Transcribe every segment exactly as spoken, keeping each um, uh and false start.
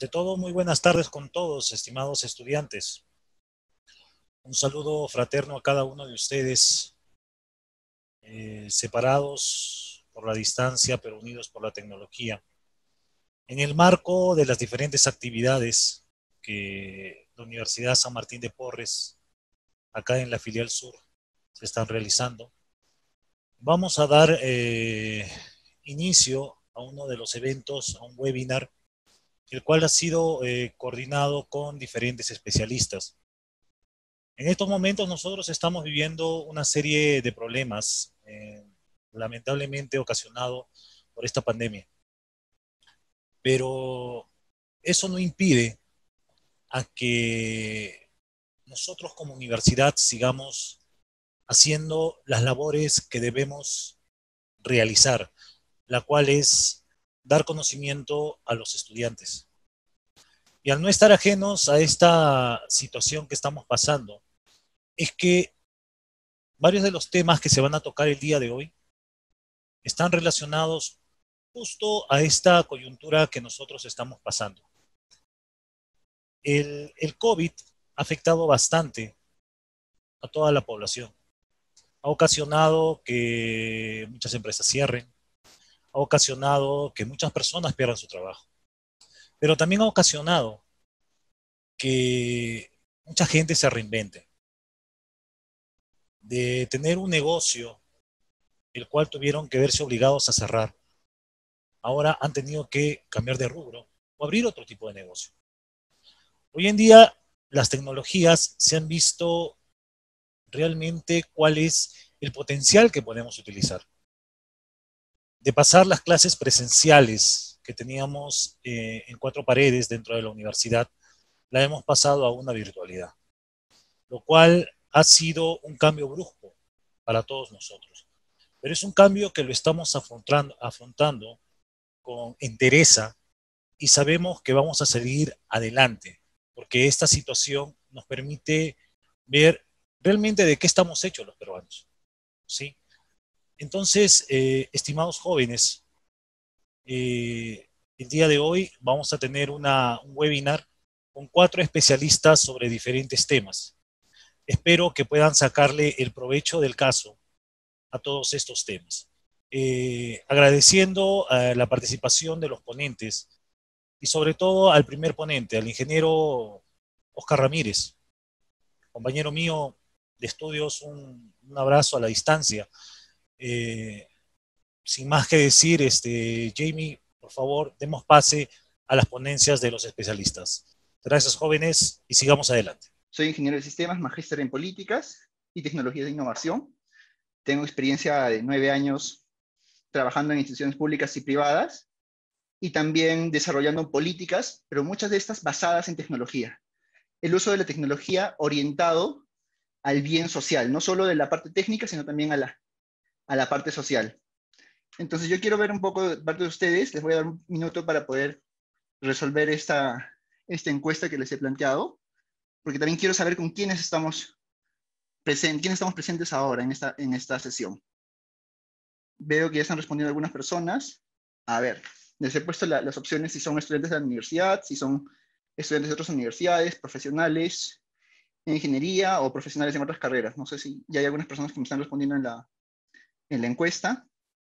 De todo, muy buenas tardes con todos, estimados estudiantes. Un saludo fraterno a cada uno de ustedes, eh, separados por la distancia, pero unidos por la tecnología. En el marco de las diferentes actividades que la Universidad San Martín de Porres, acá en la filial sur, se están realizando, vamos a dar eh, inicio a uno de los eventos, a un webinar, el cual ha sido eh, coordinado con diferentes especialistas. En estos momentos nosotros estamos viviendo una serie de problemas, eh, lamentablemente ocasionado por esta pandemia, pero eso no impide a que nosotros como universidad sigamos haciendo las labores que debemos realizar, la cual es dar conocimiento a los estudiantes. Y al no estar ajenos a esta situación que estamos pasando, es que varios de los temas que se van a tocar el día de hoy están relacionados justo a esta coyuntura que nosotros estamos pasando. El, el COVID ha afectado bastante a toda la población. Ha ocasionado que muchas empresas cierren, ha ocasionado que muchas personas pierdan su trabajo, pero también ha ocasionado que mucha gente se reinvente. De tener un negocio, el cual tuvieron que verse obligados a cerrar, ahora han tenido que cambiar de rubro o abrir otro tipo de negocio. Hoy en día las tecnologías se han visto realmente cuál es el potencial que podemos utilizar. De pasar las clases presenciales que teníamos eh, en cuatro paredes dentro de la universidad, la hemos pasado a una virtualidad, lo cual ha sido un cambio brusco para todos nosotros. Pero es un cambio que lo estamos afrontando, afrontando con entereza y sabemos que vamos a seguir adelante, porque esta situación nos permite ver realmente de qué estamos hechos los peruanos, ¿sí? Entonces, eh, estimados jóvenes, eh, el día de hoy vamos a tener una, un webinar con cuatro especialistas sobre diferentes temas. Espero que puedan sacarle el provecho del caso a todos estos temas. Eh, agradeciendo eh, la participación de los ponentes y sobre todo al primer ponente, al ingeniero Oscar Ramírez, compañero mío de estudios, un, un abrazo a la distancia. Eh, sin más que decir, este, Jamie, por favor, demos pase a las ponencias de los especialistas. Gracias, jóvenes, y sigamos adelante. Soy ingeniero de sistemas, magíster en políticas y tecnologías de innovación. Tengo experiencia de nueve años trabajando en instituciones públicas y privadas y también desarrollando políticas, pero muchas de estas basadas en tecnología. El uso de la tecnología orientado al bien social, no solo de la parte técnica, sino también a la, a la parte social. Entonces yo quiero ver un poco de parte de ustedes, les voy a dar un minuto para poder resolver esta, esta encuesta que les he planteado, porque también quiero saber con quiénes estamos, present, quiénes estamos presentes ahora en esta, en esta sesión. Veo que ya están respondiendo algunas personas. A ver, les he puesto la, las opciones si son estudiantes de la universidad, si son estudiantes de otras universidades, profesionales en ingeniería o profesionales en otras carreras. No sé si ya hay algunas personas que me están respondiendo en la, en la encuesta.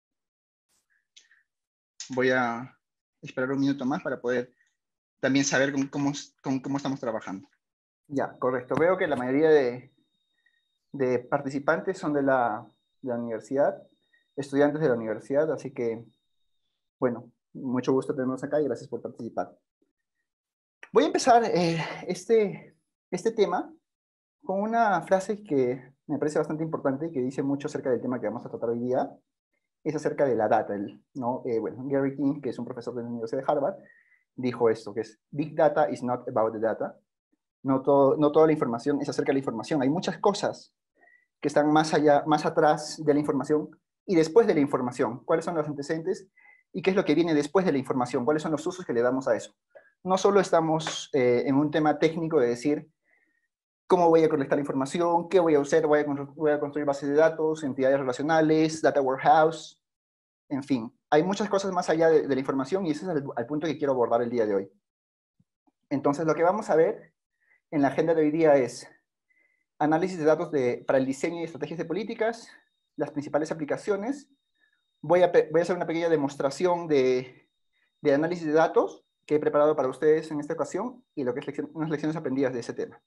Voy a esperar un minuto más para poder también saber con cómo, con cómo estamos trabajando. Ya, correcto. Veo que la mayoría de, de participantes son de la, de la universidad, estudiantes de la universidad, así que, bueno, mucho gusto tenernos acá y gracias por participar. Voy a empezar eh, este, este tema con una frase que me parece bastante importante y que dice mucho acerca del tema que vamos a tratar hoy día. Es acerca de la data, ¿no? Eh, bueno, Gary King, que es un profesor de la Universidad de Harvard, dijo esto, que es, Big Data is not about the data. No, todo, no toda la información es acerca de la información. Hay muchas cosas que están más allá, más atrás de la información y después de la información. ¿Cuáles son los antecedentes y qué es lo que viene después de la información? ¿Cuáles son los usos que le damos a eso? No solo estamos eh, en un tema técnico de decir cómo voy a colectar la información, qué voy a usar, voy a, voy a construir bases de datos, entidades relacionales, data warehouse, en fin. Hay muchas cosas más allá de, de la información y ese es el, el punto que quiero abordar el día de hoy. Entonces, lo que vamos a ver en la agenda de hoy día es análisis de datos de, para el diseño y estrategias de políticas, las principales aplicaciones. Voy a, voy a hacer una pequeña demostración de, de análisis de datos que he preparado para ustedes en esta ocasión y lo que es lección, unas lecciones aprendidas de ese tema.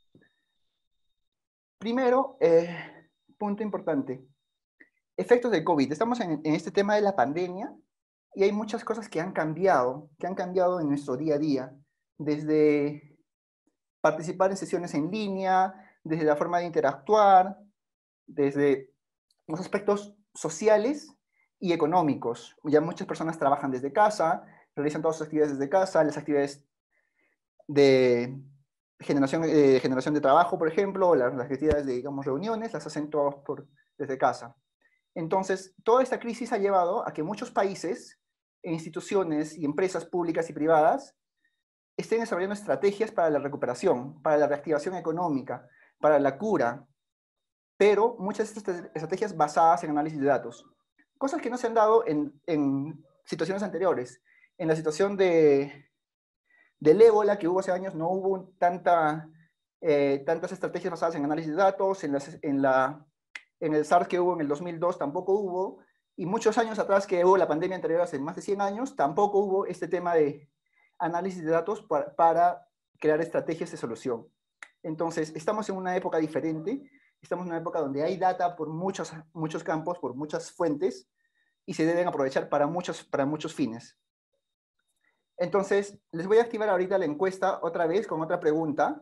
Primero, eh, punto importante, efectos del COVID. Estamos en, en este tema de la pandemia y hay muchas cosas que han cambiado, que han cambiado en nuestro día a día, desde participar en sesiones en línea, desde la forma de interactuar, desde los aspectos sociales y económicos. Ya muchas personas trabajan desde casa, realizan todas sus actividades desde casa, las actividades de generación, eh, generación de trabajo, por ejemplo, las, las actividades de, digamos, reuniones, las hacen todos por, desde casa. Entonces, toda esta crisis ha llevado a que muchos países, e instituciones y empresas públicas y privadas estén desarrollando estrategias para la recuperación, para la reactivación económica, para la cura, pero muchas de estas estrategias basadas en análisis de datos. Cosas que no se han dado en, en situaciones anteriores. En la situación de, del ébola que hubo hace años no hubo tanta, eh, tantas estrategias basadas en análisis de datos, en, las, en, la, en el SARS que hubo en el dos mil dos tampoco hubo, y muchos años atrás que hubo la pandemia anterior, hace más de cien años, tampoco hubo este tema de análisis de datos para, para crear estrategias de solución. Entonces, estamos en una época diferente, estamos en una época donde hay data por muchos, muchos campos, por muchas fuentes, y se deben aprovechar para muchos, para muchos fines. Entonces, les voy a activar ahorita la encuesta otra vez con otra pregunta.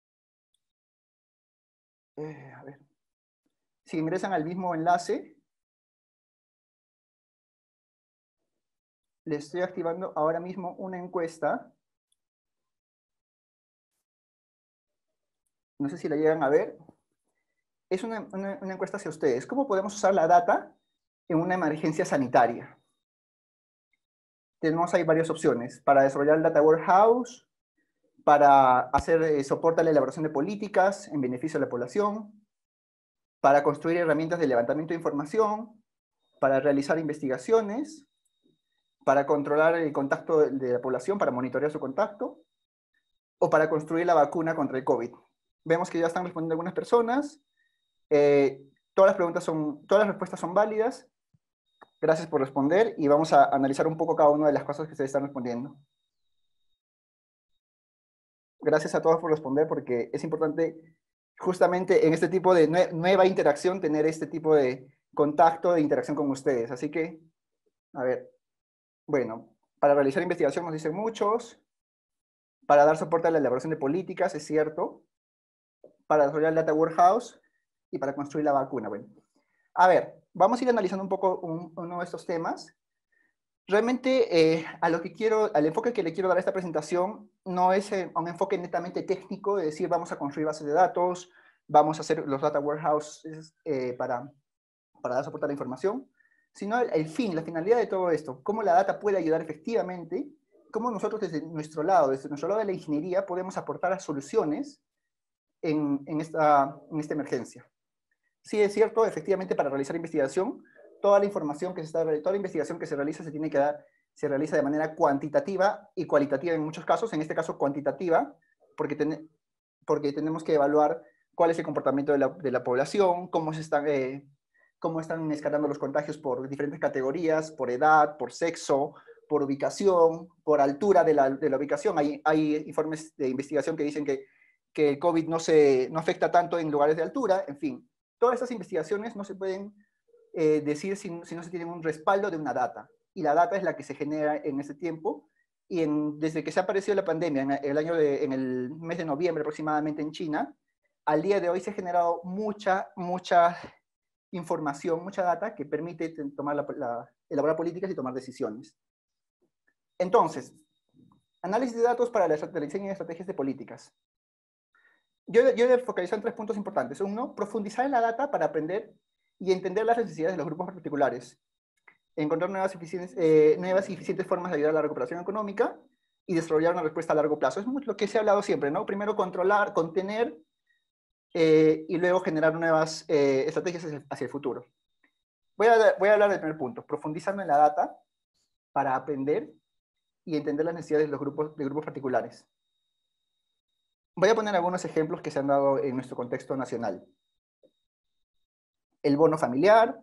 Eh, a ver. Si ingresan al mismo enlace, les estoy activando ahora mismo una encuesta. No sé si la llegan a ver. Es una, una, una encuesta hacia ustedes. ¿Cómo podemos usar la data en una emergencia sanitaria? Tenemos ahí varias opciones. Para desarrollar el Data Warehouse, para hacer eh, soporte a la elaboración de políticas en beneficio de la población, para construir herramientas de levantamiento de información, para realizar investigaciones, para controlar el contacto de la población, para monitorear su contacto, o para construir la vacuna contra el COVID. Vemos que ya están respondiendo algunas personas. Eh, todas las preguntas son, todas las respuestas son válidas. Gracias por responder y vamos a analizar un poco cada una de las cosas que ustedes están respondiendo. Gracias a todos por responder porque es importante justamente en este tipo de nue nueva interacción tener este tipo de contacto, de interacción con ustedes. Así que, a ver, bueno, para realizar investigación nos dicen muchos, para dar soporte a la elaboración de políticas, es cierto, para desarrollar el Data Warehouse y para construir la vacuna. Bueno, a ver, vamos a ir analizando un poco un, uno de estos temas. Realmente, eh, a lo que quiero, al enfoque que le quiero dar a esta presentación, no es eh, un enfoque netamente técnico, de decir, vamos a construir bases de datos, vamos a hacer los data warehouses eh, para, para dar soporte a la información, sino el, el fin, la finalidad de todo esto, cómo la data puede ayudar efectivamente, cómo nosotros desde nuestro lado, desde nuestro lado de la ingeniería, podemos aportar a soluciones en, en, esta, en esta emergencia. Sí, es cierto, efectivamente, para realizar investigación, toda la información que se está, toda la investigación que se realiza se tiene que dar, se realiza de manera cuantitativa y cualitativa en muchos casos, en este caso cuantitativa, porque, ten, porque tenemos que evaluar cuál es el comportamiento de la, de la población, cómo se están, eh, cómo están escalando los contagios por diferentes categorías, por edad, por sexo, por ubicación, por altura de la, de la ubicación. Hay, hay informes de investigación que dicen que, que el COVID no, se, no afecta tanto en lugares de altura, en fin. Todas estas investigaciones no se pueden eh, decir si, si no se tiene un respaldo de una data. Y la data es la que se genera en ese tiempo. Y en, desde que se ha aparecido la pandemia, en el, año de, en el mes de noviembre aproximadamente en China, al día de hoy se ha generado mucha, mucha información, mucha data que permite tomar la, la, elaborar políticas y tomar decisiones. Entonces, análisis de datos para el diseño de estrategias de políticas. Yo, yo he focalizado en tres puntos importantes. Uno, profundizar en la data para aprender y entender las necesidades de los grupos particulares. Encontrar nuevas, eficientes, eh, nuevas y eficientes formas de ayudar a la recuperación económica y desarrollar una respuesta a largo plazo. Es lo que se ha hablado siempre, ¿no? Primero controlar, contener eh, y luego generar nuevas eh, estrategias hacia, hacia el futuro. Voy a, voy a hablar del primer punto, profundizando en la data para aprender y entender las necesidades de los grupos, de grupos particulares. Voy a poner algunos ejemplos que se han dado en nuestro contexto nacional. El bono familiar,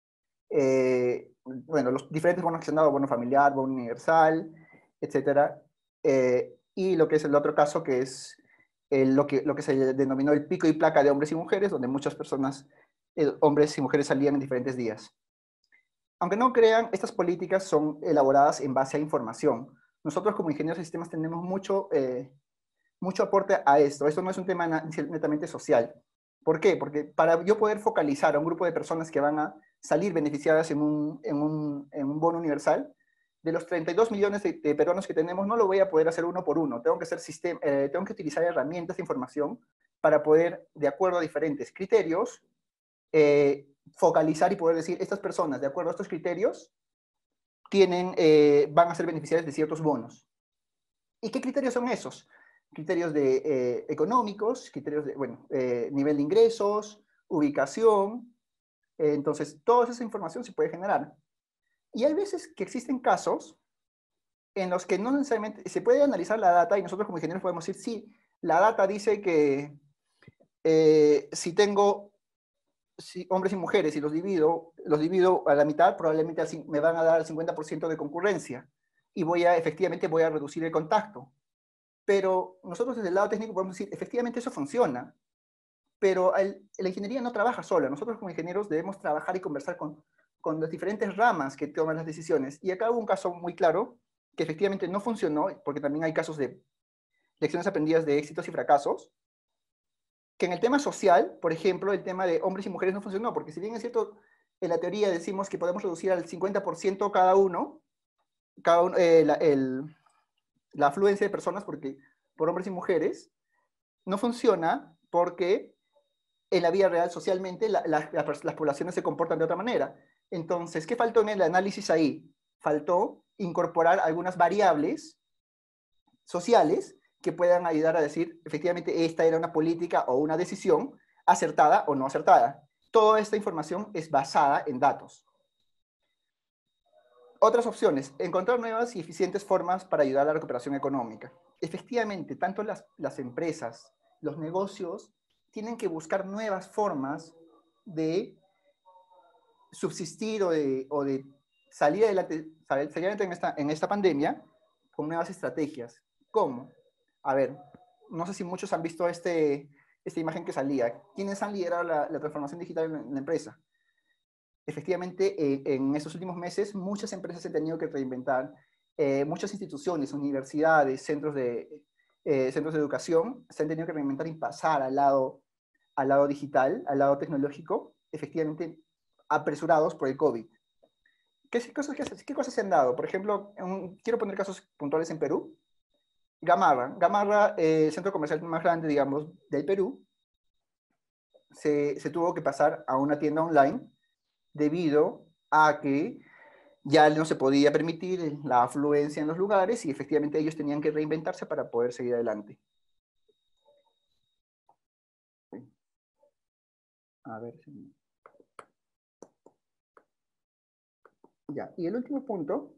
eh, bueno, los diferentes bonos que se han dado, bono familiar, bono universal, etcétera. Eh, y lo que es el otro caso, que es el, lo, que, lo que se denominó el pico y placa de hombres y mujeres, donde muchas personas, eh, hombres y mujeres, salían en diferentes días. Aunque no crean, estas políticas son elaboradas en base a información. Nosotros como ingenieros de sistemas tenemos mucho, eh, mucho aporte a esto. Esto no es un tema netamente social. ¿Por qué? Porque para yo poder focalizar a un grupo de personas que van a salir beneficiadas en un, en un, en un bono universal, de los treinta y dos millones de, de peruanos que tenemos, no lo voy a poder hacer uno por uno. Tengo que, hacer sistema, eh, tengo que utilizar herramientas de información para poder, de acuerdo a diferentes criterios, eh, focalizar y poder decir, estas personas, de acuerdo a estos criterios, tienen, eh, van a ser beneficiarias de ciertos bonos. ¿Y qué criterios son esos? Criterios de, eh, económicos, criterios de, bueno, eh, nivel de ingresos, ubicación. Eh, entonces, toda esa información se puede generar. Y hay veces que existen casos en los que no necesariamente se puede analizar la data y nosotros como ingenieros podemos decir, sí, la data dice que eh, si tengo si, hombres y mujeres y los divido, los divido a la mitad, probablemente me van a dar el cincuenta por ciento de concurrencia y voy a, efectivamente voy a reducir el contacto. Pero nosotros desde el lado técnico podemos decir, efectivamente eso funciona, pero el, la ingeniería no trabaja sola. Nosotros como ingenieros debemos trabajar y conversar con, con las diferentes ramas que toman las decisiones. Y acá hubo un caso muy claro que efectivamente no funcionó, porque también hay casos de lecciones aprendidas de éxitos y fracasos, que en el tema social, por ejemplo, el tema de hombres y mujeres no funcionó, porque si bien es cierto, en la teoría decimos que podemos reducir al cincuenta por ciento cada uno, cada uno eh, la, el, la afluencia de personas porque, por hombres y mujeres, no funciona porque en la vida real socialmente la, la, la, las poblaciones se comportan de otra manera. Entonces, ¿qué faltó en el análisis ahí? Faltó incorporar algunas variables sociales que puedan ayudar a decir, efectivamente, esta era una política o una decisión acertada o no acertada. Toda esta información es basada en datos. Otras opciones, encontrar nuevas y eficientes formas para ayudar a la recuperación económica. Efectivamente, tanto las, las empresas, los negocios, tienen que buscar nuevas formas de subsistir o de, o de salir adelante, salir adelante en, esta, en esta pandemia con nuevas estrategias. ¿Cómo? A ver, no sé si muchos han visto este, esta imagen que salía. ¿Quiénes han liderado la, la transformación digital en la, en la empresa? Efectivamente, eh, en estos últimos meses, muchas empresas se han tenido que reinventar. Eh, muchas instituciones, universidades, centros de, eh, centros de educación se han tenido que reinventar y pasar al lado, al lado digital, al lado tecnológico, efectivamente apresurados por el COVID. ¿Qué cosas, qué, qué cosas se han dado? Por ejemplo, un, quiero poner casos puntuales en Perú. Gamarra, Gamarra, eh, el centro comercial más grande, digamos, del Perú, se, se tuvo que pasar a una tienda online debido a que ya no se podía permitir la afluencia en los lugares y efectivamente ellos tenían que reinventarse para poder seguir adelante. A ver. Ya, y el último punto.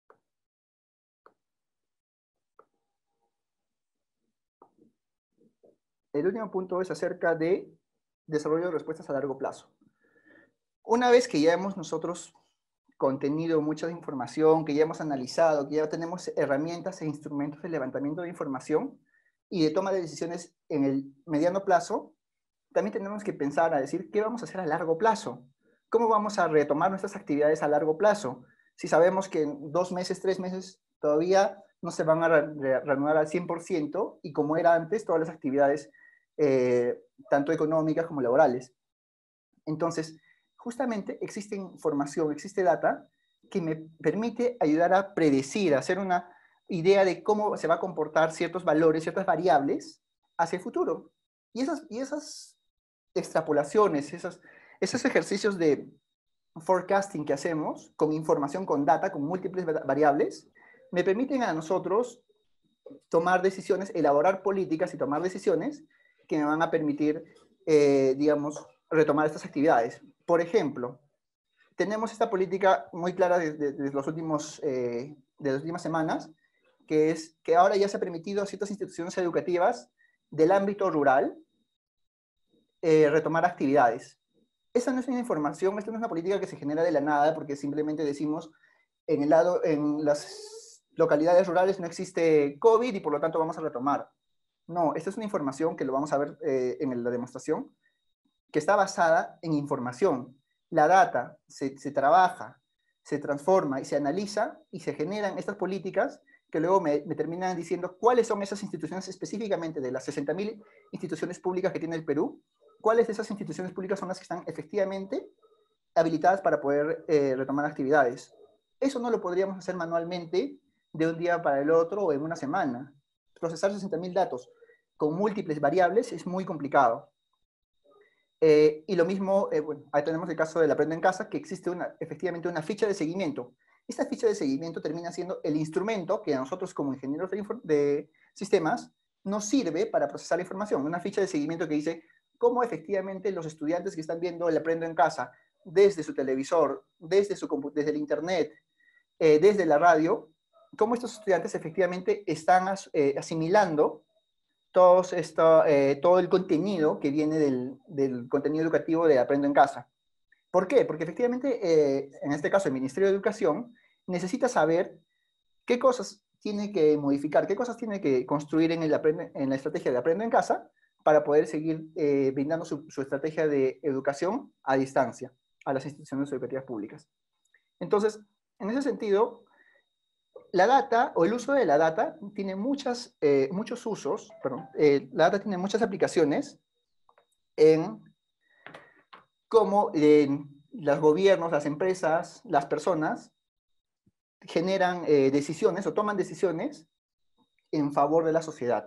El último punto es acerca de desarrollo de respuestas a largo plazo. Una vez que ya hemos nosotros contenido mucha información, que ya hemos analizado, que ya tenemos herramientas e instrumentos de levantamiento de información y de toma de decisiones en el mediano plazo, también tenemos que pensar a decir qué vamos a hacer a largo plazo. ¿Cómo vamos a retomar nuestras actividades a largo plazo? Si sabemos que en dos meses, tres meses todavía no se van a reanudar al cien por ciento y como era antes, todas las actividades, eh, tanto económicas como laborales. Entonces, justamente existe información, existe data que me permite ayudar a predecir, a hacer una idea de cómo se va a comportar ciertos valores, ciertas variables hacia el futuro. Y esas, y esas extrapolaciones, esos, esos ejercicios de forecasting que hacemos con información, con data, con múltiples variables, me permiten a nosotros tomar decisiones, elaborar políticas y tomar decisiones que me van a permitir, eh, digamos, retomar estas actividades. Por ejemplo, tenemos esta política muy clara desde, desde los últimos, eh, de las últimas semanas, que es que ahora ya se ha permitido a ciertas instituciones educativas del ámbito rural eh, retomar actividades. Esa no es una información, esta no es una política que se genera de la nada, porque simplemente decimos, en, el lado, en las localidades rurales no existe COVID y por lo tanto vamos a retomar. No, esta es una información que lo vamos a ver eh, en la demostración, que está basada en información. La data se, se trabaja, se transforma y se analiza y se generan estas políticas que luego me, me terminan diciendo cuáles son esas instituciones específicamente de las sesenta mil instituciones públicas que tiene el Perú, cuáles de esas instituciones públicas son las que están efectivamente habilitadas para poder eh, retomar actividades. Eso no lo podríamos hacer manualmente de un día para el otro o en una semana. Procesar sesenta mil datos con múltiples variables es muy complicado. Eh, y lo mismo, eh, bueno, ahí tenemos el caso del Aprende en Casa, que existe una, efectivamente una ficha de seguimiento. Esta ficha de seguimiento termina siendo el instrumento que a nosotros como ingenieros de, de sistemas nos sirve para procesar la información. Una ficha de seguimiento que dice cómo efectivamente los estudiantes que están viendo el Aprendo en Casa desde su televisor, desde, su, desde el internet, eh, desde la radio, cómo estos estudiantes efectivamente están as, eh, asimilando todos esto, eh, todo el contenido que viene del, del contenido educativo de Aprendo en Casa. ¿Por qué? Porque efectivamente, eh, en este caso, el Ministerio de Educación necesita saber qué cosas tiene que modificar, qué cosas tiene que construir en, el aprende, en la estrategia de Aprendo en Casa para poder seguir eh, brindando su, su estrategia de educación a distancia a las instituciones educativas públicas. Entonces, en ese sentido, la data, o el uso de la data, tiene muchas, eh, muchos usos, perdón, eh, la data tiene muchas aplicaciones en cómo eh, los gobiernos, las empresas, las personas generan eh, decisiones o toman decisiones en favor de la sociedad.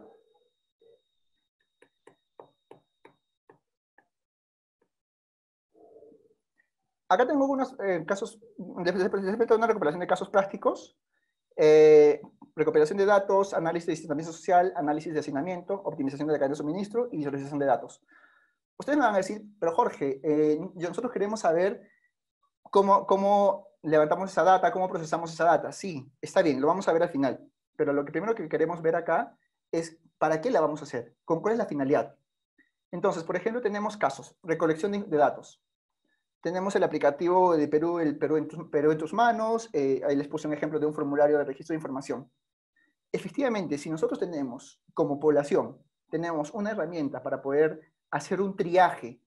Acá tengo algunos eh, casos, les he presentado una recopilación de casos prácticos. Eh, recopilación de datos, análisis de distanciamiento social, análisis de hacinamiento, optimización de la cadena de suministro y visualización de datos. Ustedes me van a decir, pero Jorge, eh, nosotros queremos saber cómo, cómo levantamos esa data, cómo procesamos esa data. Sí, está bien, lo vamos a ver al final. Pero lo que primero que queremos ver acá es para qué la vamos a hacer, con cuál es la finalidad. Entonces, por ejemplo, tenemos casos, recolección de, de datos. Tenemos el aplicativo de Perú, el Perú en, tu, Perú en tus manos, eh, ahí les puse un ejemplo de un formulario de registro de información. Efectivamente, si nosotros tenemos, como población, tenemos una herramienta para poder hacer un triaje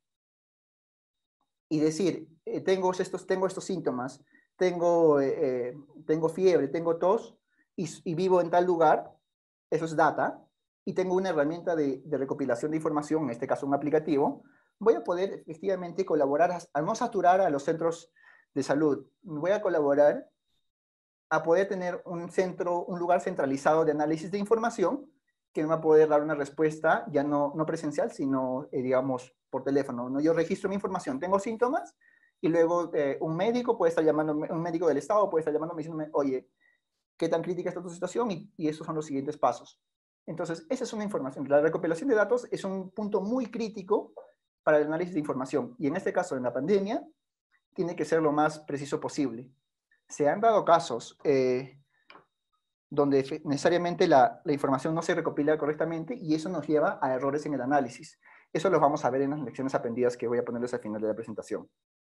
y decir, eh, tengo, estos, tengo estos síntomas, tengo, eh, tengo fiebre, tengo tos y, y vivo en tal lugar, eso es data, y tengo una herramienta de, de recopilación de información, en este caso un aplicativo, voy a poder efectivamente colaborar a, a no saturar a los centros de salud. Voy a colaborar a poder tener un centro, un lugar centralizado de análisis de información que me va a poder dar una respuesta ya no, no presencial, sino, eh, digamos, por teléfono, ¿no? Yo registro mi información, tengo síntomas, y luego eh, un médico puede estar llamando, un médico del Estado puede estar llamándome y diciéndome, oye, ¿qué tan crítica está tu situación? Y, y esos son los siguientes pasos. Entonces, esa es una información. La recopilación de datos es un punto muy crítico para el análisis de información. Y en este caso, en la pandemia, tiene que ser lo más preciso posible. Se han dado casos eh, donde necesariamente la, la información no se recopila correctamente y eso nos lleva a errores en el análisis. Eso lo vamos a ver en las lecciones aprendidas que voy a ponerles al final de la presentación.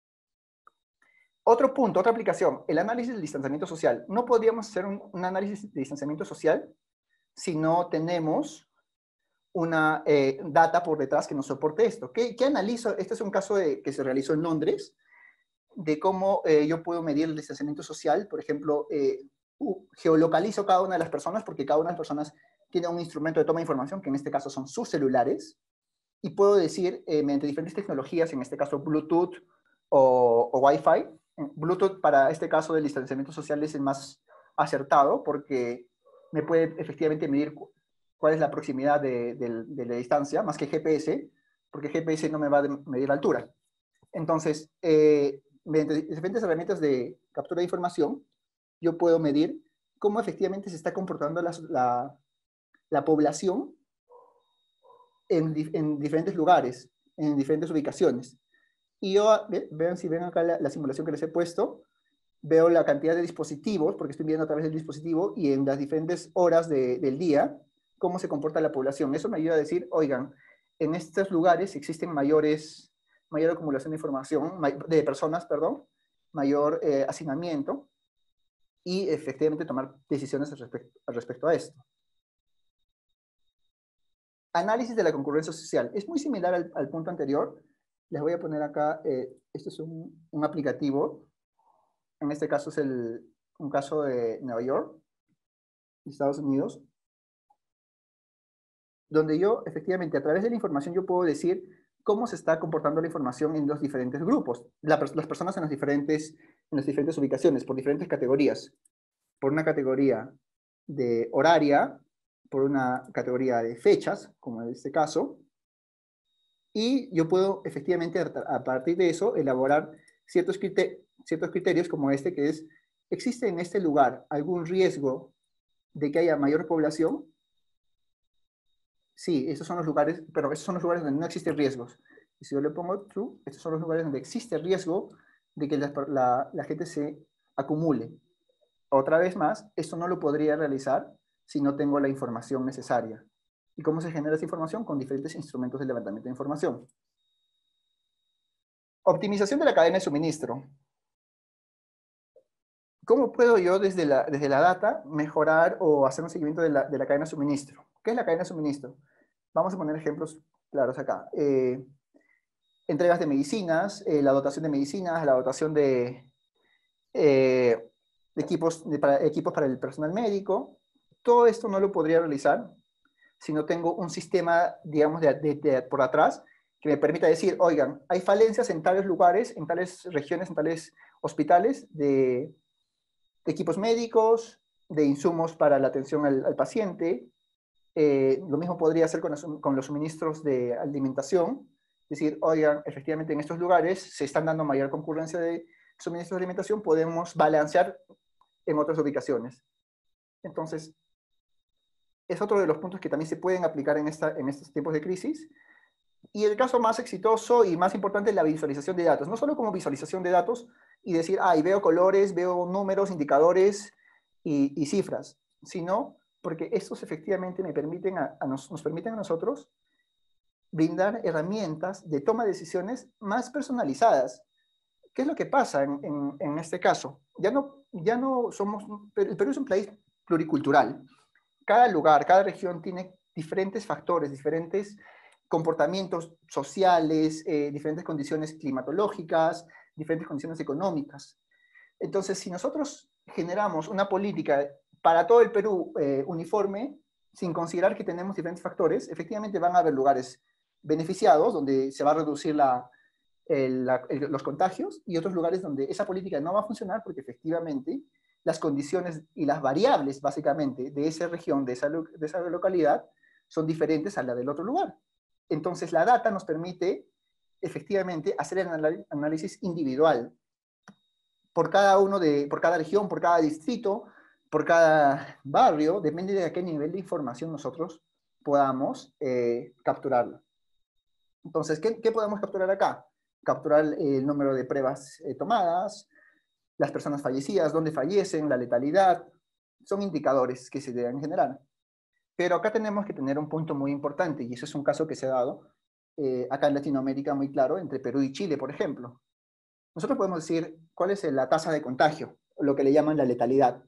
Otro punto, otra aplicación, el análisis del distanciamiento social. No podríamos hacer un, un análisis de distanciamiento social si no tenemos una eh, data por detrás que nos soporte esto. ¿Qué, qué analizo? Este es un caso de, que se realizó en Londres, de cómo eh, yo puedo medir el distanciamiento social. Por ejemplo, eh, uh, geolocalizo cada una de las personas, porque cada una de las personas tiene un instrumento de toma de información, que en este caso son sus celulares, y puedo decir, eh, mediante diferentes tecnologías, en este caso Bluetooth o, o Wi-Fi. Bluetooth para este caso del distanciamiento social es el más acertado, porque me puede efectivamente medir cuál es la proximidad de, de, de la distancia, más que G P S, porque G P S no me va a medir la altura. Entonces, eh, mediante diferentes herramientas de captura de información, yo puedo medir cómo efectivamente se está comportando la, la, la población en, en diferentes lugares, en diferentes ubicaciones. Y yo, ve, vean si ven acá la, la simulación que les he puesto, veo la cantidad de dispositivos, porque estoy viendo a través del dispositivo, y en las diferentes horas de, del día, cómo se comporta la población. Eso me ayuda a decir, oigan, en estos lugares existen mayores, mayor acumulación de información, de personas, perdón, mayor eh, hacinamiento, y efectivamente tomar decisiones al respecto, al respecto a esto. Análisis de la concurrencia social. Es muy similar al, al punto anterior. Les voy a poner acá, eh, este es un, un aplicativo. En este caso es el, un caso de Nueva York, Estados Unidos, donde yo, efectivamente, a través de la información, yo puedo decir cómo se está comportando la información en los diferentes grupos, la, las personas en las, diferentes, en las diferentes ubicaciones, por diferentes categorías. Por una categoría de horaria, por una categoría de fechas, como en este caso, y yo puedo, efectivamente, a partir de eso, elaborar ciertos, criterios, ciertos criterios como este, que es, ¿existe en este lugar algún riesgo de que haya mayor población? Sí, esos son los lugares, pero esos son los lugares donde no existen riesgos. Y si yo le pongo true, estos son los lugares donde existe riesgo de que la, la, la gente se acumule. Otra vez más, esto no lo podría realizar si no tengo la información necesaria. ¿Y cómo se genera esa información? Con diferentes instrumentos de levantamiento de información. Optimización de la cadena de suministro. ¿Cómo puedo yo desde la, desde la data mejorar o hacer un seguimiento de la, de la cadena de suministro? ¿Qué es la cadena de suministro? Vamos a poner ejemplos claros acá. Eh, entregas de medicinas, eh, la dotación de medicinas, la dotación de, eh, de, equipos, de para, equipos para el personal médico. Todo esto no lo podría realizar si no tengo un sistema, digamos, de, de, de, por atrás que me permita decir, oigan, hay falencias en tales lugares, en tales regiones, en tales hospitales de, de equipos médicos, de insumos para la atención al, al paciente. Eh, lo mismo podría hacer con los, con los suministros de alimentación. Es decir, oigan, efectivamente en estos lugares se están dando mayor concurrencia de suministros de alimentación, podemos balancear en otras ubicaciones. Entonces, es otro de los puntos que también se pueden aplicar en, esta, en estos tiempos de crisis. Y el caso más exitoso y más importante es la visualización de datos. No solo como visualización de datos y decir, ay, ah, veo colores, veo números, indicadores y, y cifras, sino porque estos efectivamente me permiten a, a nos, nos permiten a nosotros brindar herramientas de toma de decisiones más personalizadas. ¿Qué es lo que pasa en, en, en este caso? Ya no, ya no somos, el Perú es un país pluricultural. Cada lugar, cada región tiene diferentes factores, diferentes comportamientos sociales, eh, diferentes condiciones climatológicas, diferentes condiciones económicas. Entonces, si nosotros generamos una política para todo el Perú eh, uniforme, sin considerar que tenemos diferentes factores, efectivamente van a haber lugares beneficiados, donde se va a reducir la, el, la, el, los contagios, y otros lugares donde esa política no va a funcionar porque efectivamente las condiciones y las variables, básicamente, de esa región, de esa, de esa localidad, son diferentes a la del otro lugar. Entonces, la data nos permite, efectivamente, hacer el análisis individual por cada uno de, por cada región, por cada distrito, por cada barrio, depende de a qué nivel de información nosotros podamos eh, capturarlo. Entonces, ¿qué, ¿qué podemos capturar acá? Capturar el número de pruebas eh, tomadas, las personas fallecidas, dónde fallecen, la letalidad, son indicadores que se deben generar. Pero acá tenemos que tener un punto muy importante, y eso es un caso que se ha dado eh, acá en Latinoamérica muy claro, entre Perú y Chile, por ejemplo. Nosotros podemos decir cuál es la tasa de contagio, lo que le llaman la letalidad.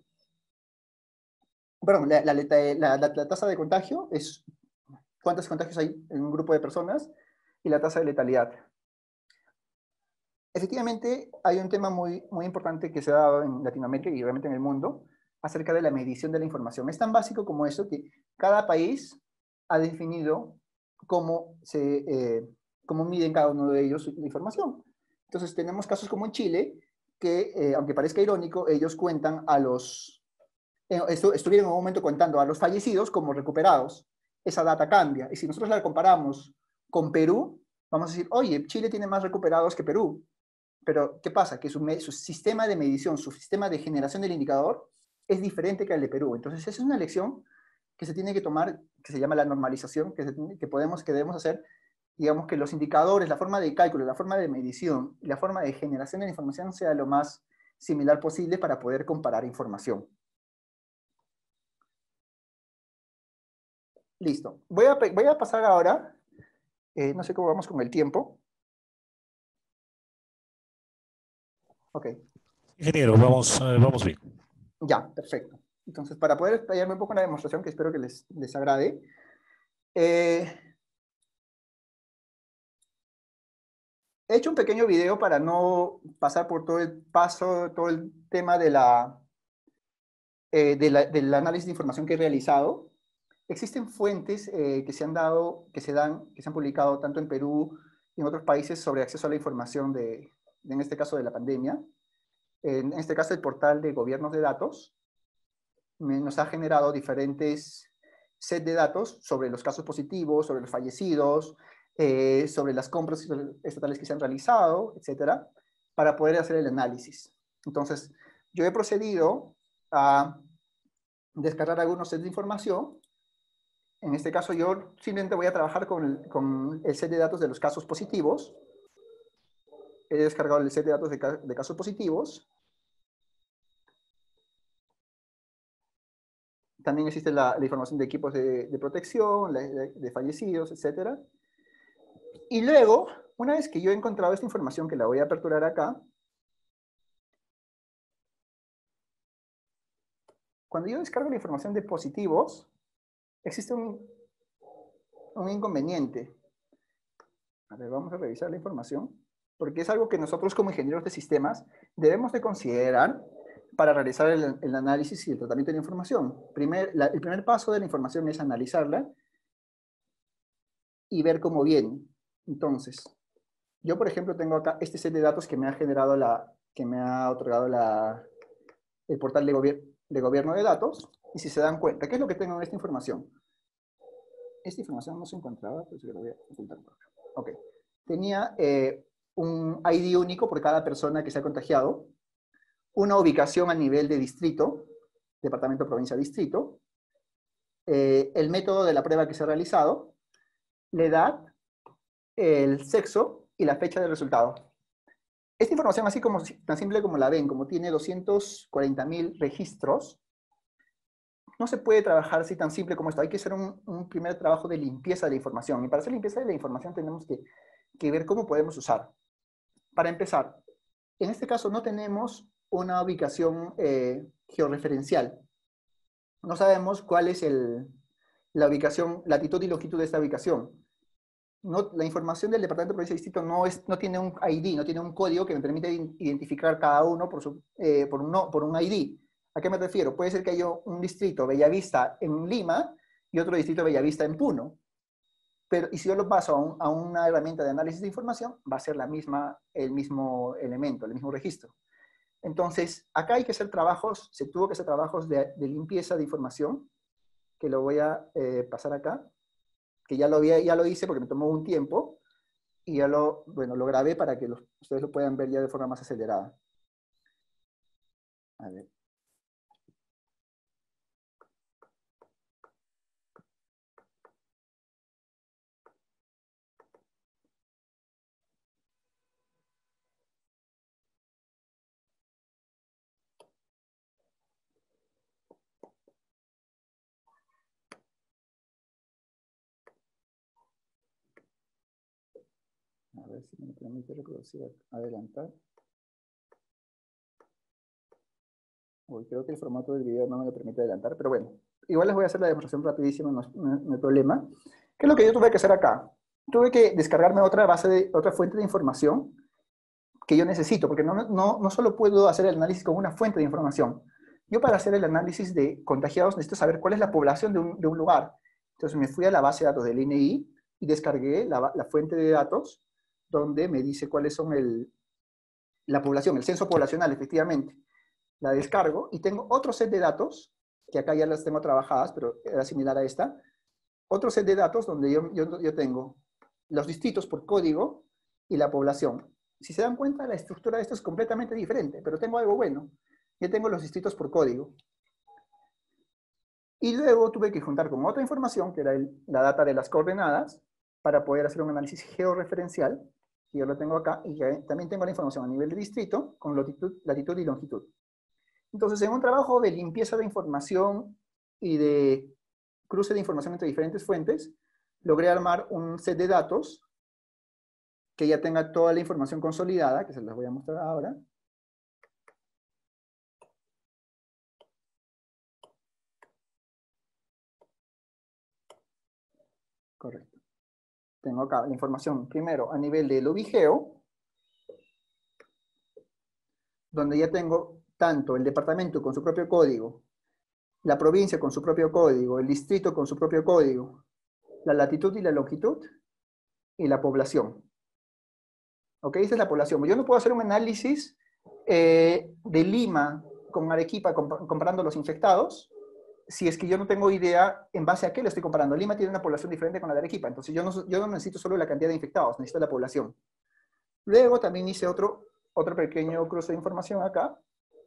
Perdón, la, la, la, la, la tasa de contagio es cuántos contagios hay en un grupo de personas y la tasa de letalidad. Efectivamente, hay un tema muy, muy importante que se ha dado en Latinoamérica y realmente en el mundo acerca de la medición de la información. Es tan básico como eso que cada país ha definido cómo, se, eh, cómo miden cada uno de ellos la información. Entonces tenemos casos como en Chile, que eh, aunque parezca irónico, ellos cuentan a los, eh, estu estuvieron en un momento contando a los fallecidos como recuperados. Esa data cambia. Y si nosotros la comparamos con Perú, vamos a decir, oye, Chile tiene más recuperados que Perú. Pero, ¿qué pasa? Que su, su sistema de medición, su sistema de generación del indicador es diferente que el de Perú. Entonces, esa es una lección que se tiene que tomar, que se llama la normalización, que, se, que, podemos, que debemos hacer, digamos, que los indicadores, la forma de cálculo, la forma de medición y la forma de generación de la información sea lo más similar posible para poder comparar información. Listo. Voy a, voy a pasar ahora, eh, no sé cómo vamos con el tiempo. Ok. Ingeniero, vamos, eh, vamos bien. Ya, perfecto. Entonces, para poder explayarme un poco en la demostración, que espero que les, les agrade, eh, he hecho un pequeño video para no pasar por todo el paso, todo el tema de la, eh, de la, del análisis de información que he realizado. Existen fuentes eh, que se han dado, que se dan, que se han publicado tanto en Perú y en otros países sobre acceso a la información de, de en este caso, de la pandemia. En este caso, el portal de gobiernos de datos me, nos ha generado diferentes set de datos sobre los casos positivos, sobre los fallecidos, eh, sobre las compras estatales que se han realizado, etcétera, para poder hacer el análisis. Entonces, yo he procedido a descargar algunos sets de información. En este caso, yo simplemente voy a trabajar con el, con el set de datos de los casos positivos. He descargado el set de datos de, de casos positivos. También existe la, la información de equipos de, de protección, de, de fallecidos, etcétera. Y luego, una vez que yo he encontrado esta información, que la voy a aperturar acá, cuando yo descargo la información de positivos, existe un, un inconveniente. A ver, vamos a revisar la información, porque es algo que nosotros como ingenieros de sistemas debemos de considerar para realizar el, el análisis y el tratamiento de la información. Primer, la, el primer paso de la información es analizarla y ver cómo viene. Entonces, yo, por ejemplo, tengo acá este set de datos que me ha generado la, que me ha otorgado la, el portal de, gobier de gobierno de datos. Y si se dan cuenta, ¿qué es lo que tengo en esta información? Esta información no se encontraba, pues yo lo voy a ocultar por acá. Ok. Tenía eh, un I D único por cada persona que se ha contagiado, una ubicación a nivel de distrito, departamento, provincia, distrito, eh, el método de la prueba que se ha realizado, la edad, el sexo y la fecha del resultado. Esta información, así como tan simple como la ven, como tiene doscientos cuarenta mil registros, no se puede trabajar así tan simple como esto. Hay que hacer un, un primer trabajo de limpieza de la información. Y para hacer limpieza de la información tenemos que, que ver cómo podemos usar. Para empezar, en este caso no tenemos una ubicación eh, georreferencial. No sabemos cuál es el, la ubicación, latitud y longitud de esta ubicación. No, la información del departamento de provincia y distrito no, es, no tiene un I D, no tiene un código que me permita identificar cada uno por, su, eh, por, un, no, por un I D. ¿A qué me refiero? Puede ser que haya un distrito Bellavista en Lima y otro distrito Bellavista en Puno. Pero, y si yo lo paso a, un, a una herramienta de análisis de información, va a ser la misma, el mismo elemento, el mismo registro. Entonces, acá hay que hacer trabajos, se tuvo que hacer trabajos de, de limpieza de información, que lo voy a eh, pasar acá, que ya lo, había, ya lo hice porque me tomó un tiempo, y ya lo, bueno, lo grabé para que los, ustedes lo puedan ver ya de forma más acelerada. A ver. A ver si me permite reproducir, adelantar. Uy, creo que el formato del video no me lo permite adelantar, pero bueno. Igual les voy a hacer la demostración rapidísima, no, no, no hay problema. ¿Qué es lo que yo tuve que hacer acá? Tuve que descargarme otra base de, otra fuente de información que yo necesito, porque no, no, no solo puedo hacer el análisis con una fuente de información. Yo para hacer el análisis de contagiados necesito saber cuál es la población de un, de un lugar. Entonces me fui a la base de datos del I N I y descargué la, la fuente de datos donde me dice cuáles son el, la población, el censo poblacional, efectivamente. La descargo y tengo otro set de datos, que acá ya las tengo trabajadas, pero era similar a esta. Otro set de datos donde yo, yo, yo tengo los distritos por código y la población. Si se dan cuenta, la estructura de esto es completamente diferente, pero tengo algo bueno. Yo tengo los distritos por código. Y luego tuve que juntar con otra información, que era el, la data de las coordenadas, para poder hacer un análisis georreferencial, que yo lo tengo acá, y también tengo la información a nivel de distrito, con latitud, latitud y longitud. Entonces, en un trabajo de limpieza de información y de cruce de información entre diferentes fuentes, logré armar un set de datos que ya tenga toda la información consolidada, que se las voy a mostrar ahora. Correcto. Tengo acá la información primero a nivel del OBIGEO, donde ya tengo tanto el departamento con su propio código, la provincia con su propio código, el distrito con su propio código, la latitud y la longitud, y la población. ¿Ok? Esa es la población. Yo no puedo hacer un análisis eh, de Lima con Arequipa comp comparando los infectados, si es que yo no tengo idea en base a qué lo estoy comparando. Lima tiene una población diferente con la de Arequipa, entonces yo no, yo no necesito solo la cantidad de infectados, necesito la población. Luego también hice otro, otro pequeño cruce de información acá,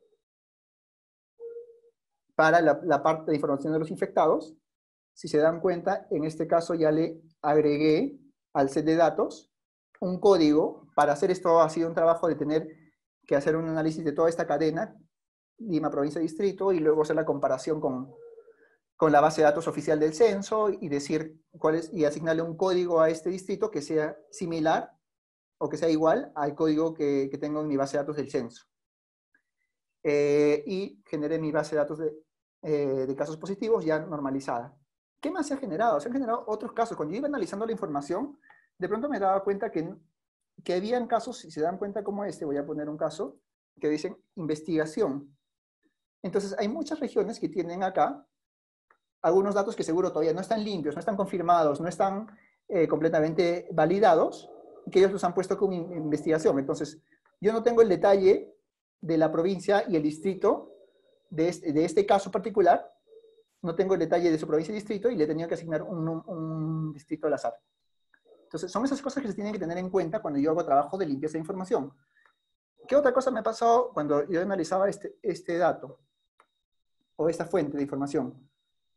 para la, la parte de información de los infectados. Si se dan cuenta, en este caso ya le agregué al set de datos un código. Para hacer esto ha sido un trabajo de tener que hacer un análisis de toda esta cadena, Lima, provincia, distrito, y luego hacer la comparación con, con la base de datos oficial del censo y decir cuál es, y asignarle un código a este distrito que sea similar o que sea igual al código que, que tengo en mi base de datos del censo. Eh, y generé mi base de datos de, eh, de casos positivos ya normalizada. ¿Qué más se ha generado? Se han generado otros casos. Cuando yo iba analizando la información, de pronto me daba cuenta que, que habían casos, si se dan cuenta como este, voy a poner un caso, que dicen investigación. Entonces, hay muchas regiones que tienen acá algunos datos que seguro todavía no están limpios, no están confirmados, no están eh, completamente validados, y que ellos los han puesto como investigación. Entonces, yo no tengo el detalle de la provincia y el distrito de este, de este caso particular, no tengo el detalle de su provincia y distrito, y le he tenido que asignar un, un, un distrito al azar. Entonces, son esas cosas que se tienen que tener en cuenta cuando yo hago trabajo de limpieza de información. ¿Qué otra cosa me ha pasado cuando yo analizaba este, este dato o esta fuente de información?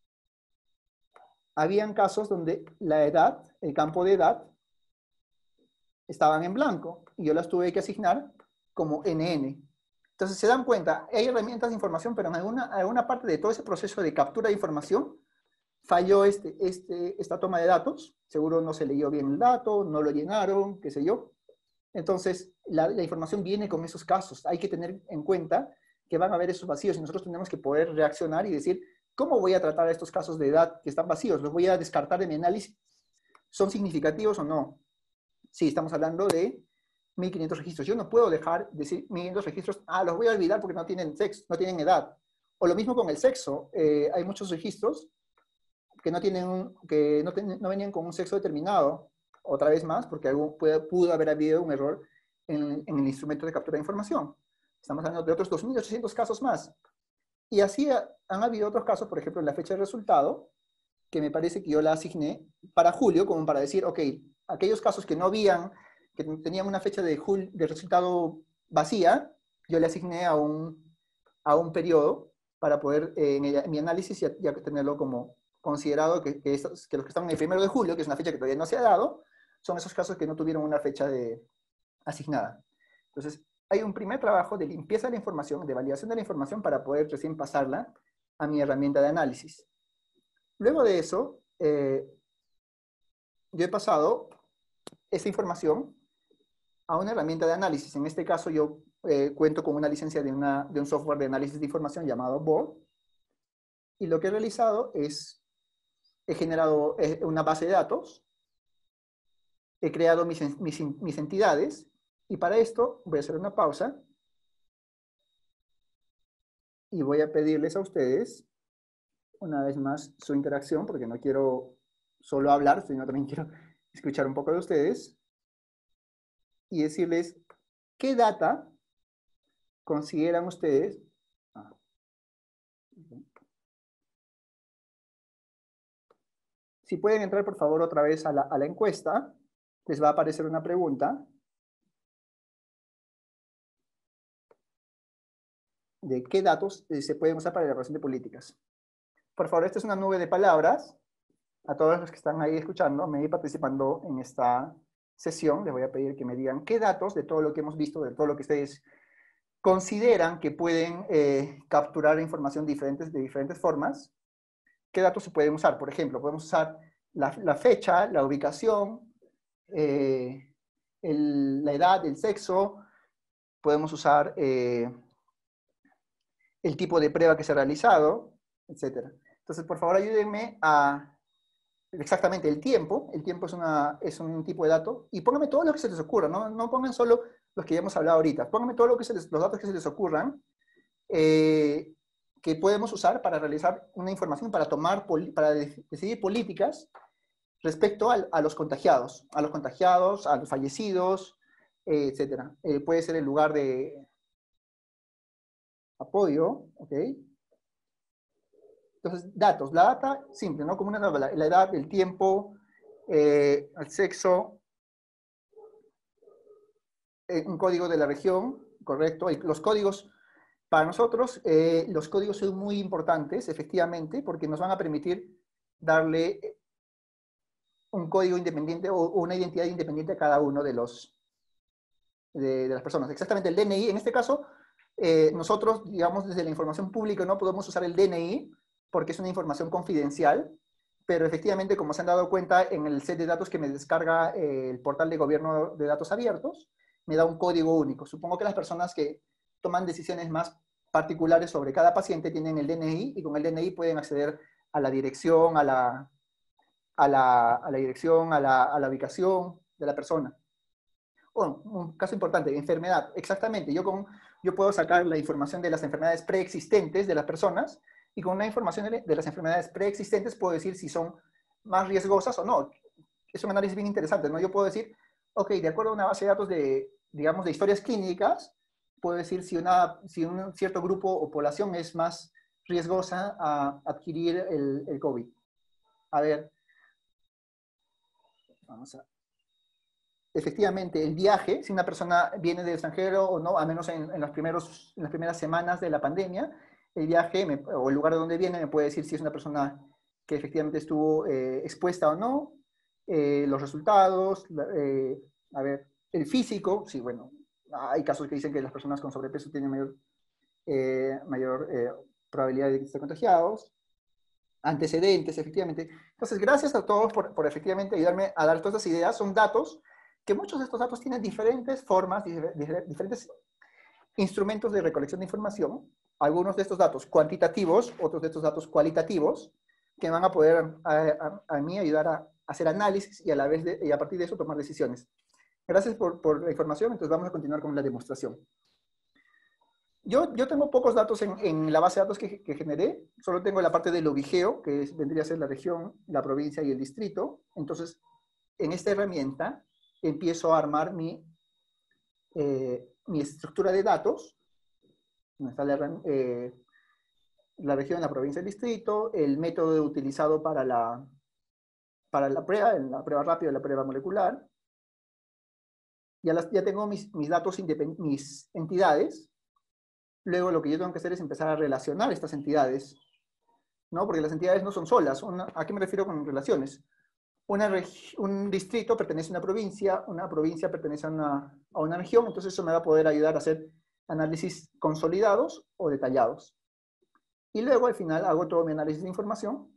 Habían casos donde la edad, el campo de edad, estaban en blanco y yo las tuve que asignar como N N. Entonces se dan cuenta, hay herramientas de información, pero en alguna, alguna parte de todo ese proceso de captura de información falló este, este, esta toma de datos. Seguro no se leyó bien el dato, no lo llenaron, qué sé yo. Entonces la, la información viene con esos casos. Hay que tener en cuenta que van a haber esos vacíos y nosotros tenemos que poder reaccionar y decir, ¿cómo voy a tratar estos casos de edad que están vacíos? ¿Los voy a descartar de mi análisis? ¿Son significativos o no? Sí, estamos hablando de mil quinientos registros. Yo no puedo dejar decir mil quinientos registros, ah, los voy a olvidar porque no tienen sexo, no tienen edad. O lo mismo con el sexo. Eh, hay muchos registros que no, tienen un, que no, ten, no venían con un sexo determinado, otra vez más, porque algún, puede, pudo haber habido un error en, en el instrumento de captura de información. Estamos hablando de otros dos mil ochocientos casos más. Y así ha, han habido otros casos, por ejemplo, en la fecha de resultado, que me parece que yo la asigné para julio, como para decir, ok, aquellos casos que no habían, que tenían una fecha de, jul, de resultado vacía, yo le asigné a un, a un periodo para poder, eh, en, el, en mi análisis, ya, ya tenerlo como considerado que, que, estos, que los que están en el primero de julio, que es una fecha que todavía no se ha dado, son esos casos que no tuvieron una fecha de, asignada. Entonces, hay un primer trabajo de limpieza de la información, de validación de la información para poder recién pasarla a mi herramienta de análisis. Luego de eso, eh, yo he pasado esa información a una herramienta de análisis. En este caso, yo eh, cuento con una licencia de, una, de un software de análisis de información llamado B O R. Y lo que he realizado es, he generado una base de datos, he creado mis, mis, mis entidades, y para esto voy a hacer una pausa y voy a pedirles a ustedes una vez más su interacción, porque no quiero solo hablar, sino también quiero escuchar un poco de ustedes y decirles qué data consideran ustedes. Ah. Si pueden entrar por favor otra vez a la, a la encuesta, les va a aparecer una pregunta de qué datos eh, se pueden usar para la elaboración de políticas. Por favor, esta es una nube de palabras. A todos los que están ahí escuchando, me participando en esta sesión, les voy a pedir que me digan qué datos de todo lo que hemos visto, de todo lo que ustedes consideran que pueden eh, capturar información diferentes, de diferentes formas, ¿qué datos se pueden usar? Por ejemplo, podemos usar la, la fecha, la ubicación, eh, el, la edad, el sexo, podemos usar eh, el tipo de prueba que se ha realizado, etcétera. Entonces, por favor, ayúdenme a exactamente el tiempo. El tiempo es, una, es un tipo de dato. Y pónganme todo lo que se les ocurra, no, no pongan solo los que ya hemos hablado ahorita. Pónganme todo lo que se les, los datos que se les ocurran, eh, que podemos usar para realizar una información, para, tomar, para decidir políticas respecto al, a los contagiados, a los contagiados, a los fallecidos, eh, etcétera. Eh, puede ser el lugar de apoyo, ¿ok? Entonces, datos. La data, simple, ¿no? Como una tabla. La edad, el tiempo, eh, el sexo, eh, un código de la región, correcto. Los códigos, para nosotros, eh, los códigos son muy importantes, efectivamente, porque nos van a permitir darle un código independiente o una identidad independiente a cada uno de, los, de, de las personas. Exactamente, el D N I, en este caso, eh, nosotros, digamos, desde la información pública no podemos usar el D N I porque es una información confidencial, pero efectivamente, como se han dado cuenta, en el set de datos que me descarga eh, el portal de gobierno de datos abiertos, me da un código único. Supongo que las personas que toman decisiones más particulares sobre cada paciente tienen el D N I y con el D N I pueden acceder a la dirección, a la, a la, a la dirección, a la, a la ubicación de la persona. Bueno, un caso importante, enfermedad. Exactamente, yo, con, yo puedo sacar la información de las enfermedades preexistentes de las personas y con una información de, de las enfermedades preexistentes puedo decir si son más riesgosas o no. Es un análisis bien interesante, ¿no? Yo puedo decir, ok, de acuerdo a una base de datos de, digamos, de historias clínicas, puedo decir si, una, si un cierto grupo o población es más riesgosa a adquirir el, el COVID. A ver, vamos a... Efectivamente, el viaje, si una persona viene del extranjero o no, al menos en, en, los primeros, en las primeras semanas de la pandemia, el viaje me, o el lugar de donde viene me puede decir si es una persona que efectivamente estuvo eh, expuesta o no, eh, los resultados, eh, a ver, el físico, sí, bueno, hay casos que dicen que las personas con sobrepeso tienen mayor, eh, mayor eh, probabilidad de estar contagiados, antecedentes, efectivamente. Entonces, gracias a todos por, por efectivamente ayudarme a dar todas estas ideas, son datos que muchos de estos datos tienen diferentes formas, diferentes instrumentos de recolección de información, algunos de estos datos cuantitativos, otros de estos datos cualitativos, que van a poder a, a, a mí ayudar a hacer análisis y a, la vez de, y a partir de eso tomar decisiones. Gracias por, por la información, entonces vamos a continuar con la demostración. Yo, yo tengo pocos datos en, en la base de datos que, que generé, solo tengo la parte del ovigeo, que es, vendría a ser la región, la provincia y el distrito. Entonces, en esta herramienta, empiezo a armar mi, eh, mi estructura de datos. Me está la, eh, la región, la provincia, el distrito, el método utilizado para la, para la prueba, la prueba rápida, la prueba molecular. Ya, las, ya tengo mis, mis datos, mis entidades. Luego lo que yo tengo que hacer es empezar a relacionar estas entidades, ¿no? Porque las entidades no son solas. Una, ¿a qué me refiero con relaciones? Una un distrito pertenece a una provincia, una provincia pertenece a una, a una región, entonces eso me va a poder ayudar a hacer análisis consolidados o detallados. Y luego al final hago todo mi análisis de información.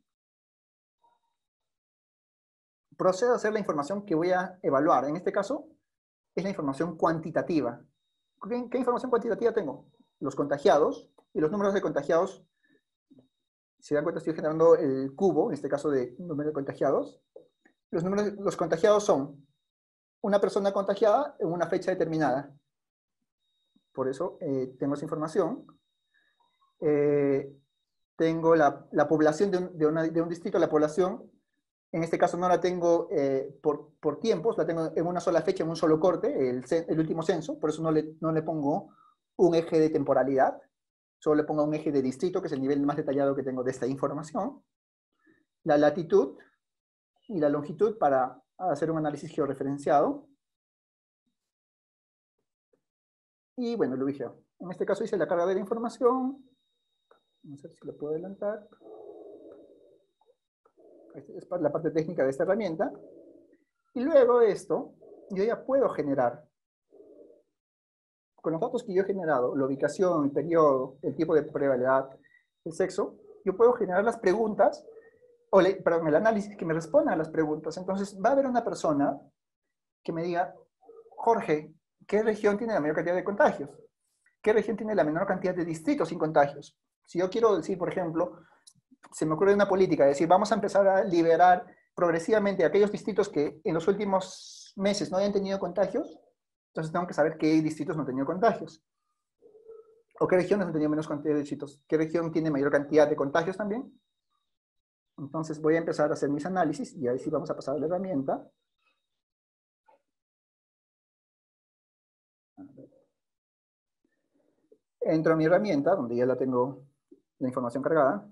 Procedo a hacer la información que voy a evaluar. En este caso es la información cuantitativa. ¿Qué, qué información cuantitativa tengo? Los contagiados y los números de contagiados. Si se dan cuenta, estoy generando el cubo, en este caso de número de contagiados. Los, números, los contagiados son una persona contagiada en una fecha determinada. Por eso eh, tengo esa información. Eh, tengo la, la población de un, de, una, de un distrito, la población, en este caso no la tengo eh, por, por tiempos, la tengo en una sola fecha, en un solo corte, el, el último censo, por eso no le, no le pongo un eje de temporalidad, solo le pongo un eje de distrito, que es el nivel más detallado que tengo de esta información. La latitud y la longitud para hacer un análisis georreferenciado. Y bueno, lo dije. En este caso hice la carga de la información. No sé si lo puedo adelantar. Esta es la parte técnica de esta herramienta. Y luego de esto, yo ya puedo generar, con los datos que yo he generado, la ubicación, el periodo, el tipo de prueba, la edad, el sexo, yo puedo generar las preguntas o le, perdón, el análisis que me responda a las preguntas. Entonces, va a haber una persona que me diga, Jorge, ¿qué región tiene la mayor cantidad de contagios? ¿Qué región tiene la menor cantidad de distritos sin contagios? Si yo quiero decir, por ejemplo, se me ocurre una política, decir, vamos a empezar a liberar progresivamente aquellos distritos que en los últimos meses no hayan tenido contagios, entonces tengo que saber qué distritos no han tenido contagios. O qué regiones han tenido menos cantidad de distritos. ¿Qué región tiene mayor cantidad de contagios también? Entonces voy a empezar a hacer mis análisis y ahí sí vamos a pasar a la herramienta. Entro a mi herramienta, donde ya la tengo la información cargada.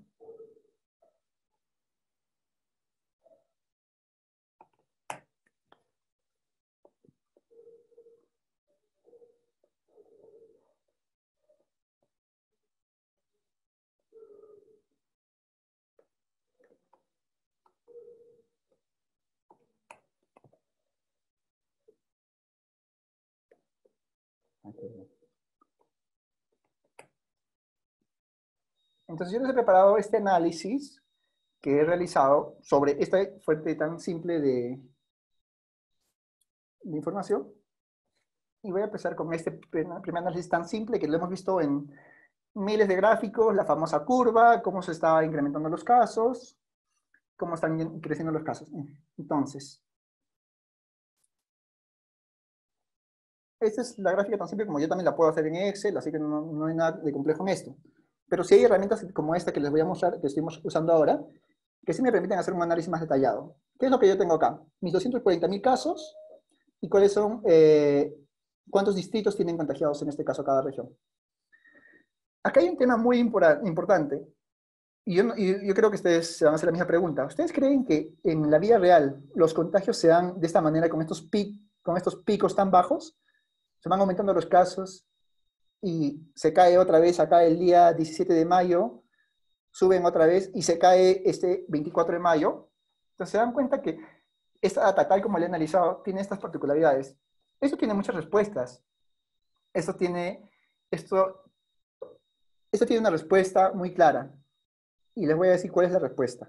Entonces yo les he preparado este análisis que he realizado sobre esta fuente tan simple de, de información. Y voy a empezar con este primer análisis tan simple que lo hemos visto en miles de gráficos, la famosa curva, cómo se está incrementando los casos, cómo están creciendo los casos. Entonces, esta es la gráfica tan simple como yo también la puedo hacer en Excel, así que no, no hay nada de complejo en esto. Pero sí hay herramientas como esta que les voy a mostrar, que estoy usando ahora, que sí me permiten hacer un análisis más detallado. ¿Qué es lo que yo tengo acá? Mis doscientos cuarenta mil casos y cuáles son, eh, cuántos distritos tienen contagiados en este caso cada región. Acá hay un tema muy importante, y yo, y yo creo que ustedes se van a hacer la misma pregunta. ¿Ustedes creen que en la vida real los contagios se dan de esta manera, con estos, pic, con estos picos tan bajos? Se van aumentando los casos y se cae otra vez acá el día diecisiete de mayo, suben otra vez y se cae este veinticuatro de mayo. Entonces se dan cuenta que esta data, tal como la he analizado, tiene estas particularidades. Esto tiene muchas respuestas. Esto tiene, esto, esto tiene una respuesta muy clara. Y les voy a decir cuál es la respuesta.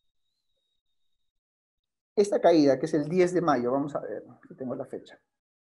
Esta caída, que es el diez de mayo, vamos a ver, aquí tengo la fecha.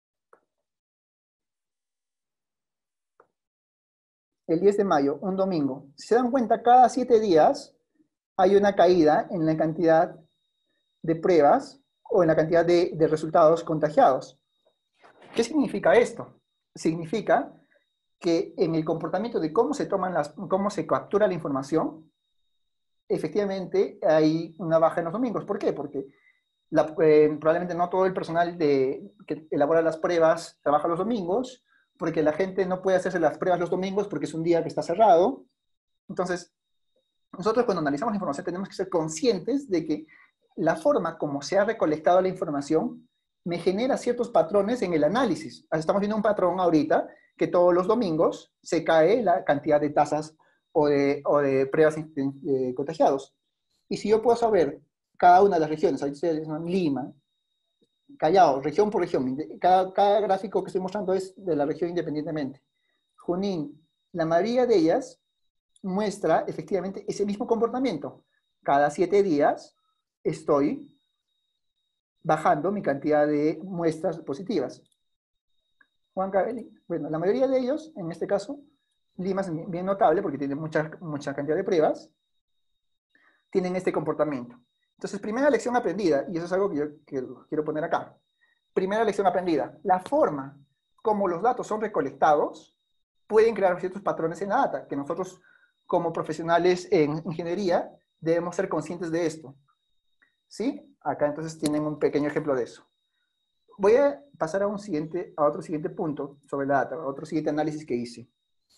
El diez de mayo, un domingo. Si se dan cuenta, cada siete días hay una caída en la cantidad de pruebas o en la cantidad de, de resultados contagiados. ¿Qué significa esto? Significa que en el comportamiento de cómo se toman las, cómo se captura la información, efectivamente hay una baja en los domingos. ¿Por qué? Porque la, eh, probablemente no todo el personal de, que elabora las pruebas trabaja los domingos, porque la gente no puede hacerse las pruebas los domingos porque es un día que está cerrado. Entonces, nosotros cuando analizamos la información tenemos que ser conscientes de que la forma como se ha recolectado la información me genera ciertos patrones en el análisis. Estamos viendo un patrón ahorita que todos los domingos se cae la cantidad de tasas o de, o de pruebas de contagiados. Y si yo puedo saber cada una de las regiones, ahí ustedes son Lima, Callao, región por región, cada, cada gráfico que estoy mostrando es de la región independientemente. Junín, la mayoría de ellas muestra efectivamente ese mismo comportamiento. Cada siete días estoy bajando mi cantidad de muestras positivas. Huancavelica, bueno, la mayoría de ellos, en este caso, Lima es bien notable porque tiene mucha, mucha cantidad de pruebas, tienen este comportamiento. Entonces, primera lección aprendida, y eso es algo que yo que quiero poner acá. Primera lección aprendida, la forma como los datos son recolectados pueden crear ciertos patrones en la data, que nosotros como profesionales en ingeniería debemos ser conscientes de esto. ¿Sí? Acá entonces tienen un pequeño ejemplo de eso. Voy a pasar a, un siguiente, a otro siguiente punto sobre la data, a otro siguiente análisis que hice.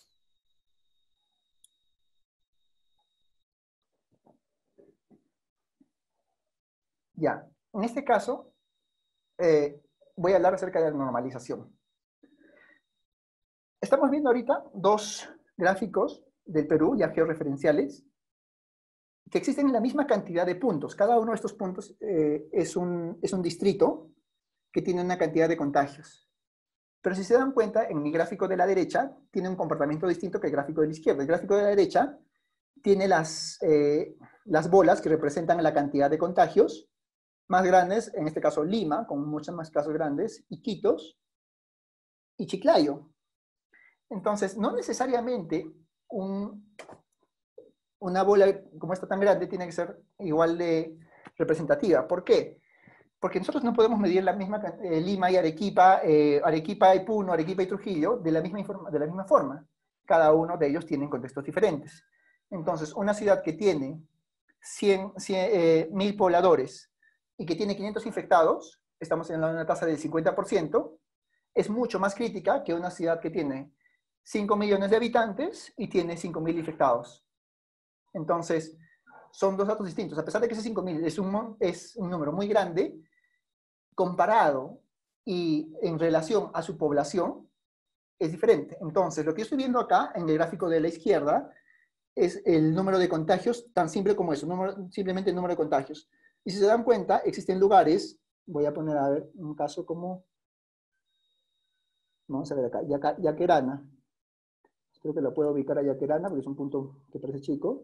Ya, en este caso, eh, voy a hablar acerca de la normalización. Estamos viendo ahorita dos gráficos del Perú, ya georreferenciales, que existen en la misma cantidad de puntos. Cada uno de estos puntos eh, es, un, es un distrito que tiene una cantidad de contagios. Pero si se dan cuenta, en mi gráfico de la derecha tiene un comportamiento distinto que el gráfico de la izquierda. El gráfico de la derecha tiene las, eh, las bolas que representan la cantidad de contagios más grandes, en este caso Lima, con muchos más casos grandes, Iquitos y Chiclayo. Entonces, no necesariamente un, una bola como esta tan grande tiene que ser igual de representativa. ¿Por qué? Porque nosotros no podemos medir la misma eh, Lima y Arequipa, eh, Arequipa y Puno, Arequipa y Trujillo de la, misma de la misma forma. Cada uno de ellos tiene contextos diferentes. Entonces, una ciudad que tiene cien, cien, eh, mil pobladores y que tiene quinientos infectados, estamos en una tasa del cincuenta por ciento, es mucho más crítica que una ciudad que tiene cinco millones de habitantes y tiene cinco mil infectados. Entonces, son dos datos distintos. A pesar de que ese cinco mil es un, es un número muy grande, comparado y en relación a su población, es diferente. Entonces, lo que yo estoy viendo acá, en el gráfico de la izquierda, es el número de contagios, tan simple como eso, número, simplemente el número de contagios. Y si se dan cuenta, existen lugares, voy a poner a ver un caso como, vamos a ver acá, Yaca, Yaquerana. Creo que lo puedo ubicar a Yaquerana, porque es un punto que parece chico.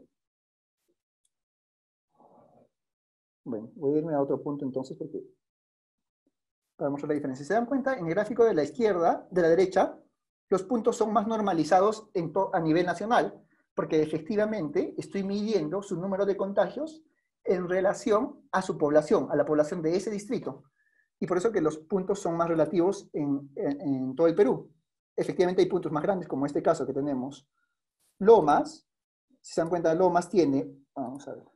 Bueno, voy a irme a otro punto entonces, porque para mostrar la diferencia. Si se dan cuenta, en el gráfico de la izquierda, de la derecha, los puntos son más normalizados en a nivel nacional, porque efectivamente estoy midiendo su número de contagios en relación a su población, a la población de ese distrito. Y por eso que los puntos son más relativos en, en, en todo el Perú. Efectivamente hay puntos más grandes, como este caso que tenemos. Lomas, si se dan cuenta, Lomas tiene, vamos a ver,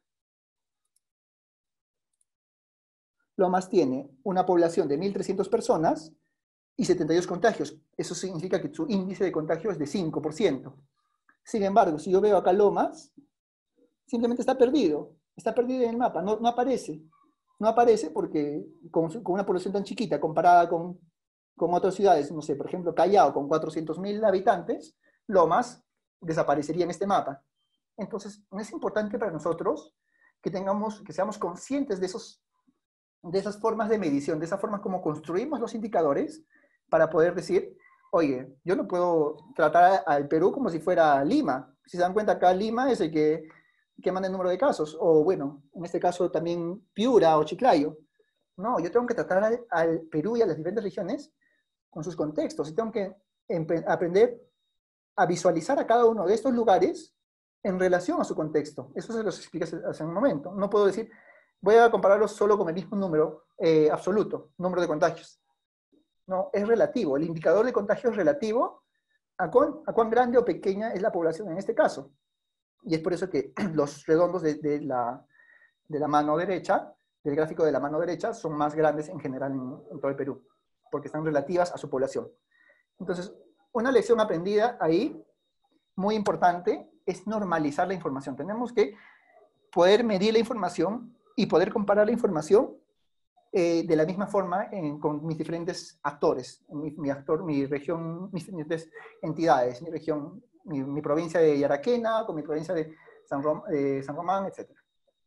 Lomas tiene una población de mil trescientas personas y setenta y dos contagios. Eso significa que su índice de contagio es de cinco por ciento. Sin embargo, si yo veo acá Lomas, simplemente está perdido. Está perdido en el mapa, no, no aparece. No aparece porque con, con una población tan chiquita comparada con, con otras ciudades, no sé, por ejemplo, Callao con cuatrocientos mil habitantes, Lomas desaparecería en este mapa. Entonces, es importante para nosotros que, tengamos, que seamos conscientes de esos de esas formas de medición, de esa forma como construimos los indicadores para poder decir, oye, yo no puedo tratar al Perú como si fuera Lima. Si se dan cuenta, acá Lima es el que, que manda el número de casos, o bueno, en este caso también Piura o Chiclayo. No, yo tengo que tratar al, al Perú y a las diferentes regiones con sus contextos, y tengo que aprender a visualizar a cada uno de estos lugares en relación a su contexto. Eso se los expliqué hace un momento. No puedo decir, voy a compararlos solo con el mismo número eh, absoluto, número de contagios. No, es relativo. El indicador de contagio es relativo a cuán, a cuán grande o pequeña es la población en este caso. Y es por eso que los redondos de, de, la, de la mano derecha, del gráfico de la mano derecha, son más grandes en general en, en todo el Perú, porque están relativas a su población. Entonces, una lección aprendida ahí, muy importante, es normalizar la información. Tenemos que poder medir la información y poder comparar la información eh, de la misma forma en, con mis diferentes actores, mi, mi actor, mi región, mis diferentes entidades, mi región, mi, mi provincia de Yaraquena, con mi provincia de San, Rom, eh, San Román, etcétera.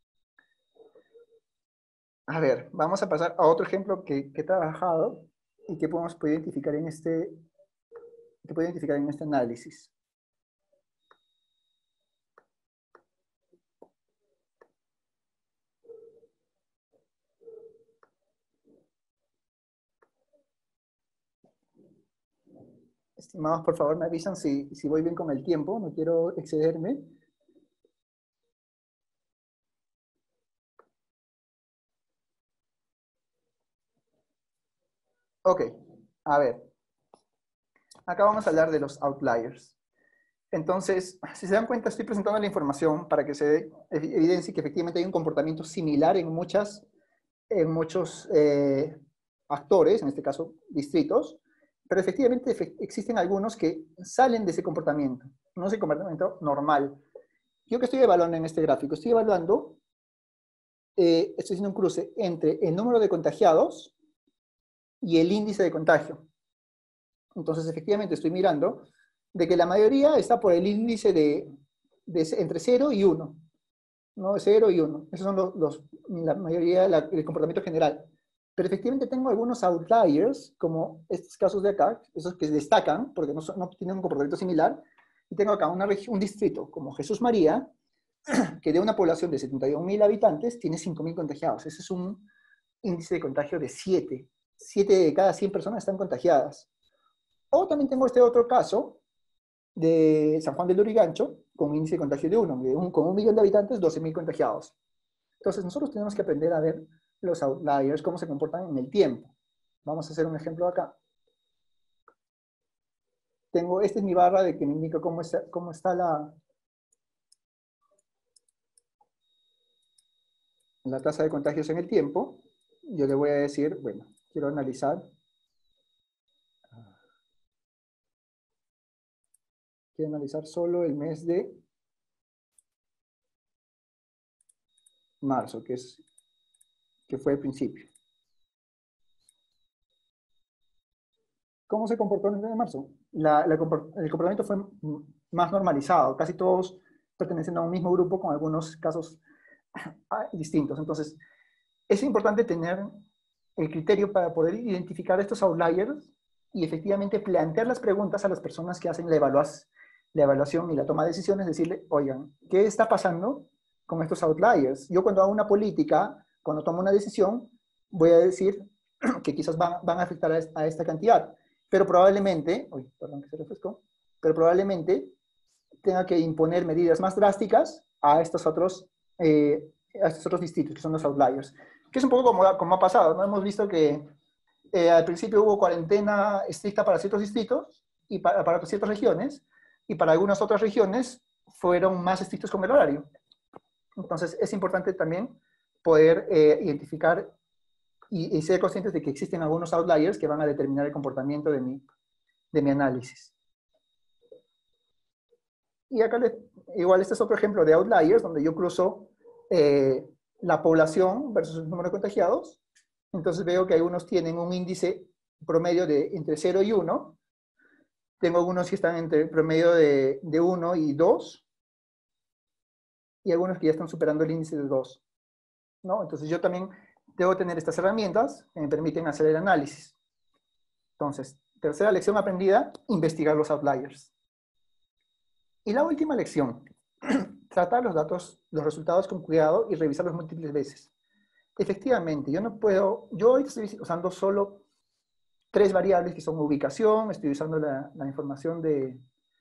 A ver, vamos a pasar a otro ejemplo que, que he trabajado y que podemos poder identificar en este, que puedo identificar en este análisis. Estimados, por favor, me avisan si, si voy bien con el tiempo, no quiero excederme. Ok, a ver. Acá vamos a hablar de los outliers. Entonces, si se dan cuenta, estoy presentando la información para que se evidencie que efectivamente hay un comportamiento similar en, muchas, en muchos eh, actores, en este caso distritos, pero efectivamente existen algunos que salen de ese comportamiento, no es el comportamiento normal. ¿Yo qué estoy evaluando en este gráfico? Estoy evaluando, eh, estoy haciendo un cruce entre el número de contagiados y el índice de contagio. Entonces, efectivamente, estoy mirando de que la mayoría está por el índice de, de entre cero y uno. ¿No? cero y uno. Esos son los, los, la mayoría del comportamiento general. Pero efectivamente tengo algunos outliers, como estos casos de acá, esos que destacan, porque no, son, no tienen un comportamiento similar. Y tengo acá una región, un distrito como Jesús María, que de una población de setenta y un mil habitantes tiene cinco mil contagiados. Ese es un índice de contagio de siete. siete de cada cien personas están contagiadas. O también tengo este otro caso de San Juan del Lurigancho, con un índice de contagio de uno, de un, con un millón de habitantes, doce mil contagiados. Entonces nosotros tenemos que aprender a ver los outliers, cómo se comportan en el tiempo. Vamos a hacer un ejemplo acá. Tengo, esta es mi barra de que me indica cómo está, cómo está la, la tasa de contagios en el tiempo. Yo le voy a decir, bueno, quiero analizar. Quiero analizar solo el mes de marzo, que, es, que fue el principio. ¿Cómo se comportó en el mes de marzo? La, la, el comportamiento fue más normalizado, casi todos perteneciendo a un mismo grupo con algunos casos distintos. Entonces, es importante tener el criterio para poder identificar estos outliers y efectivamente plantear las preguntas a las personas que hacen la, evaluación, la evaluación y la toma de decisiones, decirle, oigan, ¿qué está pasando con estos outliers? Yo cuando hago una política, cuando tomo una decisión, voy a decir que quizás van, van a afectar a, a esta cantidad, pero probablemente, uy, perdón que se refrescó, pero probablemente tenga que imponer medidas más drásticas a estos otros, eh, a estos otros distritos, que son los outliers. Que es un poco como, como ha pasado, ¿no? Hemos visto que eh, al principio hubo cuarentena estricta para ciertos distritos y para, para ciertas regiones, y para algunas otras regiones fueron más estrictos con el horario. Entonces es importante también poder eh, identificar y, y ser conscientes de que existen algunos outliers que van a determinar el comportamiento de mi, de mi análisis. Y acá, les, igual este es otro ejemplo de outliers, donde yo cruzo eh, la población versus el número de contagiados. Entonces veo que algunos tienen un índice promedio de entre cero y uno. Tengo algunos que están entre el promedio de, de uno y dos. Y algunos que ya están superando el índice de dos. ¿No? Entonces yo también debo tener estas herramientas que me permiten hacer el análisis. Entonces, tercera lección aprendida, investigar los outliers. Y la última lección, tratar los datos, los resultados con cuidado y revisarlos múltiples veces. Efectivamente, yo no puedo, yo hoy estoy usando solo tres variables que son ubicación, estoy usando la, la información de,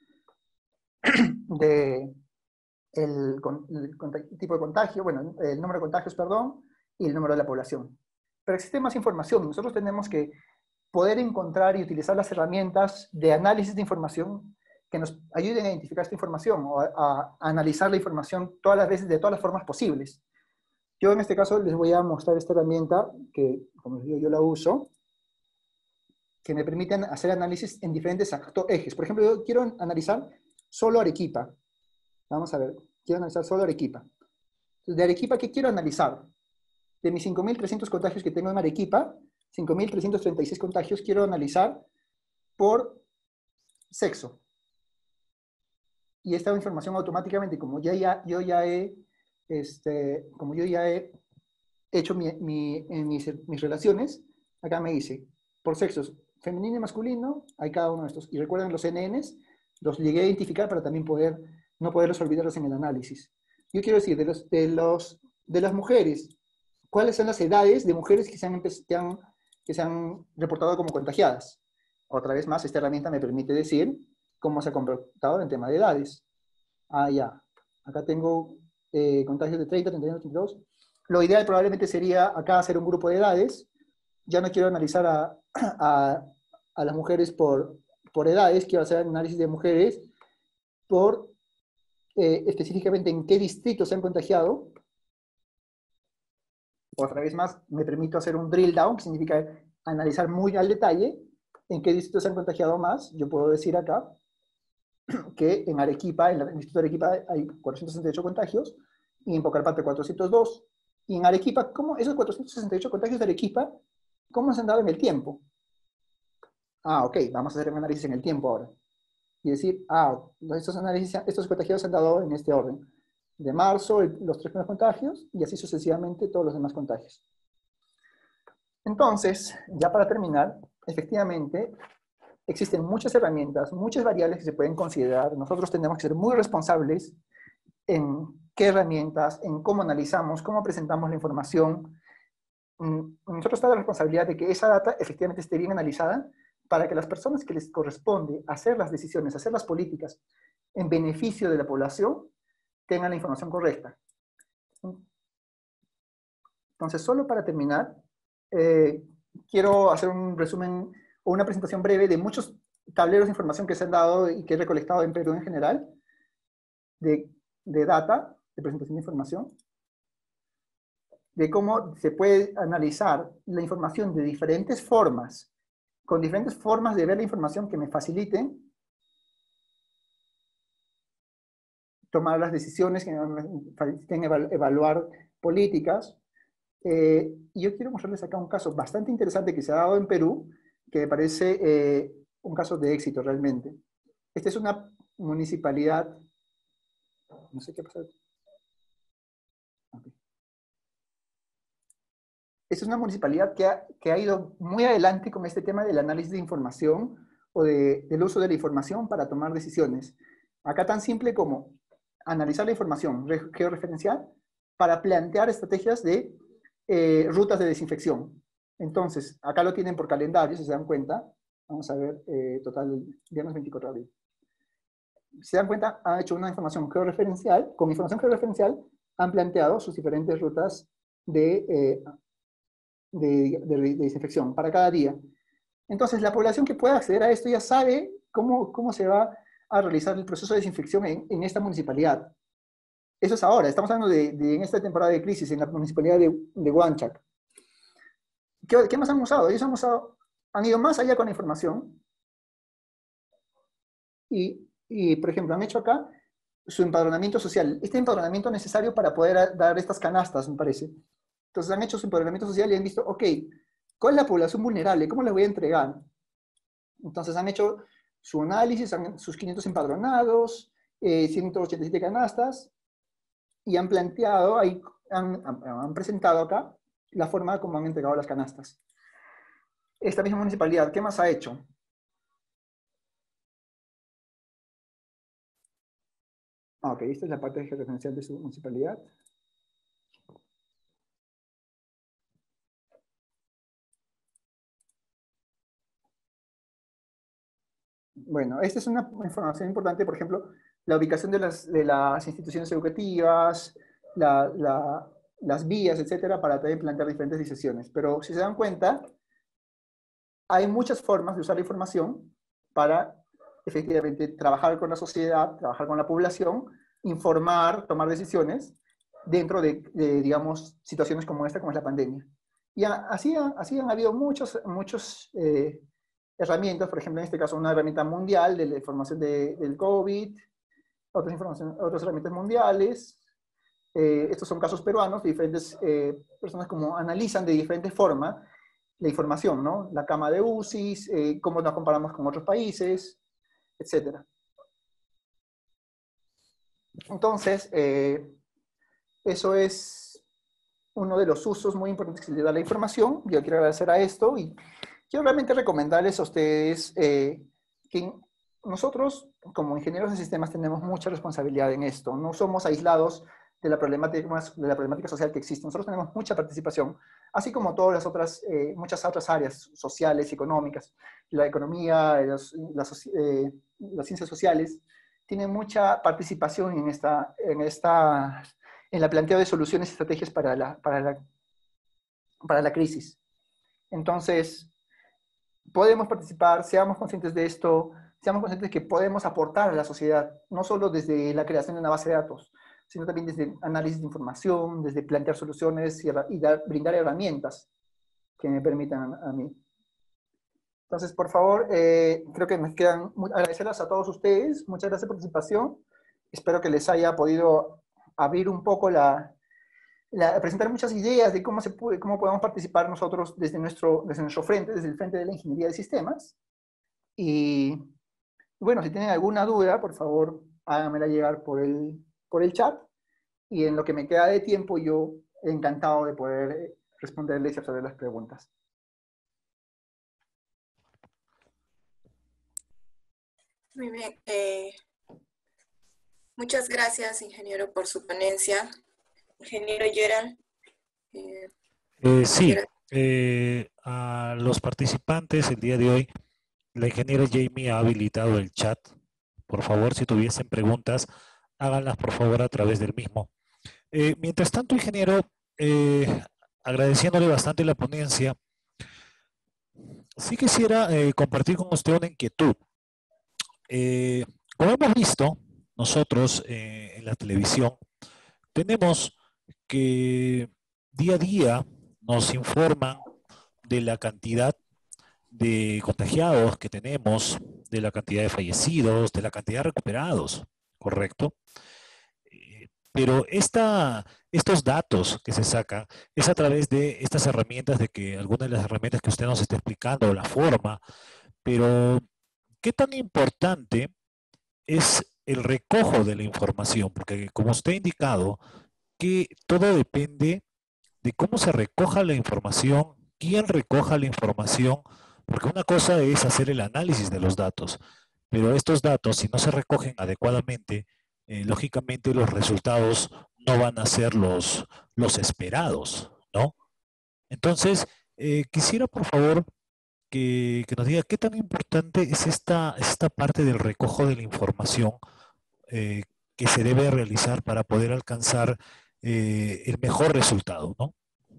de el, el tipo de contagio, bueno, el número de contagios, perdón, y el número de la población. Pero existe más información. Nosotros tenemos que poder encontrar y utilizar las herramientas de análisis de información que nos ayuden a identificar esta información o a, a analizar la información todas las veces de todas las formas posibles. Yo en este caso les voy a mostrar esta herramienta que, como les digo, yo la uso, que me permiten hacer análisis en diferentes ejes. Por ejemplo, yo quiero analizar solo Arequipa. Vamos a ver, quiero analizar solo Arequipa. Entonces, de Arequipa, ¿qué quiero analizar? De mis cinco mil trescientos contagios que tengo en Arequipa, cinco mil trescientos treinta y seis contagios quiero analizar por sexo. Y esta información automáticamente, como ya, ya, yo ya he, este, como yo ya he hecho mi, mi, en mis, mis relaciones, acá me dice, por sexos, femenino y masculino, hay cada uno de estos. Y recuerden los N Ns, los llegué a identificar para también poder, no poderlos olvidarlos en el análisis. Yo quiero decir, de, los, de, los, de las mujeres, ¿cuáles son las edades de mujeres que se, han, que, han, que se han reportado como contagiadas? Otra vez más, esta herramienta me permite decir cómo se ha comportado en tema de edades. Ah, ya. Acá tengo eh, contagios de treinta, treinta y uno, treinta y dos. Lo ideal probablemente sería acá hacer un grupo de edades. Ya no quiero analizar a, a, a las mujeres por, por edades, quiero hacer análisis de mujeres por eh, específicamente en qué distrito se han contagiado. Otra vez más, me permito hacer un drill down, que significa analizar muy al detalle en qué distritos se han contagiado más. Yo puedo decir acá que en Arequipa, en el distrito de Arequipa hay cuatrocientos sesenta y ocho contagios, y en Pucallpa cuatrocientos dos. Y en Arequipa, ¿cómo esos cuatrocientos sesenta y ocho contagios de Arequipa, cómo se han dado en el tiempo? Ah, ok, vamos a hacer un análisis en el tiempo ahora. Y decir, ah, estos, análisis, estos contagios se han dado en este orden. De marzo, el, los tres primeros contagios, y así sucesivamente todos los demás contagios. Entonces, ya para terminar, efectivamente, existen muchas herramientas, muchas variables que se pueden considerar. Nosotros tenemos que ser muy responsables en qué qué herramientas, en cómo analizamos, cómo presentamos la información. Nosotros está la responsabilidad de que esa data efectivamente esté bien analizada para que las personas que les corresponde hacer las decisiones, hacer las políticas en beneficio de la población, tengan la información correcta. Entonces, solo para terminar, eh, quiero hacer un resumen o una presentación breve de muchos tableros de información que se han dado y que he recolectado en Perú en general, de, de data, de presentación de información, de cómo se puede analizar la información de diferentes formas, con diferentes formas de ver la información que me faciliten tomar las decisiones, que me faciliten evaluar políticas. Eh, y yo quiero mostrarles acá un caso bastante interesante que se ha dado en Perú, que me parece eh, un caso de éxito realmente. Esta es una municipalidad, no sé qué pasa. Okay. Esta es una municipalidad que ha, que ha ido muy adelante con este tema del análisis de información o de, del uso de la información para tomar decisiones. Acá tan simple como analizar la información georreferencial para plantear estrategias de eh, rutas de desinfección. Entonces, acá lo tienen por calendario, si se dan cuenta. Vamos a ver, eh, total, viernes veinticuatro de abril. Si se dan cuenta, han hecho una información georreferencial. Con información georreferencial han planteado sus diferentes rutas de, eh, de, de, de desinfección para cada día. Entonces, la población que pueda acceder a esto ya sabe cómo, cómo se va a realizar el proceso de desinfección en, en esta municipalidad. Eso es ahora, estamos hablando de, de en esta temporada de crisis en la municipalidad de, de Huanchac. ¿Qué, ¿Qué más han usado? Ellos han, usado, han ido más allá con la información y, y, por ejemplo, han hecho acá su empadronamiento social. Este empadronamiento necesario para poder dar estas canastas, me parece. Entonces han hecho su empadronamiento social y han visto, ok, ¿cuál es la población vulnerable? ¿Cómo la voy a entregar? Entonces han hecho su análisis, han, sus quinientos empadronados, eh, ciento ochenta y siete canastas, y han planteado, ahí, han, han presentado acá la forma como han entregado las canastas. Esta misma municipalidad, ¿qué más ha hecho? Ah, ok, esta es la parte georreferencial de su municipalidad. Bueno, esta es una información importante, por ejemplo, la ubicación de las, de las instituciones educativas, la, la, las vías, etcétera, para también plantear diferentes decisiones. Pero si se dan cuenta, hay muchas formas de usar la información para efectivamente trabajar con la sociedad, trabajar con la población, informar, tomar decisiones dentro de, de digamos, situaciones como esta, como es la pandemia. Y así, así han habido muchos, muchos eh, herramientas, por ejemplo, en este caso una herramienta mundial de la información de, del COVID, otras, información, otras herramientas mundiales. Eh, estos son casos peruanos, diferentes eh, personas como analizan de diferentes formas la información, ¿no? La cama de U C I s, eh, cómo nos comparamos con otros países, etcétera. Entonces, eh, eso es uno de los usos muy importantes que se le da a la información. Yo quiero agradecer a esto y quiero realmente recomendarles a ustedes eh, que nosotros, como ingenieros de sistemas, tenemos mucha responsabilidad en esto. No somos aislados de la problemática, de la problemática social que existe. Nosotros tenemos mucha participación, así como todas las otras, eh, muchas otras áreas sociales, económicas. La economía, las, las, eh, las ciencias sociales, tienen mucha participación en esta, en esta, en la planteo de soluciones y estrategias para la, para la, para la crisis. Entonces, podemos participar, seamos conscientes de esto, seamos conscientes de que podemos aportar a la sociedad, no solo desde la creación de una base de datos, sino también desde análisis de información, desde plantear soluciones y, y dar, brindar herramientas que me permitan a, a mí. Entonces, por favor, eh, creo que me quedan agradecerles a todos ustedes, muchas gracias por su participación, espero que les haya podido abrir un poco la, La, presentar muchas ideas de cómo, se puede, cómo podemos participar nosotros desde nuestro, desde nuestro frente, desde el frente de la ingeniería de sistemas. Y bueno, si tienen alguna duda, por favor, háganmela llegar por el, por el chat. Y en lo que me queda de tiempo, yo encantado de poder responderles y absorber las preguntas. Muy bien. Eh, Muchas gracias, ingeniero, por su ponencia. Ingeniero Gerald. Eh, Eh, sí, Gerald. eh, a los participantes el día de hoy, la ingeniera Jamie ha habilitado el chat. Por favor, si tuviesen preguntas, háganlas por favor a través del mismo. Eh, mientras tanto, ingeniero, eh, agradeciéndole bastante la ponencia, sí quisiera eh, compartir con usted una inquietud. Eh, como hemos visto nosotros eh, en la televisión, tenemos que día a día nos informan de la cantidad de contagiados que tenemos, de la cantidad de fallecidos, de la cantidad de recuperados, ¿correcto? Eh, Pero esta, estos datos que se sacan es a través de estas herramientas, de que algunas de las herramientas que usted nos está explicando, la forma, pero ¿qué tan importante es el recojo de la información? Porque como usted ha indicado, que todo depende de cómo se recoja la información, quién recoja la información, porque una cosa es hacer el análisis de los datos, pero estos datos, si no se recogen adecuadamente, eh, lógicamente los resultados no van a ser los, los esperados, ¿no? Entonces, eh, quisiera por favor que, que nos diga qué tan importante es esta, esta parte del recojo de la información eh, que se debe realizar para poder alcanzar eh, el mejor resultado, ¿no?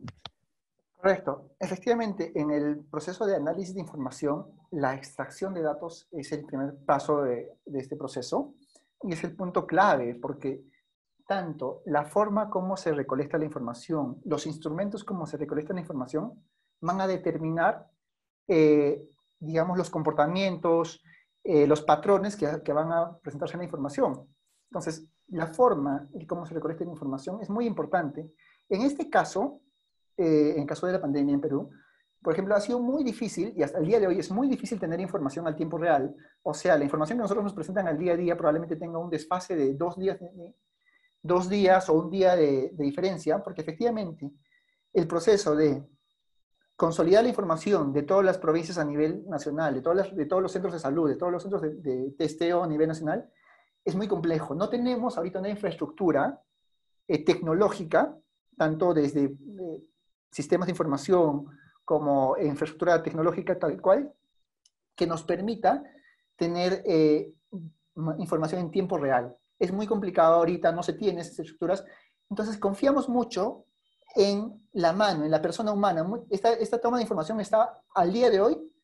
Correcto. Efectivamente, en el proceso de análisis de información, la extracción de datos es el primer paso de, de este proceso y es el punto clave porque tanto la forma como se recolecta la información, los instrumentos como se recolecta la información, van a determinar, eh, digamos, los comportamientos, eh, los patrones que, que van a presentarse en la información. Entonces, la forma y cómo se recolecta la información es muy importante. En este caso, eh, en caso de la pandemia en Perú, por ejemplo, ha sido muy difícil, y hasta el día de hoy es muy difícil tener información al tiempo real. O sea, la información que nosotros nos presentan al día a día probablemente tenga un desfase de dos días, de, dos días o un día de, de diferencia, porque efectivamente el proceso de consolidar la información de todas las provincias a nivel nacional, de, todas las, de todos los centros de salud, de todos los centros de, de testeo a nivel nacional, es muy complejo. No tenemos ahorita una infraestructura eh, tecnológica, tanto desde eh, sistemas de información como infraestructura tecnológica tal cual, que nos permita tener eh, información en tiempo real. Es muy complicado ahorita, no se tiene esas estructuras, entonces confiamos mucho en la mano, en la persona humana. Esta, esta toma de información está al día de hoy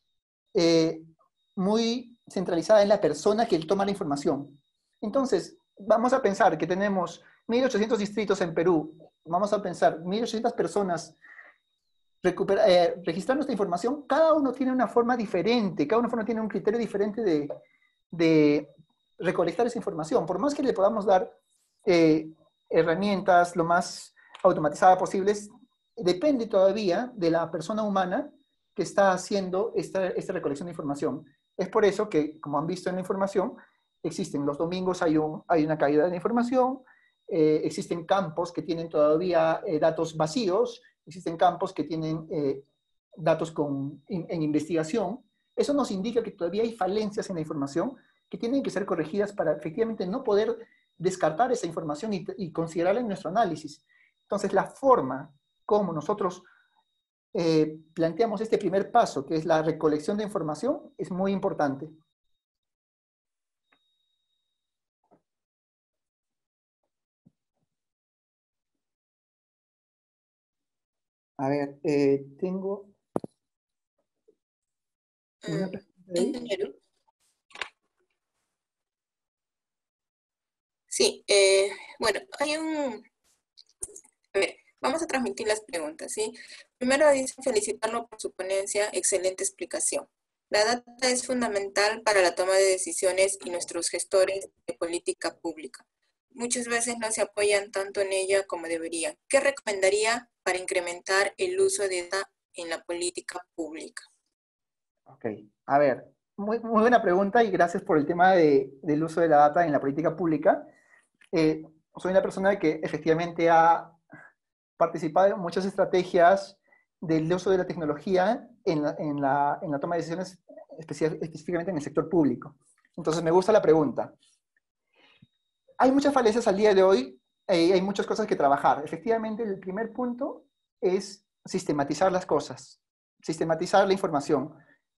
eh, muy centralizada en la persona que toma la información. Entonces, vamos a pensar que tenemos mil ochocientos distritos en Perú, vamos a pensar mil ochocientas personas recupera, eh, registrando esta información, cada uno tiene una forma diferente, cada uno tiene un criterio diferente de, de recolectar esa información. Por más que le podamos dar eh, herramientas lo más automatizadas posibles, depende todavía de la persona humana que está haciendo esta, esta recolección de información. Es por eso que, como han visto en la información, existen los domingos, hay, un, hay una caída de la información, eh, existen campos que tienen todavía eh, datos vacíos, existen campos que tienen eh, datos con, en, en investigación. Eso nos indica que todavía hay falencias en la información que tienen que ser corregidas para efectivamente no poder descartar esa información y, y considerarla en nuestro análisis. Entonces, la forma como nosotros eh, planteamos este primer paso, que es la recolección de información, es muy importante. A ver, eh, tengo una pregunta ahí. Sí, eh, bueno, hay un... A ver, vamos a transmitir las preguntas, ¿sí? Primero dice felicitarlo por su ponencia, excelente explicación. La data es fundamental para la toma de decisiones y nuestros gestores de política pública. Muchas veces no se apoyan tanto en ella como deberían. ¿Qué recomendaría para incrementar el uso de data en la política pública? Ok, a ver, muy, muy buena pregunta y gracias por el tema de, del uso de la data en la política pública. Eh, soy una persona que efectivamente ha participado en muchas estrategias del uso de la tecnología en la, en la, en la toma de decisiones específicamente en el sector público. Entonces me gusta la pregunta. hay muchas falencias al día de hoy, eh, hay muchas cosas que trabajar. Efectivamente, el primer punto es sistematizar las cosas, sistematizar la información.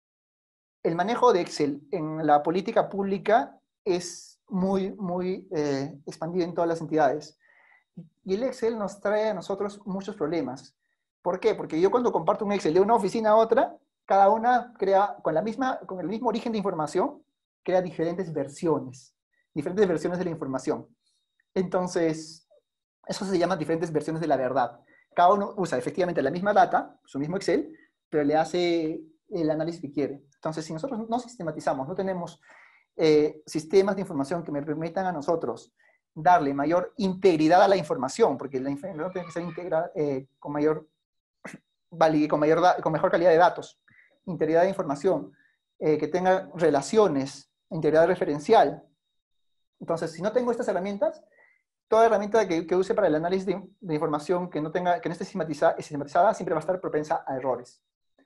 El manejo de Excel en la política pública es muy, muy eh, expandido en todas las entidades. Y el Excel nos trae a nosotros muchos problemas. ¿Por qué? Porque yo cuando comparto un Excel de una oficina a otra, cada una crea, con, la misma, con el mismo origen de información, crea diferentes versiones, diferentes versiones de la información. Entonces, eso se llama diferentes versiones de la verdad. Cada uno usa efectivamente la misma data, su mismo Excel, pero le hace el análisis que quiere. Entonces, si nosotros no sistematizamos, no tenemos eh, sistemas de información que me permitan a nosotros darle mayor integridad a la información, porque la información tiene que ser integrada eh, con, mayor, con, mayor, con mejor calidad de datos, integridad de información, eh, que tenga relaciones, integridad referencial. Entonces, si no tengo estas herramientas, toda herramienta que, que use para el análisis de, de información que no, tenga, que no esté sistematizada, sistematizada siempre va a estar propensa a errores.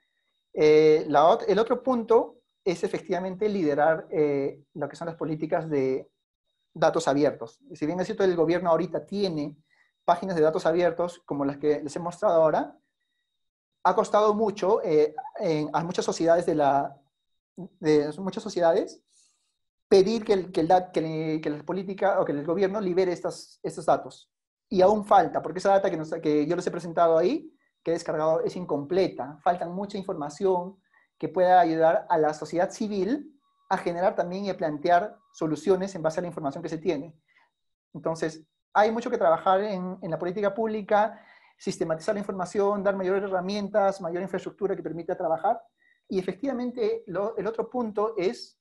Eh, la, el otro punto es efectivamente liderar eh, lo que son las políticas de datos abiertos. Si bien es cierto, el gobierno ahorita tiene páginas de datos abiertos como las que les he mostrado ahora, ha costado mucho eh, en, a muchas sociedades de la de muchas sociedades pedir que, el, que, el, que, que la política o que el gobierno libere estas, estos datos. Y aún falta, porque esa data que, nos, que yo les he presentado ahí, que he descargado, es incompleta. Falta mucha información que pueda ayudar a la sociedad civil a generar también y a plantear soluciones en base a la información que se tiene. Entonces, hay mucho que trabajar en, en la política pública, sistematizar la información, dar mayores herramientas, mayor infraestructura que permita trabajar. Y efectivamente, lo, el otro punto es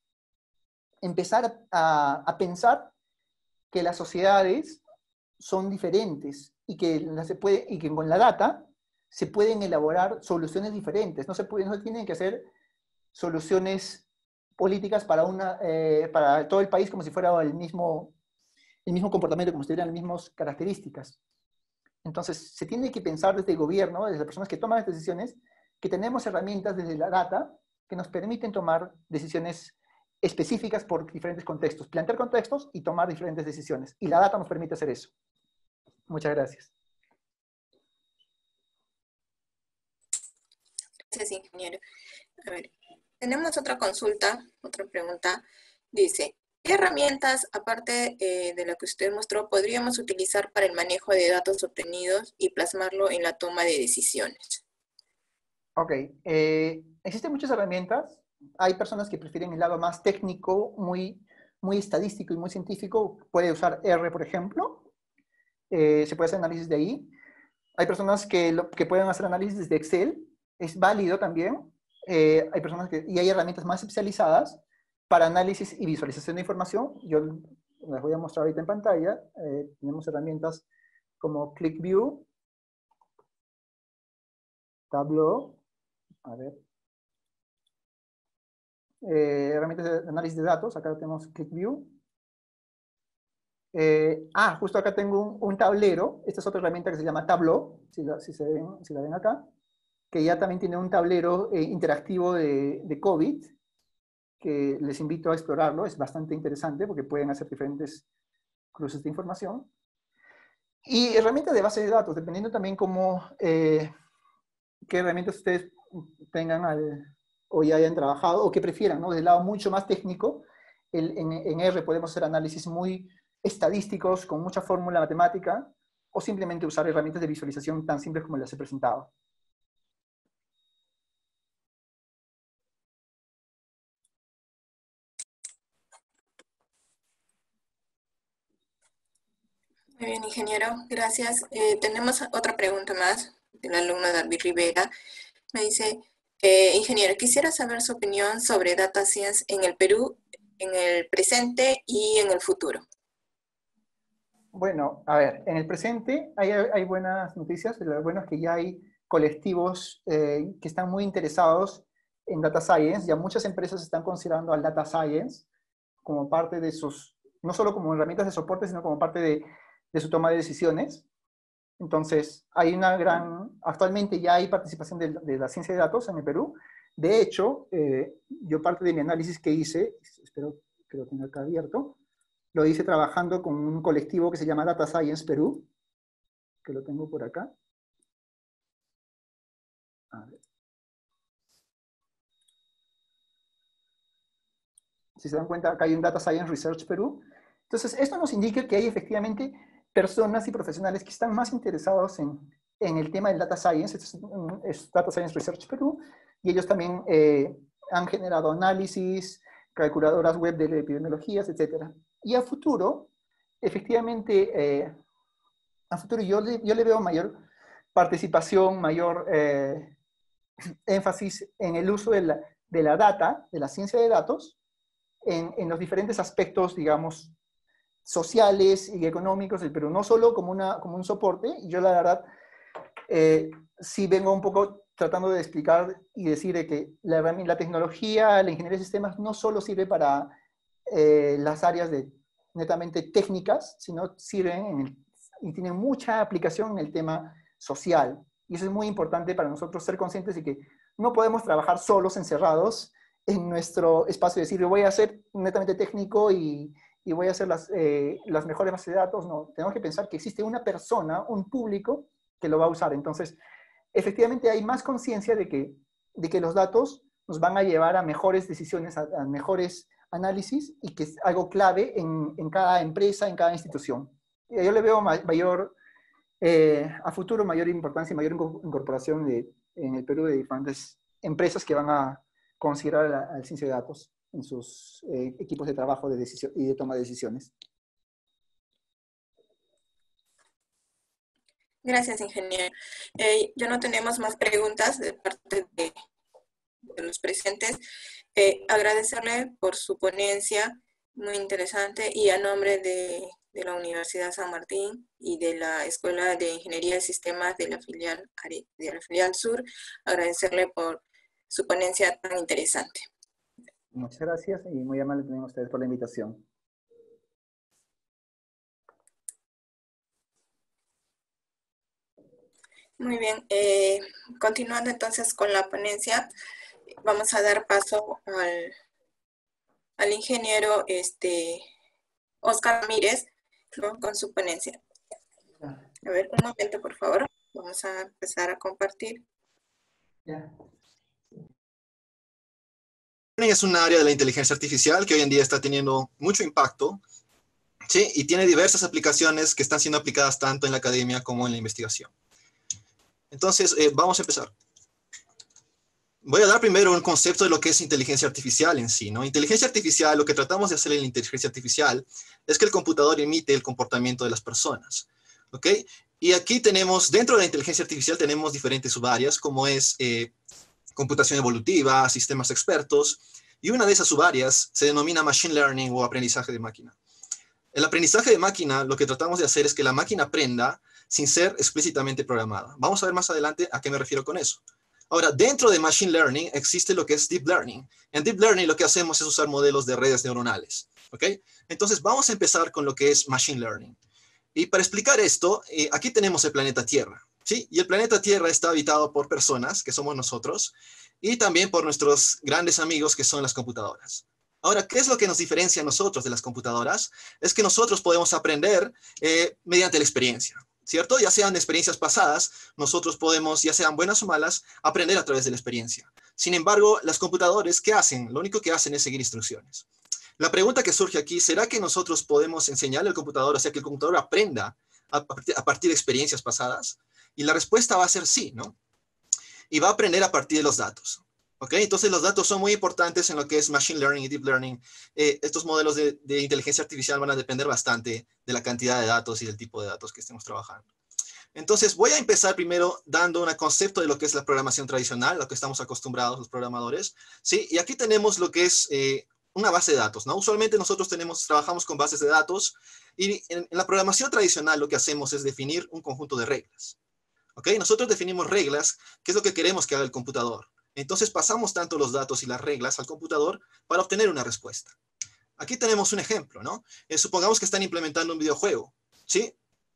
empezar a, a pensar que las sociedades son diferentes y que, se puede, y que con la data se pueden elaborar soluciones diferentes. No se, puede, no se tienen que hacer soluciones políticas para, una, eh, para todo el país como si fuera el mismo, el mismo comportamiento, como si tuvieran las mismas características. Entonces, se tiene que pensar desde el gobierno, desde las personas que toman las decisiones, que tenemos herramientas desde la data que nos permiten tomar decisiones específicas por diferentes contextos, plantear contextos y tomar diferentes decisiones. Y la data nos permite hacer eso. Muchas gracias. Gracias, ingeniero. A ver, tenemos otra consulta, otra pregunta. Dice, ¿qué herramientas, aparte eh, de la que usted mostró, podríamos utilizar para el manejo de datos obtenidos y plasmarlo en la toma de decisiones? Ok, eh, existen muchas herramientas. Hay personas que prefieren el lado más técnico, muy, muy estadístico y muy científico. Puede usar R, por ejemplo. Eh, se puede hacer análisis de ahí. Hay personas que, lo, que pueden hacer análisis desde Excel. Es válido también. Eh, hay personas que, y hay herramientas más especializadas para análisis y visualización de información. Yo les voy a mostrar ahorita en pantalla. Eh, tenemos herramientas como ClickView, Tableau, a ver, eh, herramientas de análisis de datos. Acá tenemos ClickView. Eh, ah, justo acá tengo un, un tablero. Esta es otra herramienta que se llama Tableau, si la, si se ven, si la ven acá, que ya también tiene un tablero eh, interactivo de, de COVID, que les invito a explorarlo. Es bastante interesante porque pueden hacer diferentes cruces de información. Y herramientas de base de datos, dependiendo también cómo, eh, qué herramientas ustedes tengan al, o ya hayan trabajado, o que prefieran, ¿no? Del lado mucho más técnico, el, en, en R podemos hacer análisis muy estadísticos, con mucha fórmula matemática, o simplemente usar herramientas de visualización tan simples como las he presentado. Muy bien, ingeniero, gracias. Eh, tenemos otra pregunta más del alumno David Rivera. Me dice, eh, ingeniero, quisiera saber su opinión sobre Data Science en el Perú, en el presente y en el futuro. Bueno, a ver, en el presente hay, hay buenas noticias. Lo bueno es que ya hay colectivos eh, que están muy interesados en Data Science. Ya muchas empresas están considerando al Data Science como parte de sus, no solo como herramientas de soporte, sino como parte de, de su toma de decisiones. Entonces, hay una gran, actualmente ya hay participación de, de la ciencia de datos en el Perú. De hecho, eh, yo parte de mi análisis que hice, espero que lo tenga acá abierto, lo hice trabajando con un colectivo que se llama Data Science Perú, que lo tengo por acá. A ver. Si se dan cuenta, acá hay un Data Science Research Perú. Entonces, esto nos indica que hay efectivamente personas y profesionales que están más interesados en, en el tema del Data Science. Esto es, es Data Science Research Perú. Y ellos también eh, han generado análisis, calculadoras web de epidemiologías, etcétera. Y a futuro, efectivamente, eh, a futuro yo le, yo le veo mayor participación, mayor eh, énfasis en el uso de la, de la data, de la ciencia de datos, En, en los diferentes aspectos, digamos, sociales y económicos del Perú, no solo como, una, como un soporte. Y yo la verdad eh, sí vengo un poco tratando de explicar y decir de que la, la tecnología, la ingeniería de sistemas no solo sirve para eh, las áreas de, netamente técnicas, sino sirven en el, y tienen mucha aplicación en el tema social. Y eso es muy importante para nosotros ser conscientes de que no podemos trabajar solos, encerrados, en nuestro espacio de decir, yo voy a ser netamente técnico y, y voy a hacer las, eh, las mejores bases de datos. No, tenemos que pensar que existe una persona, un público que lo va a usar. Entonces, efectivamente hay más conciencia de que, de que los datos nos van a llevar a mejores decisiones, a, a mejores análisis, y que es algo clave en, en cada empresa, en cada institución. Yo le veo mayor, eh, a futuro, mayor importancia y mayor incorporación de, en el Perú de diferentes empresas que van a considerar la, la ciencia de datos en sus eh, equipos de trabajo de decisión y de toma de decisiones. Gracias, ingeniero. Eh, ya no tenemos más preguntas de parte de, de los presentes. Eh, agradecerle por su ponencia, muy interesante, y a nombre de, de la Universidad San Martín y de la Escuela de Ingeniería de Sistemas de la filial, de la filial Sur, agradecerle por su ponencia tan interesante. Muchas gracias y muy amable también a ustedes por la invitación. Muy bien, eh, continuando entonces con la ponencia, vamos a dar paso al, al ingeniero este, Oscar Ramírez, ¿no?, con su ponencia. A ver, un momento, por favor. Vamos a empezar a compartir. Ya. Es un área de la inteligencia artificial que hoy en día está teniendo mucho impacto, ¿sí? Y tiene diversas aplicaciones que están siendo aplicadas tanto en la academia como en la investigación. Entonces, eh, vamos a empezar. Voy a dar primero un concepto de lo que es inteligencia artificial en sí, ¿no? Inteligencia artificial, lo que tratamos de hacer en la inteligencia artificial es que el computador imite el comportamiento de las personas, ¿ok? Y aquí tenemos, dentro de la inteligencia artificial tenemos diferentes subáreas, como es eh, computación evolutiva, sistemas expertos, y una de esas subáreas se denomina machine learning o aprendizaje de máquina. El aprendizaje de máquina, lo que tratamos de hacer es que la máquina aprenda sin ser explícitamente programada. Vamos a ver más adelante a qué me refiero con eso. Ahora, dentro de machine learning existe lo que es deep learning. En deep learning lo que hacemos es usar modelos de redes neuronales, ¿ok? Entonces vamos a empezar con lo que es machine learning. Y para explicar esto, eh, aquí tenemos el planeta Tierra, ¿sí? Y el planeta Tierra está habitado por personas, que somos nosotros, y también por nuestros grandes amigos, que son las computadoras. Ahora, ¿qué es lo que nos diferencia a nosotros de las computadoras? Es que nosotros podemos aprender eh, mediante la experiencia, ¿cierto? Ya sean experiencias pasadas, nosotros podemos, ya sean buenas o malas, aprender a través de la experiencia. Sin embargo, las computadoras, ¿qué hacen? Lo único que hacen es seguir instrucciones. La pregunta que surge aquí, ¿será que nosotros podemos enseñarle al computador, o sea, que el computador aprenda a partir, a partir de experiencias pasadas? Y la respuesta va a ser sí, ¿no? Y va a aprender a partir de los datos. ¿Ok? Entonces los datos son muy importantes en lo que es machine learning y deep learning. Eh, estos modelos de, de inteligencia artificial van a depender bastante de la cantidad de datos y del tipo de datos que estemos trabajando. Entonces voy a empezar primero dando un concepto de lo que es la programación tradicional, lo que estamos acostumbrados los programadores, ¿sí? Y aquí tenemos lo que es eh, una base de datos, ¿no? Usualmente nosotros tenemos, trabajamos con bases de datos y en, en la programación tradicional lo que hacemos es definir un conjunto de reglas. ¿Ok? Nosotros definimos reglas, qué es lo que queremos que haga el computador. Entonces pasamos tanto los datos y las reglas al computador para obtener una respuesta. Aquí tenemos un ejemplo, ¿no? Eh, supongamos que están implementando un videojuego, ¿sí?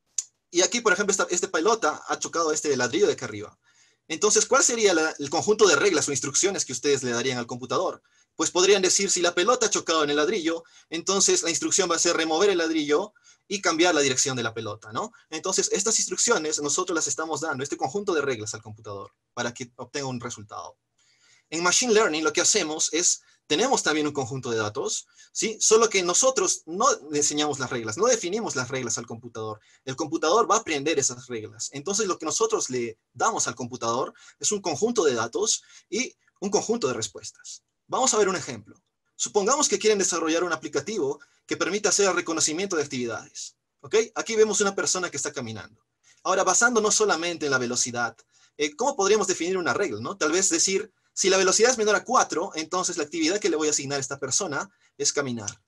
Y aquí, por ejemplo, esta, este pelota ha chocado este ladrillo de acá arriba. Entonces, ¿cuál sería la, el conjunto de reglas o instrucciones que ustedes le darían al computador? pues podrían decir, si la pelota ha chocado en el ladrillo, entonces la instrucción va a ser remover el ladrillo y cambiar la dirección de la pelota, ¿no? Entonces, estas instrucciones nosotros las estamos dando, este conjunto de reglas al computador, para que obtenga un resultado. En Machine Learning lo que hacemos es, tenemos también un conjunto de datos, ¿sí? Solo que nosotros no le enseñamos las reglas, no definimos las reglas al computador. El computador va a aprender esas reglas. Entonces, lo que nosotros le damos al computador es un conjunto de datos y un conjunto de respuestas. Vamos a ver un ejemplo. Supongamos que quieren desarrollar un aplicativo que permita hacer el reconocimiento de actividades. ¿Ok? Aquí vemos una persona que está caminando. Ahora, basándonos solamente en la velocidad, eh, ¿cómo podríamos definir una regla, ¿no? Tal vez decir, si la velocidad es menor a cuatro, entonces la actividad que le voy a asignar a esta persona es caminar.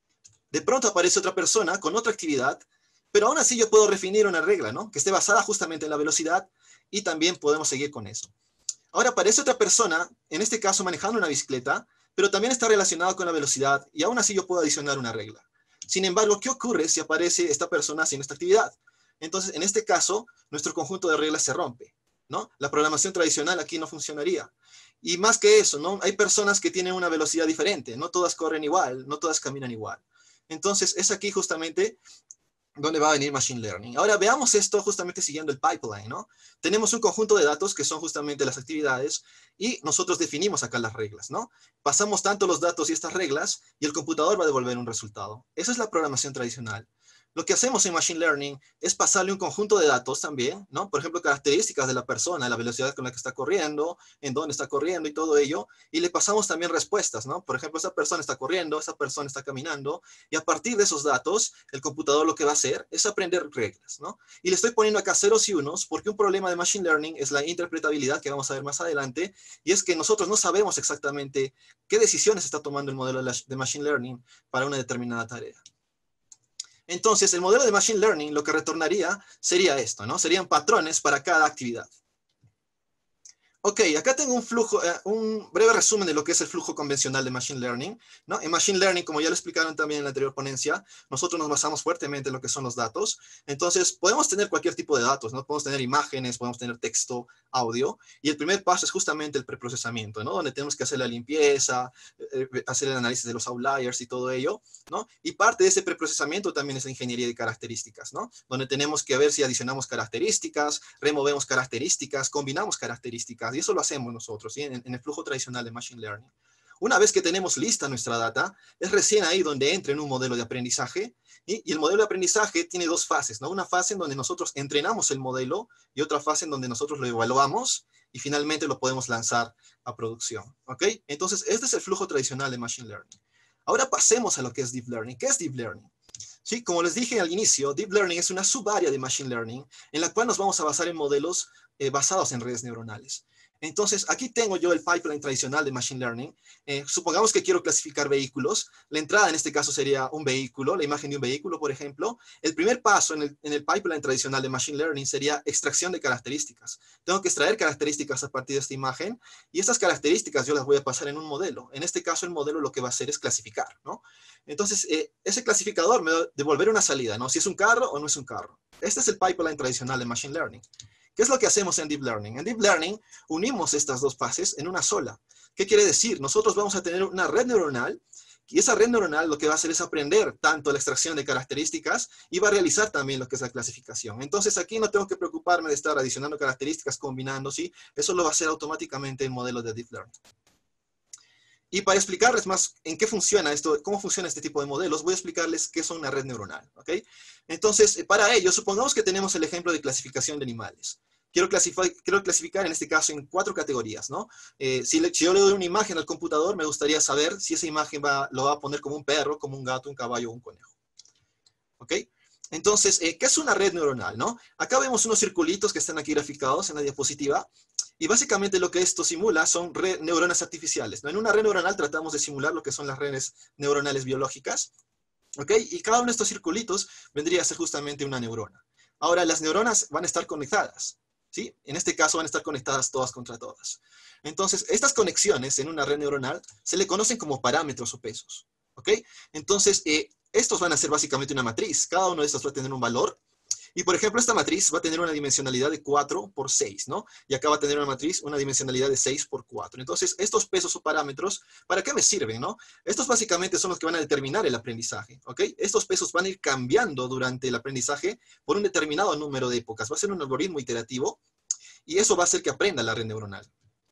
De pronto aparece otra persona con otra actividad, pero aún así yo puedo definir una regla, ¿no? Que esté basada justamente en la velocidad y también podemos seguir con eso. Ahora aparece otra persona, en este caso manejando una bicicleta, pero también está relacionado con la velocidad y aún así yo puedo adicionar una regla. Sin embargo, ¿qué ocurre si aparece esta persona haciendo esta actividad? Entonces, en este caso, nuestro conjunto de reglas se rompe, ¿no? La programación tradicional aquí no funcionaría. Y más que eso, ¿no? Hay personas que tienen una velocidad diferente, no todas corren igual, no todas caminan igual. Entonces, es aquí justamente donde va a venir Machine Learning. Ahora veamos esto justamente siguiendo el pipeline, ¿no? Tenemos un conjunto de datos que son justamente las actividades y nosotros definimos acá las reglas, ¿no? Pasamos tanto los datos y estas reglas y el computador va a devolver un resultado. Esa es la programación tradicional. Lo que hacemos en Machine Learning es pasarle un conjunto de datos también, ¿no? Por ejemplo, características de la persona, la velocidad con la que está corriendo, en dónde está corriendo y todo ello, y le pasamos también respuestas, ¿no? Por ejemplo, esa persona está corriendo, esa persona está caminando, y a partir de esos datos, el computador lo que va a hacer es aprender reglas, ¿no? Y le estoy poniendo acá ceros y unos, porque un problema de Machine Learning es la interpretabilidad, que vamos a ver más adelante, y es que nosotros no sabemos exactamente qué decisiones está tomando el modelo de Machine Learning para una determinada tarea. Entonces, el modelo de Machine Learning lo que retornaría sería esto, ¿no? Serían patrones para cada actividad. Ok, acá tengo un flujo, eh, un breve resumen de lo que es el flujo convencional de Machine Learning, ¿no? En Machine Learning, como ya lo explicaron también en la anterior ponencia, nosotros nos basamos fuertemente en lo que son los datos. Entonces, podemos tener cualquier tipo de datos, ¿no? Podemos tener imágenes, podemos tener texto, audio, y el primer paso es justamente el preprocesamiento, ¿no? Donde tenemos que hacer la limpieza, eh, hacer el análisis de los outliers y todo ello, ¿no? Y parte de ese preprocesamiento también es la ingeniería de características, ¿no? Donde tenemos que ver si adicionamos características, removemos características, combinamos características, y eso lo hacemos nosotros, ¿sí? en, en el flujo tradicional de Machine Learning. Una vez que tenemos lista nuestra data, es recién ahí donde entra en un modelo de aprendizaje, ¿sí? Y el modelo de aprendizaje tiene dos fases, ¿no? Una fase en donde nosotros entrenamos el modelo y otra fase en donde nosotros lo evaluamos y finalmente lo podemos lanzar a producción, ¿ok? Entonces, este es el flujo tradicional de Machine Learning. Ahora pasemos a lo que es Deep Learning. ¿Qué es Deep Learning? Sí, como les dije al inicio, Deep Learning es una subárea de Machine Learning en la cual nos vamos a basar en modelos eh, basados en redes neuronales. Entonces, aquí tengo yo el pipeline tradicional de Machine Learning. Eh, supongamos que quiero clasificar vehículos. La entrada en este caso sería un vehículo, la imagen de un vehículo, por ejemplo. El primer paso en el, en el pipeline tradicional de Machine Learning sería extracción de características. Tengo que extraer características a partir de esta imagen y estas características yo las voy a pasar en un modelo. En este caso, el modelo lo que va a hacer es clasificar, ¿no? Entonces, eh, ese clasificador me va a devolver una salida, ¿no? Si es un carro o no es un carro. Este es el pipeline tradicional de Machine Learning. ¿Qué es lo que hacemos en Deep Learning? En Deep Learning unimos estas dos fases en una sola. ¿Qué quiere decir? Nosotros vamos a tener una red neuronal y esa red neuronal lo que va a hacer es aprender tanto la extracción de características y va a realizar también lo que es la clasificación. Entonces aquí no tengo que preocuparme de estar adicionando características, combinando, ¿sí? Eso lo va a hacer automáticamente el modelo de Deep Learning. Y para explicarles más en qué funciona esto, cómo funciona este tipo de modelos, voy a explicarles qué es una red neuronal, ¿ok? Entonces, para ello, supongamos que tenemos el ejemplo de clasificación de animales. Quiero clasificar, quiero clasificar en este caso en cuatro categorías, ¿no? Eh, si, le, si yo le doy una imagen al computador, me gustaría saber si esa imagen va, lo va a poner como un perro, como un gato, un caballo o un conejo. ¿Ok? Entonces, eh, ¿qué es una red neuronal, no? Acá vemos unos circulitos que están aquí graficados en la diapositiva. Y básicamente lo que esto simula son red, neuronas artificiales, ¿no? En una red neuronal tratamos de simular lo que son las redes neuronales biológicas, ¿ok? Y cada uno de estos circulitos vendría a ser justamente una neurona. Ahora, las neuronas van a estar conectadas, ¿sí? En este caso van a estar conectadas todas contra todas. Entonces, estas conexiones en una red neuronal se le conocen como parámetros o pesos, ¿ok? Entonces, eh, estos van a ser básicamente una matriz. Cada uno de estos va a tener un valor. Y por ejemplo, esta matriz va a tener una dimensionalidad de cuatro por seis, ¿no? Y acá va a tener una matriz, una dimensionalidad de seis por cuatro. Entonces, estos pesos o parámetros, ¿para qué me sirven, no? Estos básicamente son los que van a determinar el aprendizaje, ¿ok? Estos pesos van a ir cambiando durante el aprendizaje por un determinado número de épocas. Va a ser un algoritmo iterativo y eso va a hacer que aprenda la red neuronal.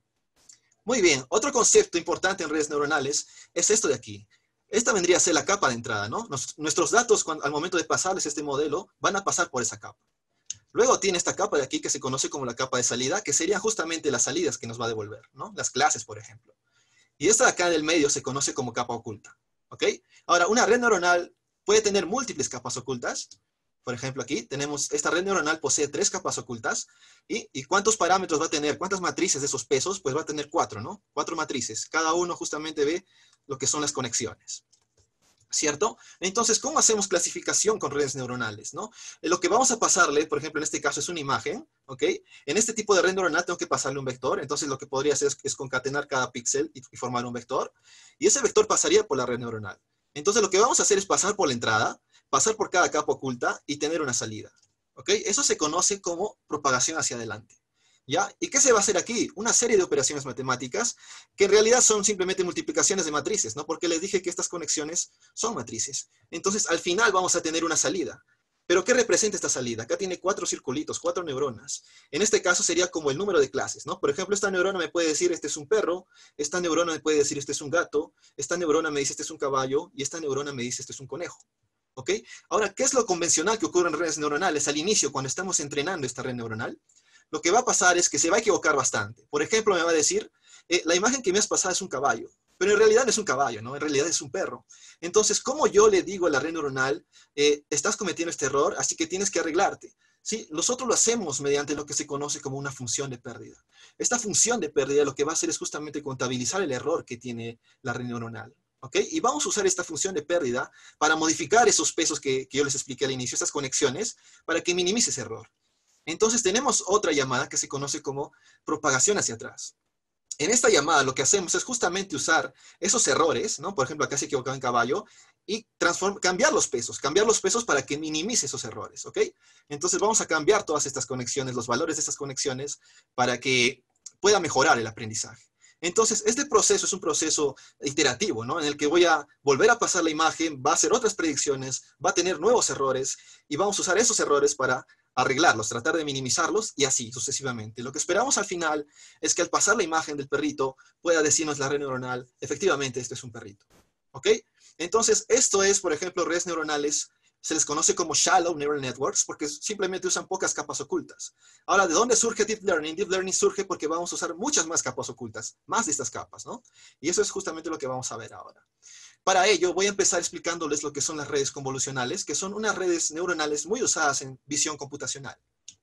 Muy bien, otro concepto importante en redes neuronales es esto de aquí. Esta vendría a ser la capa de entrada, ¿no? Nos, nuestros datos, cuando, al momento de pasarles este modelo, van a pasar por esa capa. Luego tiene esta capa de aquí que se conoce como la capa de salida, que serían justamente las salidas que nos va a devolver, ¿no? Las clases, por ejemplo. Y esta de acá en el medio se conoce como capa oculta, ¿ok? Ahora, una red neuronal puede tener múltiples capas ocultas. Por ejemplo, aquí tenemos, esta red neuronal posee tres capas ocultas. ¿Y, y cuántos parámetros va a tener? ¿Cuántas matrices de esos pesos? Pues va a tener cuatro, ¿no? Cuatro matrices. Cada uno justamente ve lo que son las conexiones, ¿cierto? Entonces, ¿cómo hacemos clasificación con redes neuronales, no? Lo que vamos a pasarle, por ejemplo, en este caso es una imagen, ¿ok? En este tipo de red neuronal tengo que pasarle un vector, entonces lo que podría hacer es, es concatenar cada píxel y, y formar un vector, y ese vector pasaría por la red neuronal. Entonces, lo que vamos a hacer es pasar por la entrada, pasar por cada capa oculta y tener una salida, ¿ok? Eso se conoce como propagación hacia adelante. ¿Ya? ¿Y qué se va a hacer aquí? Una serie de operaciones matemáticas que en realidad son simplemente multiplicaciones de matrices, ¿no? Porque les dije que estas conexiones son matrices. Entonces, al final vamos a tener una salida. ¿Pero qué representa esta salida? Acá tiene cuatro circulitos, cuatro neuronas. En este caso sería como el número de clases, ¿no? Por ejemplo, esta neurona me puede decir este es un perro, esta neurona me puede decir este es un gato, esta neurona me dice este es un caballo, y esta neurona me dice este es un conejo. ¿Ok? Ahora, ¿qué es lo convencional que ocurre en redes neuronales al inicio cuando estamos entrenando esta red neuronal? Lo que va a pasar es que se va a equivocar bastante. Por ejemplo, me va a decir, eh, la imagen que me has pasado es un caballo, pero en realidad no es un caballo, ¿no? En realidad es un perro. Entonces, ¿cómo yo le digo a la red neuronal, eh, estás cometiendo este error, así que tienes que arreglarte? ¿Sí? Nosotros lo hacemos mediante lo que se conoce como una función de pérdida. Esta función de pérdida lo que va a hacer es justamente contabilizar el error que tiene la red neuronal. ¿Ok? Y vamos a usar esta función de pérdida para modificar esos pesos que, que yo les expliqué al inicio, estas conexiones, para que minimice ese error. Entonces tenemos otra llamada que se conoce como propagación hacia atrás. En esta llamada lo que hacemos es justamente usar esos errores, ¿no? Por ejemplo, acá se equivocaba en caballo, y cambiar los pesos, cambiar los pesos para que minimice esos errores, ¿ok? Entonces vamos a cambiar todas estas conexiones, los valores de estas conexiones, para que pueda mejorar el aprendizaje. Entonces, este proceso es un proceso iterativo, ¿no? En el que voy a volver a pasar la imagen, va a hacer otras predicciones, va a tener nuevos errores, y vamos a usar esos errores para arreglarlos, tratar de minimizarlos y así sucesivamente. Lo que esperamos al final es que al pasar la imagen del perrito pueda decirnos la red neuronal, efectivamente este es un perrito. ¿Ok? Entonces, esto es, por ejemplo, redes neuronales, se les conoce como shallow neural networks porque simplemente usan pocas capas ocultas. Ahora, ¿de dónde surge Deep Learning? Deep Learning surge porque vamos a usar muchas más capas ocultas, más de estas capas, ¿no? Y eso es justamente lo que vamos a ver ahora. Para ello, voy a empezar explicándoles lo que son las redes convolucionales, que son unas redes neuronales muy usadas en visión computacional.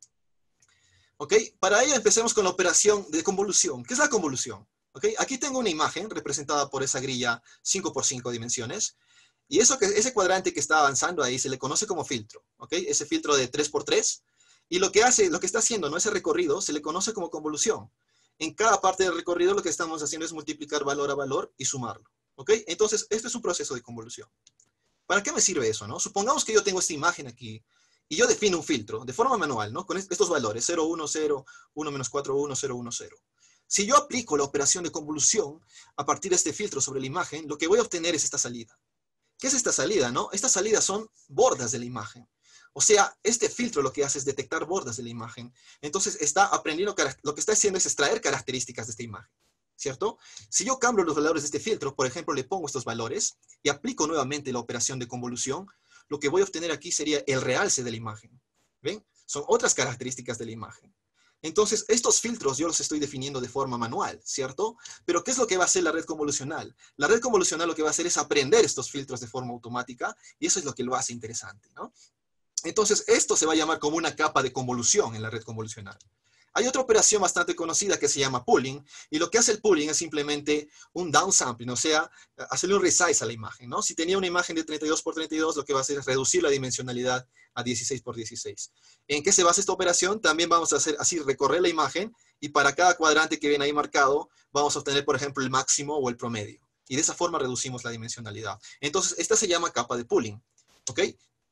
¿Ok? Para ello, empecemos con la operación de convolución. ¿Qué es la convolución? ¿Ok? Aquí tengo una imagen representada por esa grilla cinco por cinco dimensiones. Y eso que, ese cuadrante que está avanzando ahí se le conoce como filtro. ¿Ok? Ese filtro de tres por tres. Y lo que hace, lo que está haciendo, ¿no? Ese recorrido se le conoce como convolución. En cada parte del recorrido lo que estamos haciendo es multiplicar valor a valor y sumarlo. ¿Ok? Entonces, esto es un proceso de convolución. ¿Para qué me sirve eso, no? Supongamos que yo tengo esta imagen aquí y yo defino un filtro de forma manual, ¿no? Con estos valores, cero, uno, cero, uno menos cuatro, uno, cero, uno, cero. Si yo aplico la operación de convolución a partir de este filtro sobre la imagen, lo que voy a obtener es esta salida. ¿Qué es esta salida, no? Estas salidas son bordas de la imagen. O sea, este filtro lo que hace es detectar bordas de la imagen. Entonces, está aprendiendo, lo que está haciendo es extraer características de esta imagen. ¿Cierto? Si yo cambio los valores de este filtro, por ejemplo, le pongo estos valores y aplico nuevamente la operación de convolución, lo que voy a obtener aquí sería el realce de la imagen. ¿Ven? Son otras características de la imagen. Entonces, estos filtros yo los estoy definiendo de forma manual, ¿cierto? Pero ¿qué es lo que va a hacer la red convolucional? La red convolucional lo que va a hacer es aprender estos filtros de forma automática y eso es lo que lo hace interesante, ¿no? Entonces, esto se va a llamar como una capa de convolución en la red convolucional. Hay otra operación bastante conocida que se llama pooling, y lo que hace el pooling es simplemente un downsampling, o sea, hacerle un resize a la imagen, ¿no? Si tenía una imagen de treinta y dos por treinta y dos, lo que va a hacer es reducir la dimensionalidad a dieciséis por dieciséis. ¿En qué se basa esta operación? También vamos a hacer así, recorrer la imagen, y para cada cuadrante que ven ahí marcado, vamos a obtener, por ejemplo, el máximo o el promedio. Y de esa forma reducimos la dimensionalidad. Entonces, esta se llama capa de pooling, ¿ok?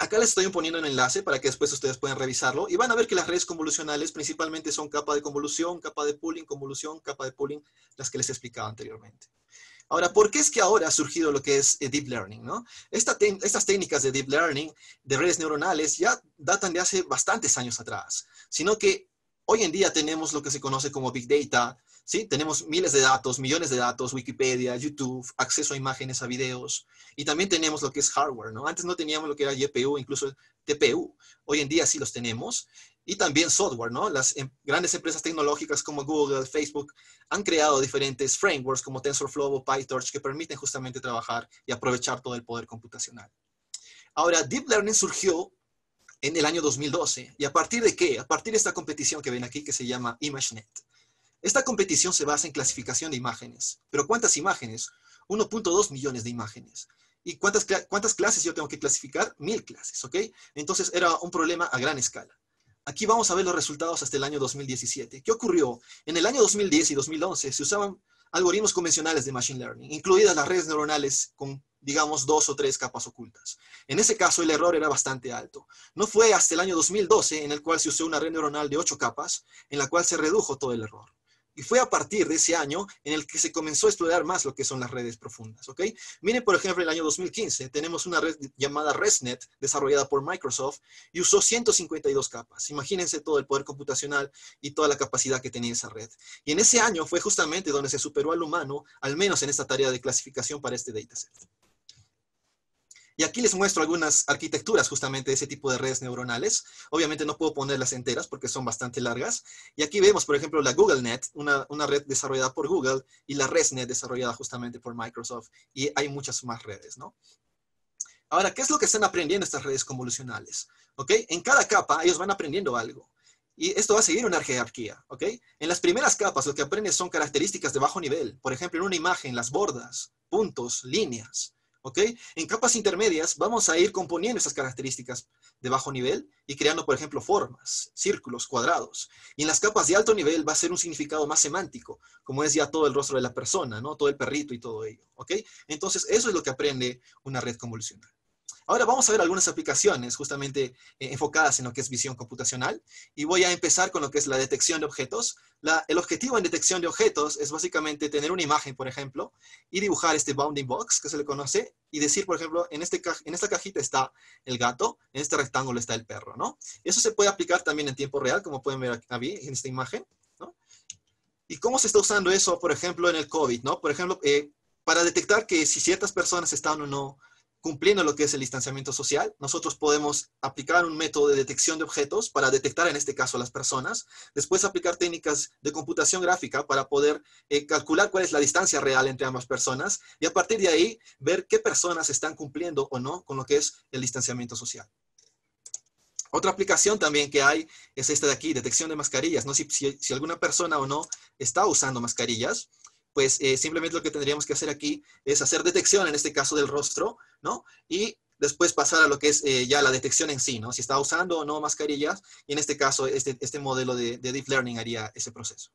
Acá les estoy poniendo un enlace para que después ustedes puedan revisarlo y van a ver que las redes convolucionales principalmente son capa de convolución, capa de pooling, convolución, capa de pooling, las que les explicaba anteriormente. Ahora, ¿por qué es que ahora ha surgido lo que es eh, Deep Learning, ¿no? Esta te estas técnicas de Deep Learning, de redes neuronales, ya datan de hace bastantes años atrás, sino que hoy en día tenemos lo que se conoce como Big Data, ¿sí? Tenemos miles de datos, millones de datos, Wikipedia, YouTube, acceso a imágenes, a videos, y también tenemos lo que es hardware, ¿no? Antes no teníamos lo que era G P U, incluso T P U. Hoy en día sí los tenemos. Y también software, ¿no? Las em grandes empresas tecnológicas como Google, Facebook, han creado diferentes frameworks como TensorFlow o PyTorch que permiten justamente trabajar y aprovechar todo el poder computacional. Ahora, Deep Learning surgió en el año dos mil doce. ¿Y a partir de qué? A partir de esta competición que ven aquí que se llama ImageNet. Esta competición se basa en clasificación de imágenes. ¿Pero cuántas imágenes? uno punto dos millones de imágenes. ¿Y cuántas, cuántas clases yo tengo que clasificar? Mil clases, ¿ok? Entonces era un problema a gran escala. Aquí vamos a ver los resultados hasta el año dos mil diecisiete. ¿Qué ocurrió? En el año dos mil diez y dos mil once se usaban algoritmos convencionales de Machine Learning, incluidas las redes neuronales con, digamos, dos o tres capas ocultas. En ese caso, el error era bastante alto. No fue hasta el año dos mil doce en el cual se usó una red neuronal de ocho capas, en la cual se redujo todo el error. Y fue a partir de ese año en el que se comenzó a explorar más lo que son las redes profundas, ¿ok? Miren, por ejemplo, en el año dos mil quince tenemos una red llamada ResNet, desarrollada por Microsoft, y usó ciento cincuenta y dos capas. Imagínense todo el poder computacional y toda la capacidad que tenía esa red. Y en ese año fue justamente donde se superó al humano, al menos en esta tarea de clasificación para este dataset. Y aquí les muestro algunas arquitecturas justamente de ese tipo de redes neuronales. Obviamente no puedo ponerlas enteras porque son bastante largas. Y aquí vemos, por ejemplo, la GoogleNet, una, una red desarrollada por Google, y la ResNet desarrollada justamente por Microsoft. Y hay muchas más redes, ¿no? Ahora, ¿qué es lo que están aprendiendo estas redes convolucionales? ¿Ok? En cada capa ellos van aprendiendo algo. Y esto va a seguir una jerarquía, ¿ok? En las primeras capas lo que aprenden son características de bajo nivel. Por ejemplo, en una imagen, las bordas, puntos, líneas. ¿Ok? En capas intermedias vamos a ir componiendo esas características de bajo nivel y creando, por ejemplo, formas, círculos, cuadrados. Y en las capas de alto nivel va a ser un significado más semántico, como es ya todo el rostro de la persona, ¿no? Todo el perrito y todo ello. ¿Ok? Entonces, eso es lo que aprende una red convolucional. Ahora vamos a ver algunas aplicaciones justamente eh, enfocadas en lo que es visión computacional y voy a empezar con lo que es la detección de objetos. La, el objetivo en detección de objetos es básicamente tener una imagen, por ejemplo, y dibujar este bounding box que se le conoce y decir, por ejemplo, en, este, en esta cajita está el gato, en este rectángulo está el perro, ¿no? Eso se puede aplicar también en tiempo real, como pueden ver aquí en esta imagen, ¿no? ¿Y cómo se está usando eso, por ejemplo, en el COVID, ¿no? Por ejemplo, eh, para detectar que si ciertas personas están o no cumpliendo lo que es el distanciamiento social, nosotros podemos aplicar un método de detección de objetos para detectar en este caso a las personas, después aplicar técnicas de computación gráfica para poder eh, calcular cuál es la distancia real entre ambas personas y a partir de ahí ver qué personas están cumpliendo o no con lo que es el distanciamiento social. Otra aplicación también que hay es esta de aquí, detección de mascarillas, ¿no? Si, si, si alguna persona o no está usando mascarillas, pues eh, simplemente lo que tendríamos que hacer aquí es hacer detección, en este caso del rostro, ¿no? Y después pasar a lo que es eh, ya la detección en sí, ¿no? Si está usando o no mascarillas, y en este caso este, este modelo de, de Deep Learning haría ese proceso.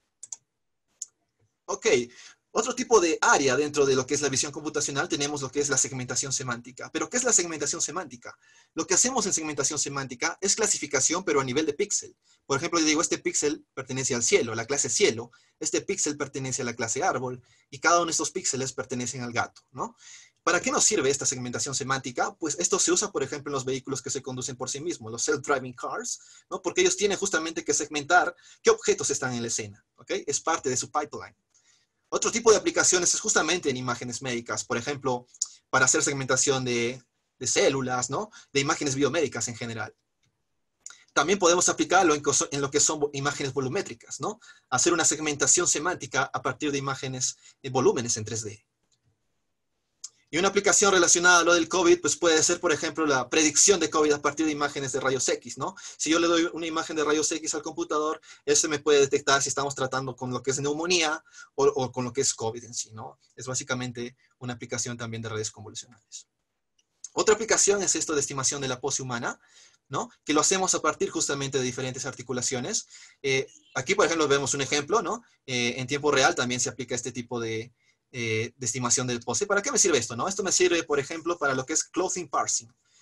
Ok, otro tipo de área dentro de lo que es la visión computacional tenemos lo que es la segmentación semántica. ¿Pero qué es la segmentación semántica? Lo que hacemos en segmentación semántica es clasificación, pero a nivel de píxel. Por ejemplo, yo digo, este píxel pertenece al cielo, la clase cielo. Este píxel pertenece a la clase árbol. Y cada uno de estos píxeles pertenecen al gato, ¿no? ¿Para qué nos sirve esta segmentación semántica? Pues esto se usa, por ejemplo, en los vehículos que se conducen por sí mismos, los self-driving cars, ¿no? Porque ellos tienen justamente que segmentar qué objetos están en la escena, ¿ok? Es parte de su pipeline. Otro tipo de aplicaciones es justamente en imágenes médicas, por ejemplo, para hacer segmentación de, de células, ¿no? De imágenes biomédicas en general. También podemos aplicarlo en, en lo que son imágenes volumétricas, ¿no? Hacer una segmentación semántica a partir de imágenes de volúmenes en tres D. Y una aplicación relacionada a lo del COVID, pues puede ser, por ejemplo, la predicción de COVID a partir de imágenes de rayos X, ¿no? Si yo le doy una imagen de rayos X al computador, ese me puede detectar si estamos tratando con lo que es neumonía o, o con lo que es COVID en sí, ¿no? Es básicamente una aplicación también de redes convolucionales. Otra aplicación es esto de estimación de la pose humana, ¿no? Que lo hacemos a partir justamente de diferentes articulaciones. Eh, aquí, por ejemplo, vemos un ejemplo, ¿no? Eh, en tiempo real también se aplica este tipo de... Eh, de estimación del pose. ¿Para qué me sirve esto? ¿No? Esto me sirve, por ejemplo, para lo que es clothing parsing.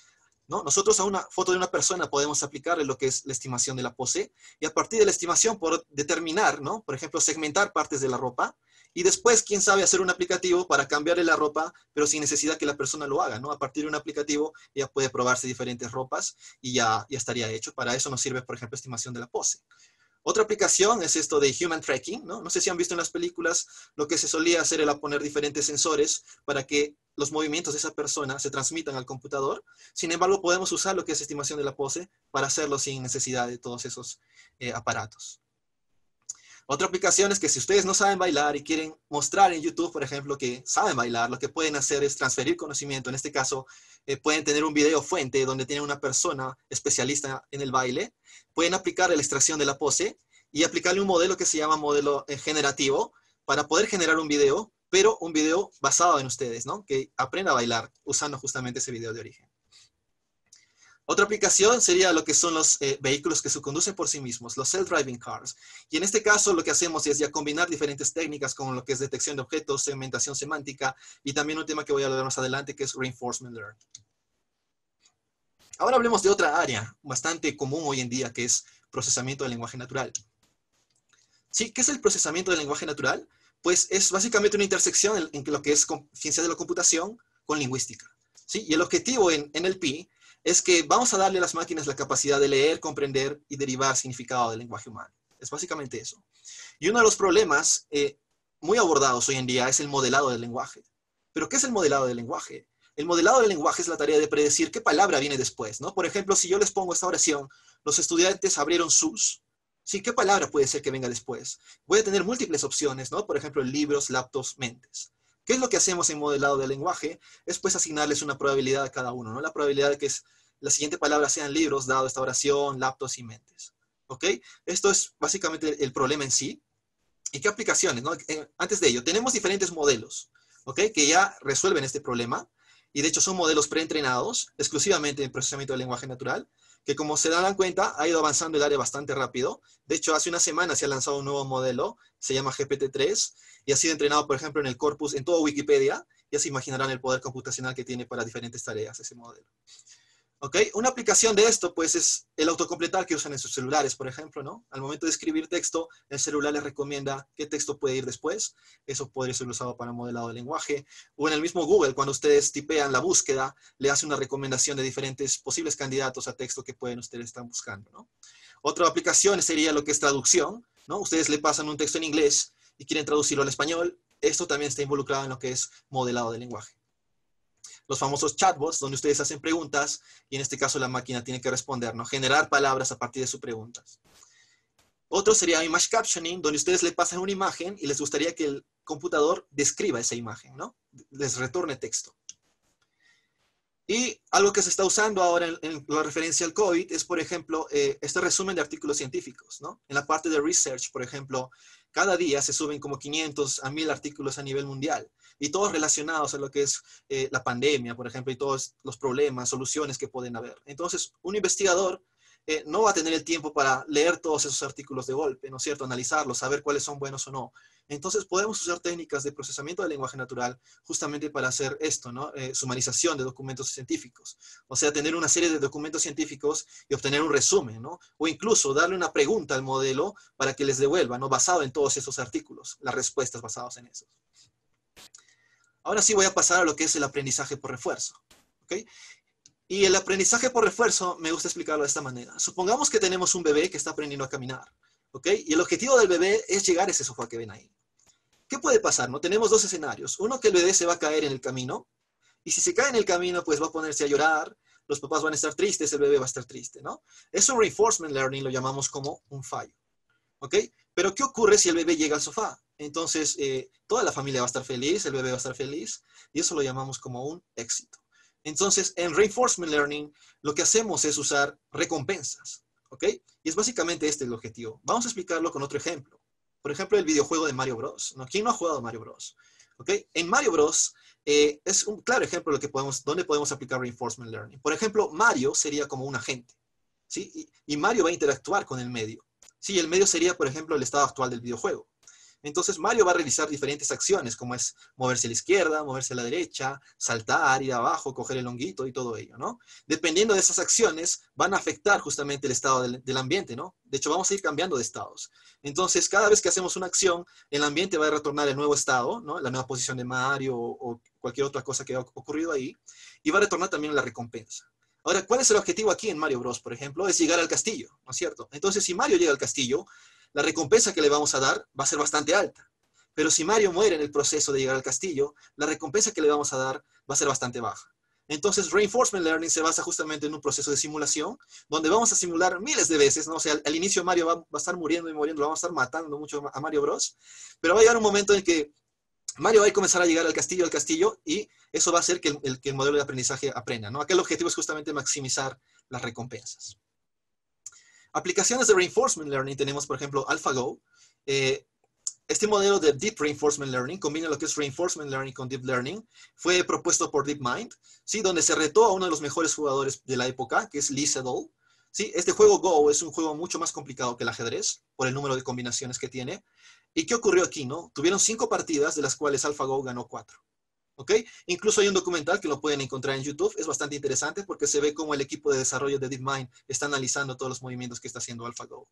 ¿no? Nosotros a una foto de una persona podemos aplicarle lo que es la estimación de la pose, y a partir de la estimación por determinar, ¿no? Por ejemplo, segmentar partes de la ropa, y después, quién sabe, hacer un aplicativo para cambiarle la ropa, pero sin necesidad que la persona lo haga, ¿no? A partir de un aplicativo, ella puede probarse diferentes ropas y ya, ya estaría hecho. Para eso nos sirve, por ejemplo, estimación de la pose. Otra aplicación es esto de Human Tracking, ¿no? No sé si han visto en las películas, lo que se solía hacer era poner diferentes sensores para que los movimientos de esa persona se transmitan al computador. Sin embargo, podemos usar lo que es estimación de la pose para hacerlo sin necesidad de todos esos eh, aparatos. Otra aplicación es que si ustedes no saben bailar y quieren mostrar en YouTube, por ejemplo, que saben bailar, lo que pueden hacer es transferir conocimiento. En este caso, eh, pueden tener un video fuente donde tienen una persona especialista en el baile. Pueden aplicar la extracción de la pose y aplicarle un modelo que se llama modelo eh, generativo para poder generar un video, pero un video basado en ustedes, ¿no? Que aprenda a bailar usando justamente ese video de origen. Otra aplicación sería lo que son los eh, vehículos que se conducen por sí mismos, los self-driving cars. Y en este caso lo que hacemos es ya combinar diferentes técnicas como lo que es detección de objetos, segmentación semántica y también un tema que voy a hablar más adelante que es reinforcement learning. Ahora hablemos de otra área bastante común hoy en día que es procesamiento del lenguaje natural. ¿Sí? ¿Qué es el procesamiento del lenguaje natural? Pues es básicamente una intersección en, en lo que es ciencia de la computación con lingüística. ¿Sí? Y el objetivo en N L P es que vamos a darle a las máquinas la capacidad de leer, comprender y derivar significado del lenguaje humano. Es básicamente eso. Y uno de los problemas eh, muy abordados hoy en día es el modelado del lenguaje. ¿Pero qué es el modelado del lenguaje? El modelado del lenguaje es la tarea de predecir qué palabra viene después, ¿no? Por ejemplo, si yo les pongo esta oración, los estudiantes abrieron sus, ¿sí? ¿Qué palabra puede ser que venga después? Voy a tener múltiples opciones, ¿no? Por ejemplo, libros, laptops, mentes. ¿Qué es lo que hacemos en modelado del lenguaje? Es pues asignarles una probabilidad a cada uno, ¿no? La probabilidad de que es, la siguiente palabra sean libros, dado esta oración, laptops y mentes. ¿Ok? Esto es básicamente el problema en sí. ¿Y qué aplicaciones? ¿No? Antes de ello, tenemos diferentes modelos, ¿ok? Que ya resuelven este problema. Y de hecho son modelos preentrenados, exclusivamente en procesamiento del lenguaje natural, que como se dan cuenta, ha ido avanzando el área bastante rápido. De hecho, hace una semana se ha lanzado un nuevo modelo, se llama G P T tres, y ha sido entrenado, por ejemplo, en el corpus, en toda Wikipedia. Ya se imaginarán el poder computacional que tiene para diferentes tareas ese modelo. ¿Ok? Una aplicación de esto, pues, es el autocompletar que usan en sus celulares, por ejemplo, ¿no? Al momento de escribir texto, el celular les recomienda qué texto puede ir después. Eso podría ser usado para modelado de lenguaje. O en el mismo Google, cuando ustedes tipean la búsqueda, le hace una recomendación de diferentes posibles candidatos a texto que pueden ustedes estar buscando, ¿no? Otra aplicación sería lo que es traducción, ¿no? Ustedes le pasan un texto en inglés y quieren traducirlo al español. Esto también está involucrado en lo que es modelado de lenguaje. Los famosos chatbots, donde ustedes hacen preguntas y en este caso la máquina tiene que responder, ¿no? Generar palabras a partir de sus preguntas. Otro sería image captioning, donde ustedes le pasan una imagen y les gustaría que el computador describa esa imagen, ¿no? Les retorne texto. Y algo que se está usando ahora en, en la referencia al COVID es, por ejemplo, eh, este resumen de artículos científicos, ¿no? En la parte de research, por ejemplo, cada día se suben como quinientos a mil artículos a nivel mundial, y todos relacionados a lo que es eh, la pandemia, por ejemplo, y todos los problemas, soluciones que pueden haber. Entonces, un investigador eh, no va a tener el tiempo para leer todos esos artículos de golpe, ¿no es cierto? Analizarlos, saber cuáles son buenos o no. Entonces, podemos usar técnicas de procesamiento del lenguaje natural justamente para hacer esto, ¿no? Eh, sumarización de documentos científicos. O sea, tener una serie de documentos científicos y obtener un resumen, ¿no? O incluso darle una pregunta al modelo para que les devuelva, ¿no? Basado en todos esos artículos, las respuestas basadas en esos. Ahora sí voy a pasar a lo que es el aprendizaje por refuerzo, ¿ok? Y el aprendizaje por refuerzo me gusta explicarlo de esta manera. Supongamos que tenemos un bebé que está aprendiendo a caminar, ¿ok? Y el objetivo del bebé es llegar a ese sofá que ven ahí. ¿Qué puede pasar? ¿No? Tenemos dos escenarios. Uno, que el bebé se va a caer en el camino, y si se cae en el camino, pues va a ponerse a llorar, los papás van a estar tristes, el bebé va a estar triste, ¿no? Eso reinforcement learning lo llamamos como un fallo, ¿ok? Pero ¿qué ocurre si el bebé llega al sofá? Entonces, eh, toda la familia va a estar feliz, el bebé va a estar feliz, y eso lo llamamos como un éxito. Entonces, en reinforcement learning, lo que hacemos es usar recompensas, ¿ok? Y es básicamente este el objetivo. Vamos a explicarlo con otro ejemplo. Por ejemplo, el videojuego de Mario Bros, ¿no? ¿Quién no ha jugado Mario Bros? ¿Ok? En Mario Bros, eh, es un claro ejemplo de lo que podemos, donde podemos aplicar reinforcement learning. Por ejemplo, Mario sería como un agente, ¿sí? Y, y Mario va a interactuar con el medio. Sí, el medio sería, por ejemplo, el estado actual del videojuego. Entonces Mario va a realizar diferentes acciones, como es moverse a la izquierda, moverse a la derecha, saltar, ir abajo, coger el honguito y todo ello, ¿no? Dependiendo de esas acciones, van a afectar justamente el estado del, del ambiente, ¿no? De hecho, vamos a ir cambiando de estados. Entonces, cada vez que hacemos una acción, el ambiente va a retornar el nuevo estado, ¿no? La nueva posición de Mario o, o cualquier otra cosa que haya ocurrido ahí, y va a retornar también la recompensa. Ahora, ¿cuál es el objetivo aquí en Mario Bros, por ejemplo? Es llegar al castillo, ¿no es cierto? Entonces, si Mario llega al castillo, la recompensa que le vamos a dar va a ser bastante alta. Pero si Mario muere en el proceso de llegar al castillo, la recompensa que le vamos a dar va a ser bastante baja. Entonces, Reinforcement Learning se basa justamente en un proceso de simulación, donde vamos a simular miles de veces, ¿no? O sea, al, al inicio Mario va, va a estar muriendo y muriendo, lo vamos a estar matando mucho a Mario Bros. Pero va a llegar un momento en que Mario va a comenzar a llegar al castillo, al castillo, y eso va a hacer que el, el, que el modelo de aprendizaje aprenda, ¿no? Acá el objetivo es justamente maximizar las recompensas. Aplicaciones de Reinforcement Learning tenemos, por ejemplo, AlphaGo. Eh, este modelo de Deep Reinforcement Learning combina lo que es Reinforcement Learning con Deep Learning. Fue propuesto por DeepMind, ¿sí? Donde se retó a uno de los mejores jugadores de la época, que es Lee Sedol. ¿Sí? Este juego Go es un juego mucho más complicado que el ajedrez, por el número de combinaciones que tiene. ¿Y qué ocurrió aquí, no? Tuvieron cinco partidas, de las cuales AlphaGo ganó cuatro. ¿Ok? Incluso hay un documental que lo pueden encontrar en YouTube. Es bastante interesante porque se ve cómo el equipo de desarrollo de DeepMind está analizando todos los movimientos que está haciendo AlphaGo.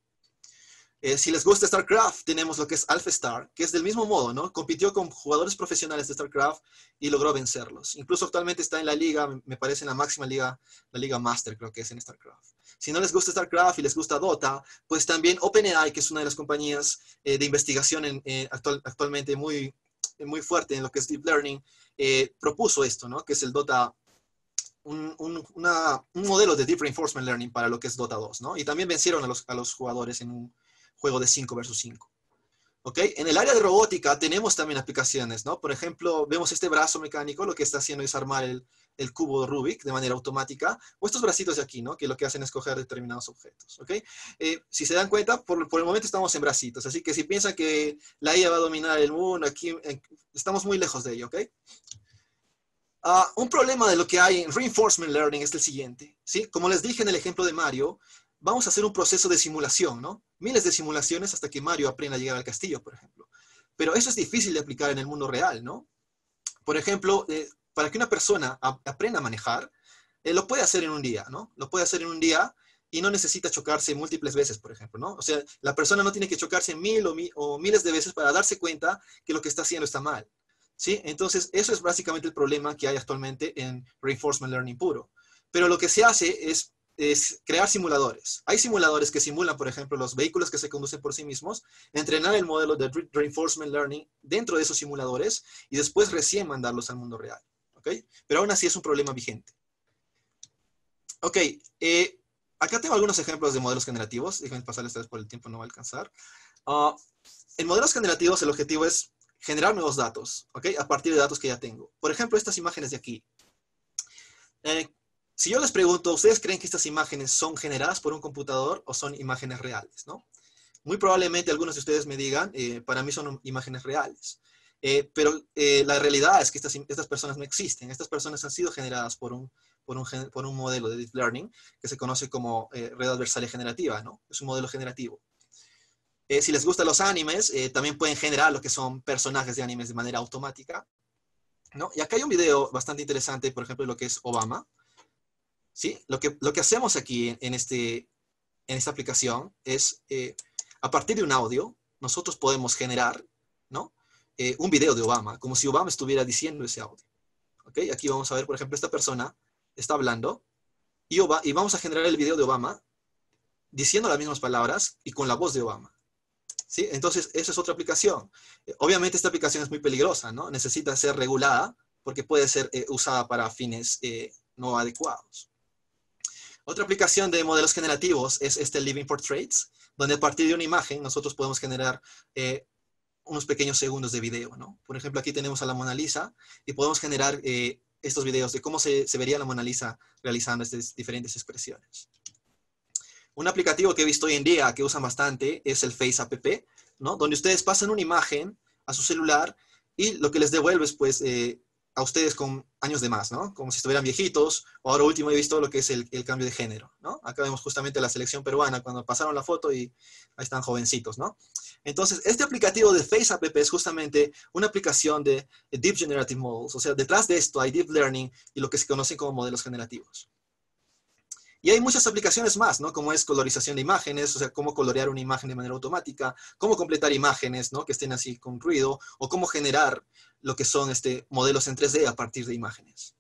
Eh, si les gusta StarCraft, tenemos lo que es AlphaStar, que es del mismo modo, ¿no? Compitió con jugadores profesionales de StarCraft y logró vencerlos. Incluso actualmente está en la liga, me parece en la máxima liga, la liga Master, creo que es en StarCraft. Si no les gusta StarCraft y les gusta Dota, pues también OpenAI, que es una de las compañías eh, de investigación en, eh, actual, actualmente muy, muy fuerte en lo que es Deep Learning, eh, propuso esto, ¿no? Que es el Dota, un, un, una, un modelo de Deep Reinforcement Learning para lo que es Dota dos, ¿no? Y también vencieron a los, a los jugadores en un juego de cinco versus cinco. ¿Ok? En el área de robótica tenemos también aplicaciones, ¿no? Por ejemplo, vemos este brazo mecánico, lo que está haciendo es armar el, el cubo de Rubik de manera automática, o estos bracitos de aquí, ¿no? Que lo que hacen es coger determinados objetos, ¿ok? Eh, si se dan cuenta, por, por el momento estamos en bracitos, así que si piensan que la I A va a dominar el mundo, aquí eh, estamos muy lejos de ello, ¿ok? Uh, un problema de lo que hay en Reinforcement Learning es el siguiente, ¿sí? Como les dije en el ejemplo de Mario, vamos a hacer un proceso de simulación, ¿no? Miles de simulaciones hasta que Mario aprenda a llegar al castillo, por ejemplo. Pero eso es difícil de aplicar en el mundo real, ¿no? Por ejemplo, eh, para que una persona a, aprenda a manejar, eh, lo puede hacer en un día, ¿no? Lo puede hacer en un día y no necesita chocarse múltiples veces, por ejemplo, ¿no? O sea, la persona no tiene que chocarse mil o, mi, o miles de veces para darse cuenta que lo que está haciendo está mal, ¿sí? Entonces, eso es básicamente el problema que hay actualmente en Reinforcement Learning puro. Pero lo que se hace es es crear simuladores. Hay simuladores que simulan, por ejemplo, los vehículos que se conducen por sí mismos, entrenar el modelo de Reinforcement Learning dentro de esos simuladores y después recién mandarlos al mundo real. ¿Ok? Pero aún así es un problema vigente. Ok, eh, acá tengo algunos ejemplos de modelos generativos. Déjenme pasarles esta vez por el tiempo, no va a alcanzar. Uh, en modelos generativos el objetivo es generar nuevos datos, ¿ok? A partir de datos que ya tengo. Por ejemplo, estas imágenes de aquí. Eh, Si yo les pregunto, ¿ustedes creen que estas imágenes son generadas por un computador o son imágenes reales, ¿no? Muy probablemente algunos de ustedes me digan, eh, para mí son imágenes reales. Eh, pero eh, la realidad es que estas, estas personas no existen. Estas personas han sido generadas por un, por un, por un modelo de Deep Learning que se conoce como eh, red adversaria generativa, ¿no? Es un modelo generativo. Eh, si les gustan los animes, eh, también pueden generar lo que son personajes de animes de manera automática, ¿no? Y acá hay un video bastante interesante, por ejemplo, de lo que es Obama. ¿Sí? Lo que, lo que hacemos aquí en, este, en esta aplicación es, eh, a partir de un audio, nosotros podemos generar, ¿no? eh, un video de Obama, como si Obama estuviera diciendo ese audio. ¿Okay? Aquí vamos a ver, por ejemplo, esta persona está hablando y, Obama, y vamos a generar el video de Obama diciendo las mismas palabras y con la voz de Obama. ¿Sí? Entonces, esa es otra aplicación. Eh, obviamente, esta aplicación es muy peligrosa, ¿no? Necesita ser regulada porque puede ser eh, usada para fines eh, no adecuados. Otra aplicación de modelos generativos es este Living Portraits, donde a partir de una imagen nosotros podemos generar eh, unos pequeños segundos de video, ¿no? Por ejemplo, aquí tenemos a la Mona Lisa y podemos generar eh, estos videos de cómo se, se vería la Mona Lisa realizando estas diferentes expresiones. Un aplicativo que he visto hoy en día que usan bastante es el Face App, ¿no? Donde ustedes pasan una imagen a su celular y lo que les devuelve es pues, eh, a ustedes con años de más, ¿no? Como si estuvieran viejitos, o ahora último he visto lo que es el, el cambio de género, ¿no? Acá vemos justamente la selección peruana cuando pasaron la foto y ahí están jovencitos, ¿no? Entonces, este aplicativo de FaceApp es justamente una aplicación de Deep Generative Models, o sea, detrás de esto hay Deep Learning y lo que se conocen como modelos generativos. Y hay muchas aplicaciones más, ¿no? Como es colorización de imágenes, o sea, cómo colorear una imagen de manera automática, cómo completar imágenes, ¿no? Que estén así con ruido, o cómo generar lo que son este, modelos en tres D a partir de imágenes.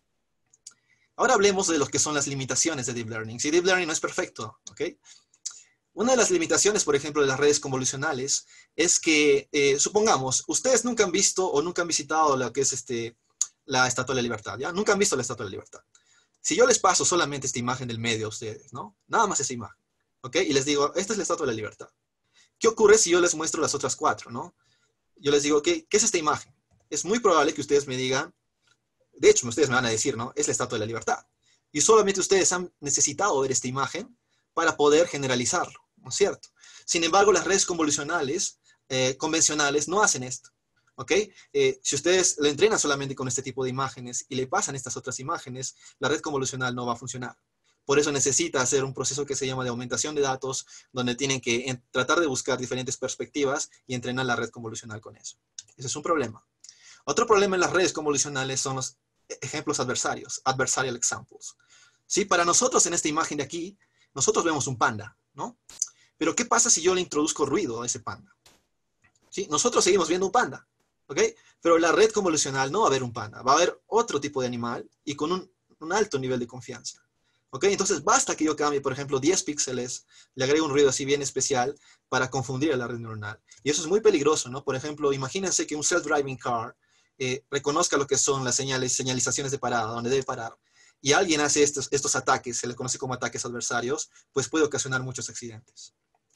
Ahora hablemos de lo que son las limitaciones de Deep Learning. Si Deep Learning no es perfecto, ¿ok? Una de las limitaciones, por ejemplo, de las redes convolucionales es que, eh, supongamos, ustedes nunca han visto o nunca han visitado lo que es este, la Estatua de la Libertad, ¿ya? Nunca han visto la Estatua de la Libertad. Si yo les paso solamente esta imagen del medio a ustedes, ¿no? Nada más esa imagen, ¿ok? Y les digo, esta es la Estatua de la Libertad. ¿Qué ocurre si yo les muestro las otras cuatro, ¿no? Yo les digo, ok, ¿qué es esta imagen? Es muy probable que ustedes me digan, de hecho, ustedes me van a decir, ¿no? Es la Estatua de la Libertad. Y solamente ustedes han necesitado ver esta imagen para poder generalizarlo, ¿no es cierto? Sin embargo, las redes convolucionales, eh, convencionales, no hacen esto. ¿Ok? Eh, si ustedes lo entrenan solamente con este tipo de imágenes y le pasan estas otras imágenes, la red convolucional no va a funcionar. Por eso necesita hacer un proceso que se llama de aumentación de datos, donde tienen que en, tratar de buscar diferentes perspectivas y entrenar la red convolucional con eso. Ese es un problema. Otro problema en las redes convolucionales son los ejemplos adversarios, adversarial examples. ¿Sí? Para nosotros en esta imagen de aquí, nosotros vemos un panda, ¿no? Pero ¿qué pasa si yo le introduzco ruido a ese panda? ¿Sí? Nosotros seguimos viendo un panda. ¿Ok? Pero la red convolucional no va a haber un panda, va a haber otro tipo de animal y con un, un alto nivel de confianza. ¿Ok? Entonces basta que yo cambie, por ejemplo, diez píxeles, le agrego un ruido así bien especial para confundir a la red neuronal. Y eso es muy peligroso, ¿no? Por ejemplo, imagínense que un self-driving car eh, reconozca lo que son las señales, señalizaciones de parada, donde debe parar, y alguien hace estos, estos ataques, se le conoce como ataques adversarios, pues puede ocasionar muchos accidentes.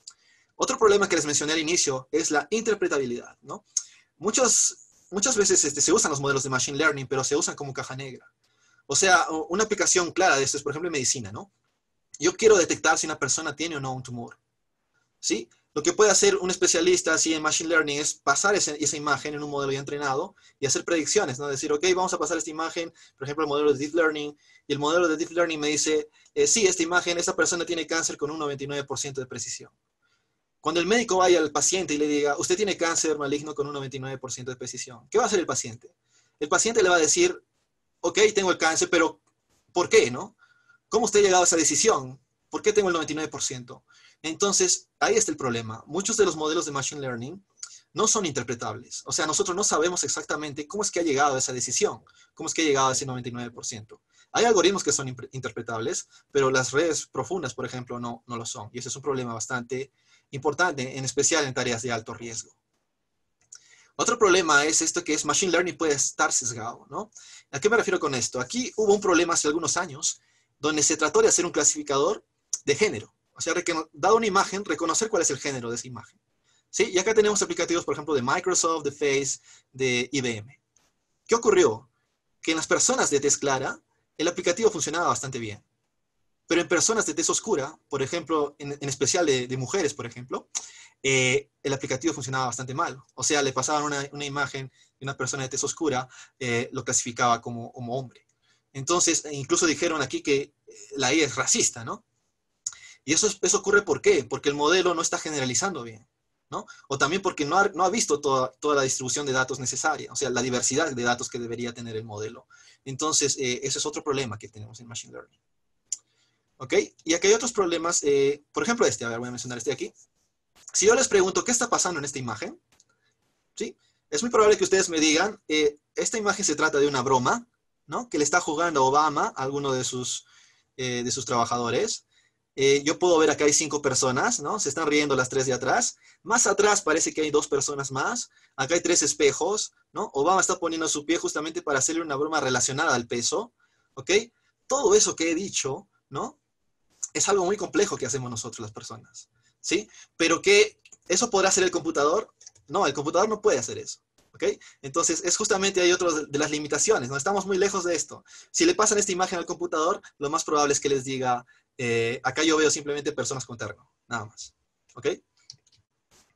Otro problema que les mencioné al inicio es la interpretabilidad, ¿no? Muchos, muchas veces este, se usan los modelos de Machine Learning, pero se usan como caja negra. O sea, una aplicación clara de esto es, por ejemplo, en medicina, ¿no? Yo quiero detectar si una persona tiene o no un tumor, ¿sí? Lo que puede hacer un especialista así en Machine Learning es pasar ese, esa imagen en un modelo ya entrenado y hacer predicciones, ¿no? Decir, ok, vamos a pasar esta imagen, por ejemplo, el modelo de Deep Learning, y el modelo de Deep Learning me dice, eh, sí, esta imagen, esta persona tiene cáncer con un noventa y nueve por ciento de precisión. Cuando el médico vaya al paciente y le diga, usted tiene cáncer maligno con un noventa y nueve por ciento de precisión, ¿qué va a hacer el paciente? El paciente le va a decir, ok, tengo el cáncer, pero ¿por qué, no? ¿Cómo usted ha llegado a esa decisión? ¿Por qué tengo el noventa y nueve por ciento? Entonces, ahí está el problema. Muchos de los modelos de Machine Learning no son interpretables. O sea, nosotros no sabemos exactamente cómo es que ha llegado a esa decisión, cómo es que ha llegado a ese noventa y nueve por ciento. Hay algoritmos que son interpretables, pero las redes profundas, por ejemplo, no, no lo son. Y ese es un problema bastante importante, en especial en tareas de alto riesgo. Otro problema es esto que es Machine Learning puede estar sesgado, ¿no? ¿A qué me refiero con esto? Aquí hubo un problema hace algunos años donde se trató de hacer un clasificador de género. O sea, dado una imagen, reconocer cuál es el género de esa imagen. ¿Sí? Y acá tenemos aplicativos, por ejemplo, de Microsoft, de Face, de I B M. ¿Qué ocurrió? Que en las personas de tez clara, el aplicativo funcionaba bastante bien. Pero en personas de tez oscura, por ejemplo, en, en especial de, de mujeres, por ejemplo, eh, el aplicativo funcionaba bastante mal. O sea, le pasaban una, una imagen de una persona de tez oscura, eh, lo clasificaba como, como hombre. Entonces, incluso dijeron aquí que la I A es racista, ¿no? Y eso, eso ocurre ¿por qué? Porque el modelo no está generalizando bien, ¿no? O también porque no ha, no ha visto toda, toda la distribución de datos necesaria, o sea, la diversidad de datos que debería tener el modelo. Entonces, eh, ese es otro problema que tenemos en Machine Learning. ¿Ok? Y aquí hay otros problemas, eh, por ejemplo este, a ver, voy a mencionar este de aquí. Si yo les pregunto, ¿qué está pasando en esta imagen? ¿Sí? Es muy probable que ustedes me digan, eh, esta imagen se trata de una broma, ¿no? Que le está jugando Obama a alguno de sus, eh, de sus trabajadores. Eh, yo puedo ver acá hay cinco personas, ¿no? Se están riendo las tres de atrás. Más atrás parece que hay dos personas más. Acá hay tres espejos, ¿no? Obama está poniendo su pie justamente para hacerle una broma relacionada al peso, ¿ok? Todo eso que he dicho, ¿no? Es algo muy complejo que hacemos nosotros las personas, ¿sí? Pero que eso podrá hacer el computador. No, el computador no puede hacer eso, ¿ok? Entonces, es justamente hay otras de las limitaciones, ¿no? Estamos muy lejos de esto. Si le pasan esta imagen al computador, lo más probable es que les diga, eh, acá yo veo simplemente personas con terno, nada más, ¿ok?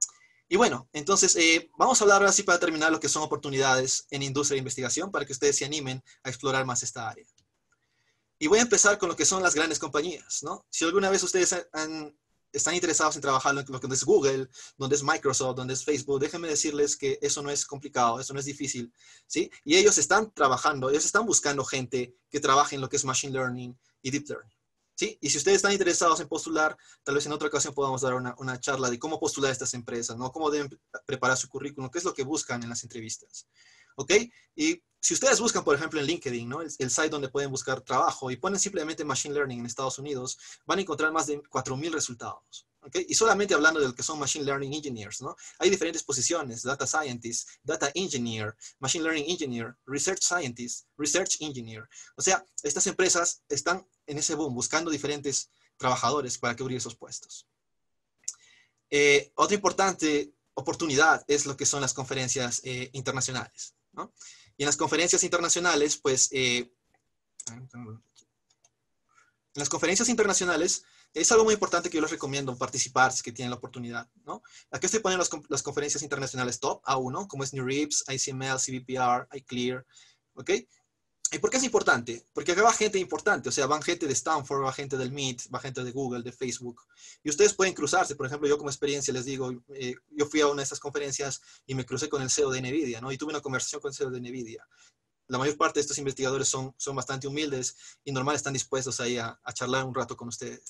Y bueno, entonces eh, vamos a hablar ahora sí para terminar lo que son oportunidades en industria de investigación para que ustedes se animen a explorar más esta área. Y voy a empezar con lo que son las grandes compañías, ¿no? Si alguna vez ustedes han, están interesados en trabajar en lo que es Google, donde es Microsoft, donde es Facebook, déjenme decirles que eso no es complicado, eso no es difícil, ¿sí? Y ellos están trabajando, ellos están buscando gente que trabaje en lo que es Machine Learning y Deep Learning, ¿sí? Y si ustedes están interesados en postular, tal vez en otra ocasión podamos dar una, una charla de cómo postular a estas empresas, ¿no? Cómo deben preparar su currículum, qué es lo que buscan en las entrevistas, ¿ok? Y si ustedes buscan, por ejemplo, en LinkedIn, ¿no? el, el site donde pueden buscar trabajo y ponen simplemente Machine Learning en Estados Unidos, van a encontrar más de cuatro mil resultados. ¿Okay? Y solamente hablando de lo que son Machine Learning Engineers, ¿no? Hay diferentes posiciones: Data Scientist, Data Engineer, Machine Learning Engineer, Research Scientist, Research Engineer. O sea, estas empresas están en ese boom buscando diferentes trabajadores para cubrir esos puestos. Eh, otra importante oportunidad es lo que son las conferencias eh, internacionales, ¿no? Y en las conferencias internacionales, pues, eh, en las conferencias internacionales es algo muy importante que yo les recomiendo participar si es que tienen la oportunidad, ¿no? Aquí estoy poniendo las, las conferencias internacionales top, A uno, como es NeurIPS, I C M L, C V P R, iClear, ¿ok? ¿Y por qué es importante? Porque acá va gente importante, o sea, van gente de Stanford, va gente del Meet, va gente de Google, de Facebook, y ustedes pueden cruzarse. Por ejemplo, yo como experiencia les digo, eh, yo fui a una de estas conferencias y me crucé con el C E O de NVIDIA, ¿no? Y tuve una conversación con el C E O de NVIDIA. La mayor parte de estos investigadores son, son bastante humildes y normal están dispuestos ahí a, a charlar un rato con ustedes.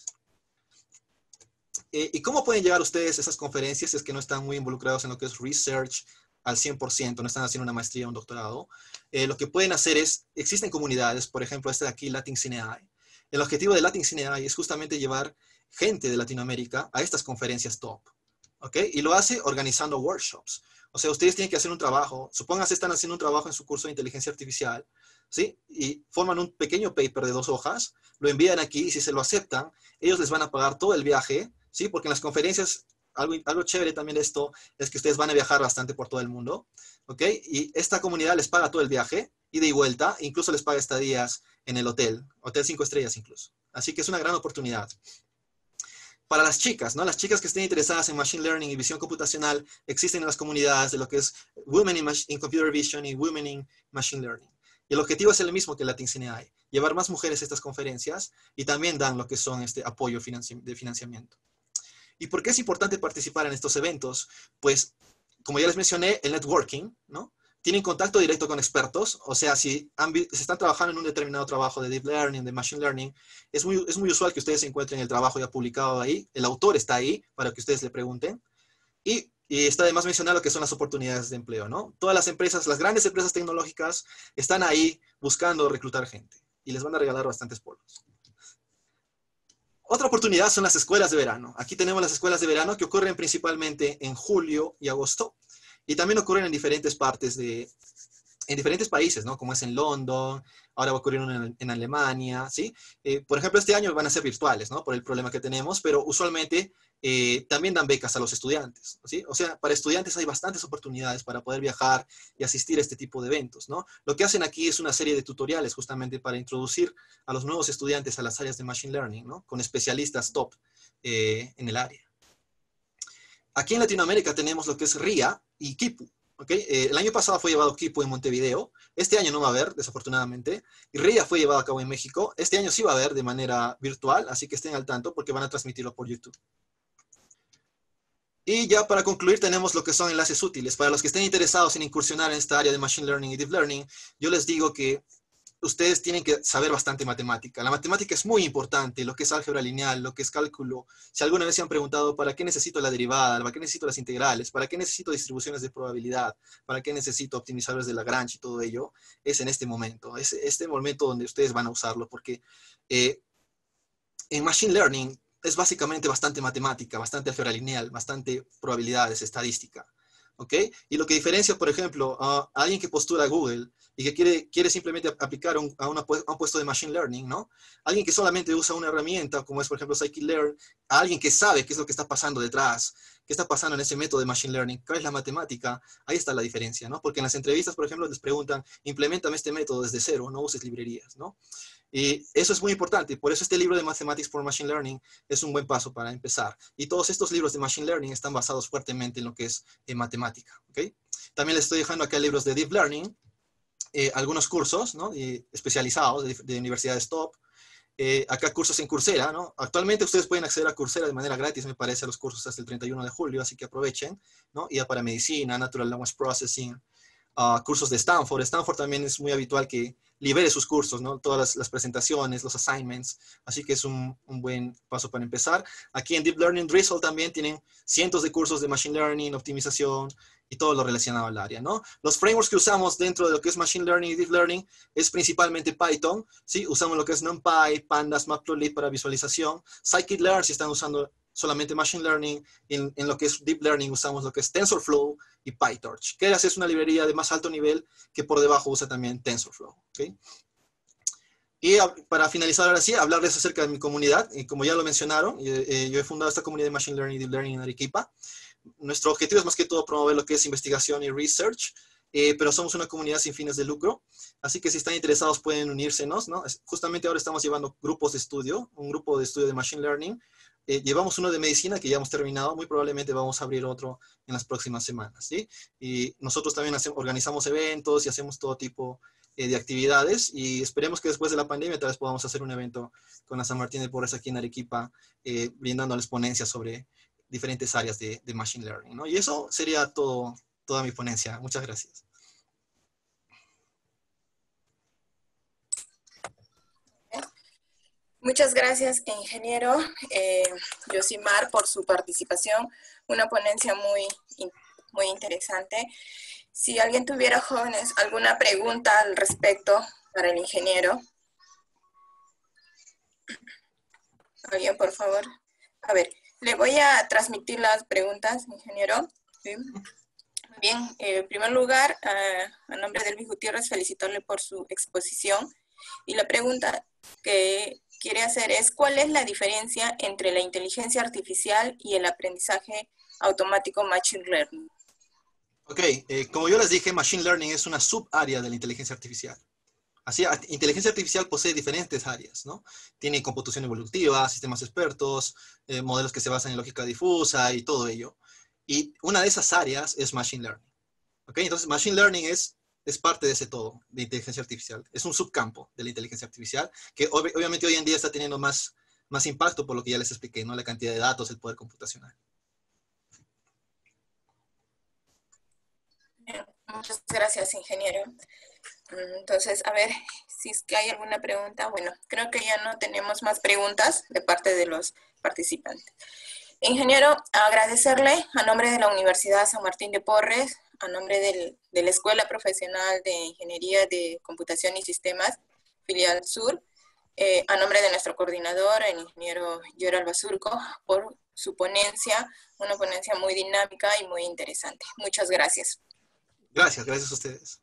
Eh, ¿Y cómo pueden llegar ustedes a esas conferencias si es que no están muy involucrados en lo que es research al cien por ciento, no están haciendo una maestría o un doctorado? Eh, lo que pueden hacer es, existen comunidades, por ejemplo, esta de aquí, Latin CineAI. El objetivo de Latin CineAI es justamente llevar gente de Latinoamérica a estas conferencias top, ¿ok? Y lo hace organizando workshops. O sea, ustedes tienen que hacer un trabajo, supónganse están haciendo un trabajo en su curso de inteligencia artificial, ¿sí? Y forman un pequeño paper de dos hojas, lo envían aquí y si se lo aceptan, ellos les van a pagar todo el viaje, ¿sí? Porque en las conferencias, algo, algo chévere también de esto es que ustedes van a viajar bastante por todo el mundo, ¿ok? Y esta comunidad les paga todo el viaje, ida y vuelta, incluso les paga estadías en el hotel, hotel cinco estrellas incluso. Así que es una gran oportunidad. Para las chicas, ¿no? Las chicas que estén interesadas en Machine Learning y visión computacional, existen en las comunidades de lo que es Women in, in Computer Vision y Women in Machine Learning. Y el objetivo es el mismo que Latin CineAI, llevar más mujeres a estas conferencias y también dan lo que son este apoyo financi de financiamiento. ¿Y por qué es importante participar en estos eventos? Pues, como ya les mencioné, el networking, ¿no? Tienen contacto directo con expertos, o sea, si han, se están trabajando en un determinado trabajo de Deep Learning, de Machine Learning, es muy, es muy usual que ustedes encuentren el trabajo ya publicado ahí, el autor está ahí para que ustedes le pregunten, y, y está además mencionar lo que son las oportunidades de empleo, ¿no? Todas las empresas, las grandes empresas tecnológicas están ahí buscando reclutar gente, y les van a regalar bastantes polvos. Otra oportunidad son las escuelas de verano. Aquí tenemos las escuelas de verano que ocurren principalmente en julio y agosto, y también ocurren en diferentes partes de, en diferentes países, ¿no? Como es en London, ahora va a ocurrir en, en Alemania, ¿sí? Eh, por ejemplo, este año van a ser virtuales, ¿no? Por el problema que tenemos, pero usualmente eh, también dan becas a los estudiantes, ¿sí? O sea, para estudiantes hay bastantes oportunidades para poder viajar y asistir a este tipo de eventos, ¿no? Lo que hacen aquí es una serie de tutoriales justamente para introducir a los nuevos estudiantes a las áreas de Machine Learning, ¿no? Con especialistas top eh, en el área. Aquí en Latinoamérica tenemos lo que es RIA y Kipu. ¿Okay? Eh, el año pasado fue llevado Kipu en Montevideo. Este año no va a haber, desafortunadamente. Y RIA fue llevado a cabo en México. Este año sí va a haber de manera virtual, así que estén al tanto porque van a transmitirlo por YouTube. Y ya para concluir tenemos lo que son enlaces útiles. Para los que estén interesados en incursionar en esta área de Machine Learning y Deep Learning, yo les digo que ustedes tienen que saber bastante matemática. La matemática es muy importante, lo que es álgebra lineal, lo que es cálculo. Si alguna vez se han preguntado, ¿para qué necesito la derivada? ¿Para qué necesito las integrales? ¿Para qué necesito distribuciones de probabilidad? ¿Para qué necesito optimizadores de Lagrange y todo ello? Es en este momento. Es este momento donde ustedes van a usarlo, porque eh, en Machine Learning es básicamente bastante matemática, bastante álgebra lineal, bastante probabilidades, estadística. ¿Ok? Y lo que diferencia, por ejemplo, a alguien que postula a Google y que quiere, quiere simplemente aplicar un, a, una, a un puesto de Machine Learning, ¿no? Alguien que solamente usa una herramienta, como es, por ejemplo, Scikit-Learn, a alguien que sabe qué es lo que está pasando detrás, ¿Qué está pasando en ese método de Machine Learning? ¿Cuál es la matemática? Ahí está la diferencia, ¿no? Porque en las entrevistas, por ejemplo, les preguntan, implementame este método desde cero, no uses librerías, ¿no? Y eso es muy importante, por eso este libro de Mathematics for Machine Learning es un buen paso para empezar. Y todos estos libros de Machine Learning están basados fuertemente en lo que es en matemática, ¿ok? También les estoy dejando acá libros de Deep Learning, eh, algunos cursos, ¿no? Y especializados de, de universidades top. Eh, acá cursos en Coursera, ¿no? Actualmente ustedes pueden acceder a Coursera de manera gratis, me parece, a los cursos hasta el treinta y uno de julio, así que aprovechen, ¿no? Y ya para medicina, Natural Language Processing, uh, cursos de Stanford. Stanford también es muy habitual que libere sus cursos, ¿no? Todas las, las presentaciones, los assignments, así que es un, un buen paso para empezar. Aquí en Deep Learning Drizzle también tienen cientos de cursos de Machine Learning, optimización y todo lo relacionado al área, ¿no? Los frameworks que usamos dentro de lo que es Machine Learning y Deep Learning es principalmente Python, ¿sí? Usamos lo que es NumPy, Pandas, Matplotlib para visualización, Scikit-learn si están usando solamente Machine Learning, en, en lo que es Deep Learning usamos lo que es TensorFlow y PyTorch. Keras es una librería de más alto nivel que por debajo usa también TensorFlow, ¿okay? Y a, para finalizar ahora sí, hablarles acerca de mi comunidad, y como ya lo mencionaron, eh, yo he fundado esta comunidad de Machine Learning y Deep Learning en Arequipa. Nuestro objetivo es más que todo promover lo que es investigación y research, eh, pero somos una comunidad sin fines de lucro, así que si están interesados pueden unírsenos, ¿no? Justamente ahora estamos llevando grupos de estudio, un grupo de estudio de Machine Learning, eh, llevamos uno de medicina que ya hemos terminado, muy probablemente vamos a abrir otro en las próximas semanas, ¿sí? Y nosotros también hacemos, organizamos eventos y hacemos todo tipo eh, de actividades, y esperemos que después de la pandemia tal vez podamos hacer un evento con la San Martín de Porres aquí en Arequipa, eh, brindándoles ponencias sobre diferentes áreas de, de Machine Learning, ¿no? Y eso sería todo, toda mi ponencia. Muchas gracias. Muchas gracias, ingeniero eh, Yosimar, por su participación. Una ponencia muy, muy interesante. Si alguien tuviera, jóvenes, alguna pregunta al respecto para el ingeniero. ¿Alguien, por favor? A ver, le voy a transmitir las preguntas, ingeniero. ¿Sí? Bien, eh, en primer lugar, uh, a nombre de Luis Gutiérrez, felicitarle por su exposición. Y la pregunta que quiere hacer es, ¿cuál es la diferencia entre la inteligencia artificial y el aprendizaje automático Machine Learning? Ok, eh, como yo les dije, Machine Learning es una subárea de la inteligencia artificial. Así, inteligencia artificial posee diferentes áreas, ¿no? Tiene computación evolutiva, sistemas expertos, eh, modelos que se basan en lógica difusa y todo ello. Y una de esas áreas es Machine Learning. ¿Ok? Entonces, Machine Learning es, es parte de ese todo, de inteligencia artificial. Es un subcampo de la inteligencia artificial que ob obviamente hoy en día está teniendo más, más impacto por lo que ya les expliqué, ¿no? La cantidad de datos, el poder computacional. Muchas gracias, ingeniero. Entonces, a ver, si es que hay alguna pregunta. Bueno, creo que ya no tenemos más preguntas de parte de los participantes. Ingeniero, agradecerle a nombre de la Universidad San Martín de Porres, a nombre del, de la Escuela Profesional de Ingeniería de Computación y Sistemas, Filial Sur, eh, a nombre de nuestro coordinador, el ingeniero Yoral Basurco, por su ponencia, una ponencia muy dinámica y muy interesante. Muchas gracias. Gracias, gracias a ustedes.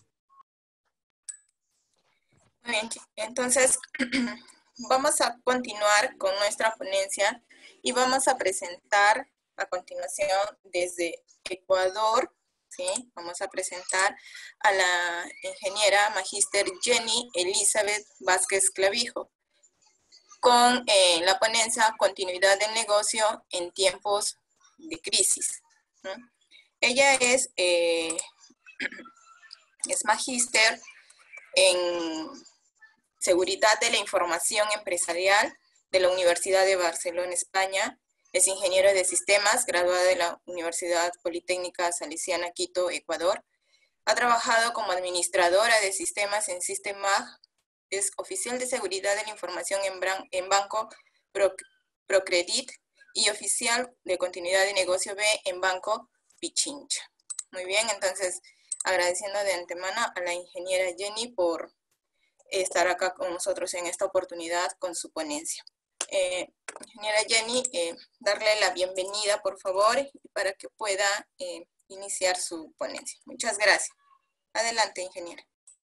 Muy bien, entonces vamos a continuar con nuestra ponencia y vamos a presentar a continuación desde Ecuador, ¿sí? Vamos a presentar a la ingeniera magíster Jenny Elizabeth Vázquez Clavijo con eh, la ponencia Continuidad del negocio en tiempos de crisis, ¿no? Ella es, eh, es magíster en Seguridad de la Información Empresarial de la Universidad de Barcelona, España. Es ingeniero de sistemas, graduada de la Universidad Politécnica Salesiana, Quito, Ecuador. Ha trabajado como administradora de sistemas en Sistemag. Es oficial de seguridad de la información en, en Banco Pro, Procredit y oficial de continuidad de negocio B en Banco Pichincha. Muy bien, entonces agradeciendo de antemano a la ingeniera Jenny por estar acá con nosotros en esta oportunidad con su ponencia. Eh, ingeniera Jenny, eh, darle la bienvenida, por favor, para que pueda eh, iniciar su ponencia. Muchas gracias. Adelante, ingeniera.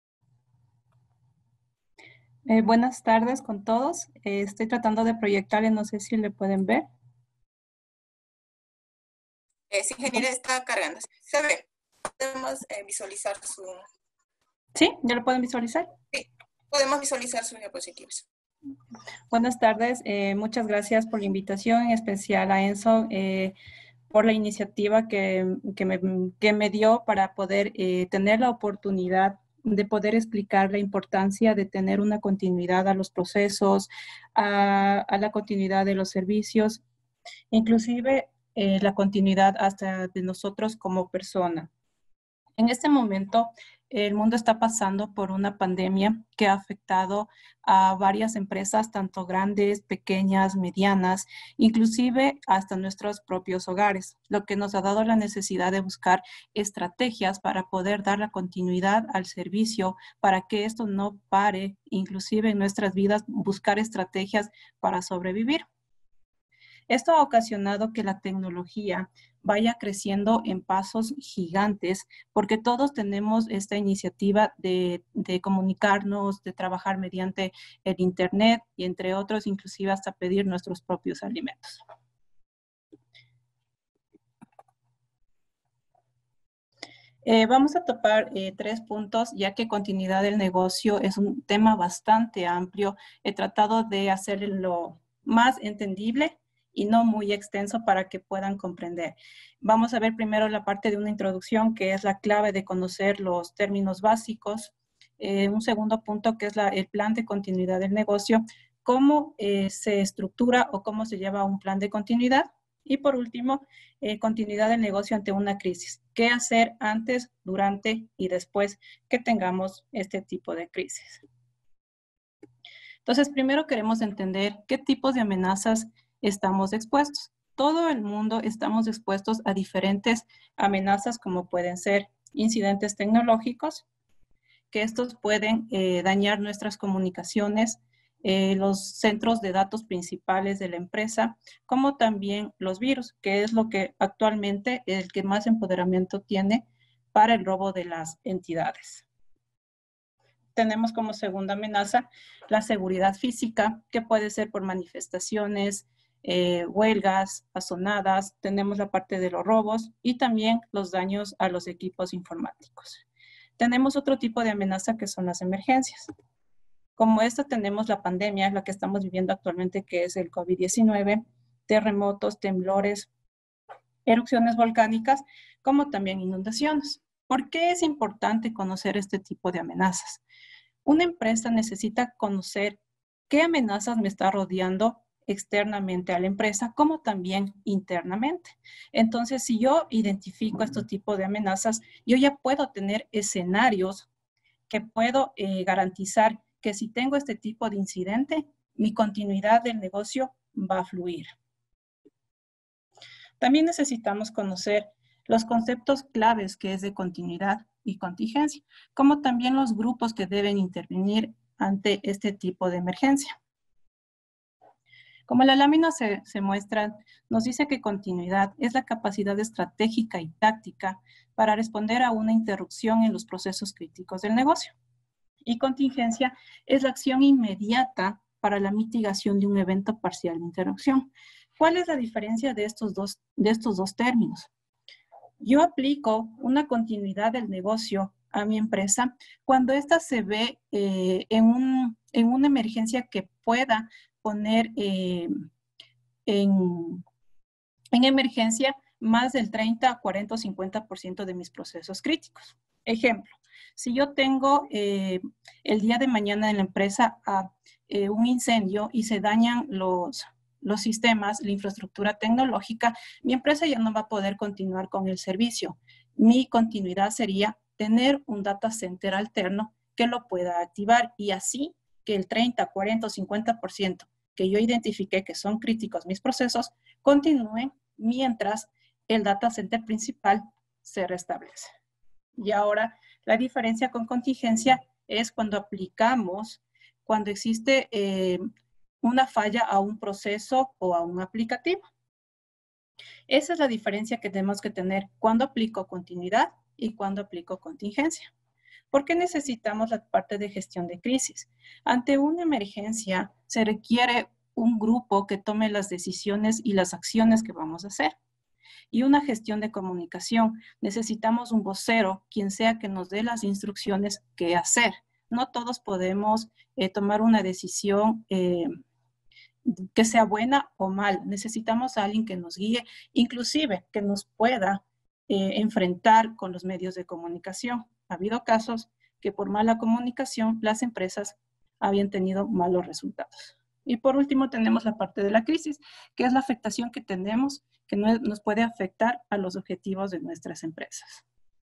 Eh, buenas tardes con todos. Eh, estoy tratando de proyectarle, no sé si le pueden ver. Eh, sí, ingeniera, está cargando. Se ve. Podemos eh, visualizar su... ¿Sí? ¿Ya lo pueden visualizar? Sí, podemos visualizar sus diapositivas. Buenas tardes. Eh, muchas gracias por la invitación, en especial a Enzo, eh, por la iniciativa que, que, me, que me dio para poder eh, tener la oportunidad de poder explicar la importancia de tener una continuidad a los procesos, a, a la continuidad de los servicios, inclusive eh, la continuidad hasta de nosotros como persona. En este momento, el mundo está pasando por una pandemia que ha afectado a varias empresas, tanto grandes, pequeñas, medianas, inclusive hasta nuestros propios hogares, lo que nos ha dado la necesidad de buscar estrategias para poder dar la continuidad al servicio, para que esto no pare, inclusive en nuestras vidas, buscar estrategias para sobrevivir. Esto ha ocasionado que la tecnología vaya creciendo en pasos gigantes, porque todos tenemos esta iniciativa de, de comunicarnos, de trabajar mediante el Internet y entre otros, inclusive hasta pedir nuestros propios alimentos. Eh, vamos a topar eh, tres puntos, ya que continuidad del negocio es un tema bastante amplio. He tratado de hacerlo más entendible y no muy extenso para que puedan comprender. Vamos a ver primero la parte de una introducción, que es la clave de conocer los términos básicos. Eh, un segundo punto, que es la, el plan de continuidad del negocio, cómo eh, se estructura o cómo se lleva un plan de continuidad. Y por último, eh, continuidad del negocio ante una crisis. ¿Qué hacer antes, durante y después que tengamos este tipo de crisis? Entonces, primero queremos entender qué tipos de amenazas estamos expuestos. Todo el mundo estamos expuestos a diferentes amenazas, como pueden ser incidentes tecnológicos, que estos pueden eh, dañar nuestras comunicaciones, eh, los centros de datos principales de la empresa, como también los virus, que es lo que actualmente es el que más empoderamiento tiene para el robo de las entidades. Tenemos como segunda amenaza la seguridad física, que puede ser por manifestaciones, eh, huelgas, azonadas. Tenemos la parte de los robos y también los daños a los equipos informáticos. Tenemos otro tipo de amenaza que son las emergencias. Como esta tenemos la pandemia, la que estamos viviendo actualmente, que es el COVID diecinueve, terremotos, temblores, erupciones volcánicas, como también inundaciones. ¿Por qué es importante conocer este tipo de amenazas? Una empresa necesita conocer qué amenazas me está rodeando externamente a la empresa, como también internamente. Entonces, si yo identifico este tipo de amenazas, yo ya puedo tener escenarios que puedo eh, garantizar que si tengo este tipo de incidente, mi continuidad del negocio va a fluir. También necesitamos conocer los conceptos claves que es de continuidad y contingencia, como también los grupos que deben intervenir ante este tipo de emergencia. Como la lámina se, se muestra, nos dice que continuidad es la capacidad estratégica y táctica para responder a una interrupción en los procesos críticos del negocio. Y contingencia es la acción inmediata para la mitigación de un evento parcial de interrupción. ¿Cuál es la diferencia de estos dos, de estos dos términos? Yo aplico una continuidad del negocio a mi empresa cuando ésta se ve eh, en, un, en una emergencia que pueda poner eh, en, en emergencia más del treinta, cuarenta o cincuenta por ciento de mis procesos críticos. Ejemplo, si yo tengo eh, el día de mañana en la empresa a, eh, un incendio y se dañan los, los sistemas, la infraestructura tecnológica, mi empresa ya no va a poder continuar con el servicio. Mi continuidad sería tener un data center alterno que lo pueda activar y así que el treinta, cuarenta o cincuenta por ciento que yo identifiqué que son críticos mis procesos continúen mientras el data center principal se restablece. Y ahora, la diferencia con contingencia es cuando aplicamos, cuando existe eh, una falla a un proceso o a un aplicativo. Esa es la diferencia que tenemos que tener cuando aplico continuidad y cuando aplico contingencia. ¿Por qué necesitamos la parte de gestión de crisis? Ante una emergencia se requiere un grupo que tome las decisiones y las acciones que vamos a hacer. y una gestión de comunicación. Necesitamos un vocero, quien sea que nos dé las instrucciones qué hacer. No todos podemos eh, tomar una decisión eh, que sea buena o mal. Necesitamos a alguien que nos guíe, inclusive que nos pueda eh, enfrentar con los medios de comunicación. Ha habido casos que por mala comunicación las empresas habían tenido malos resultados. Y por último tenemos la parte de la crisis, que es la afectación que tenemos, que no es, nos puede afectar a los objetivos de nuestras empresas.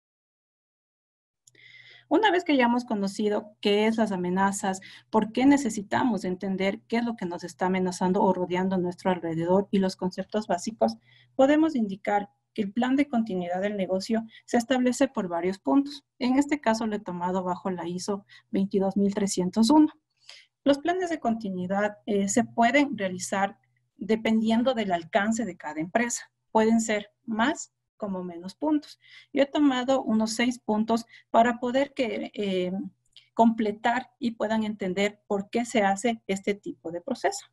Una vez que ya hemos conocido qué es las amenazas, por qué necesitamos entender qué es lo que nos está amenazando o rodeando a nuestro alrededor y los conceptos básicos, podemos indicar que el plan de continuidad del negocio se establece por varios puntos. En este caso lo he tomado bajo la I S O veintidós mil trescientos uno. Los planes de continuidad eh, se pueden realizar dependiendo del alcance de cada empresa. Pueden ser más como menos puntos. Yo he tomado unos seis puntos para poder que, eh, completar y puedan entender por qué se hace este tipo de proceso.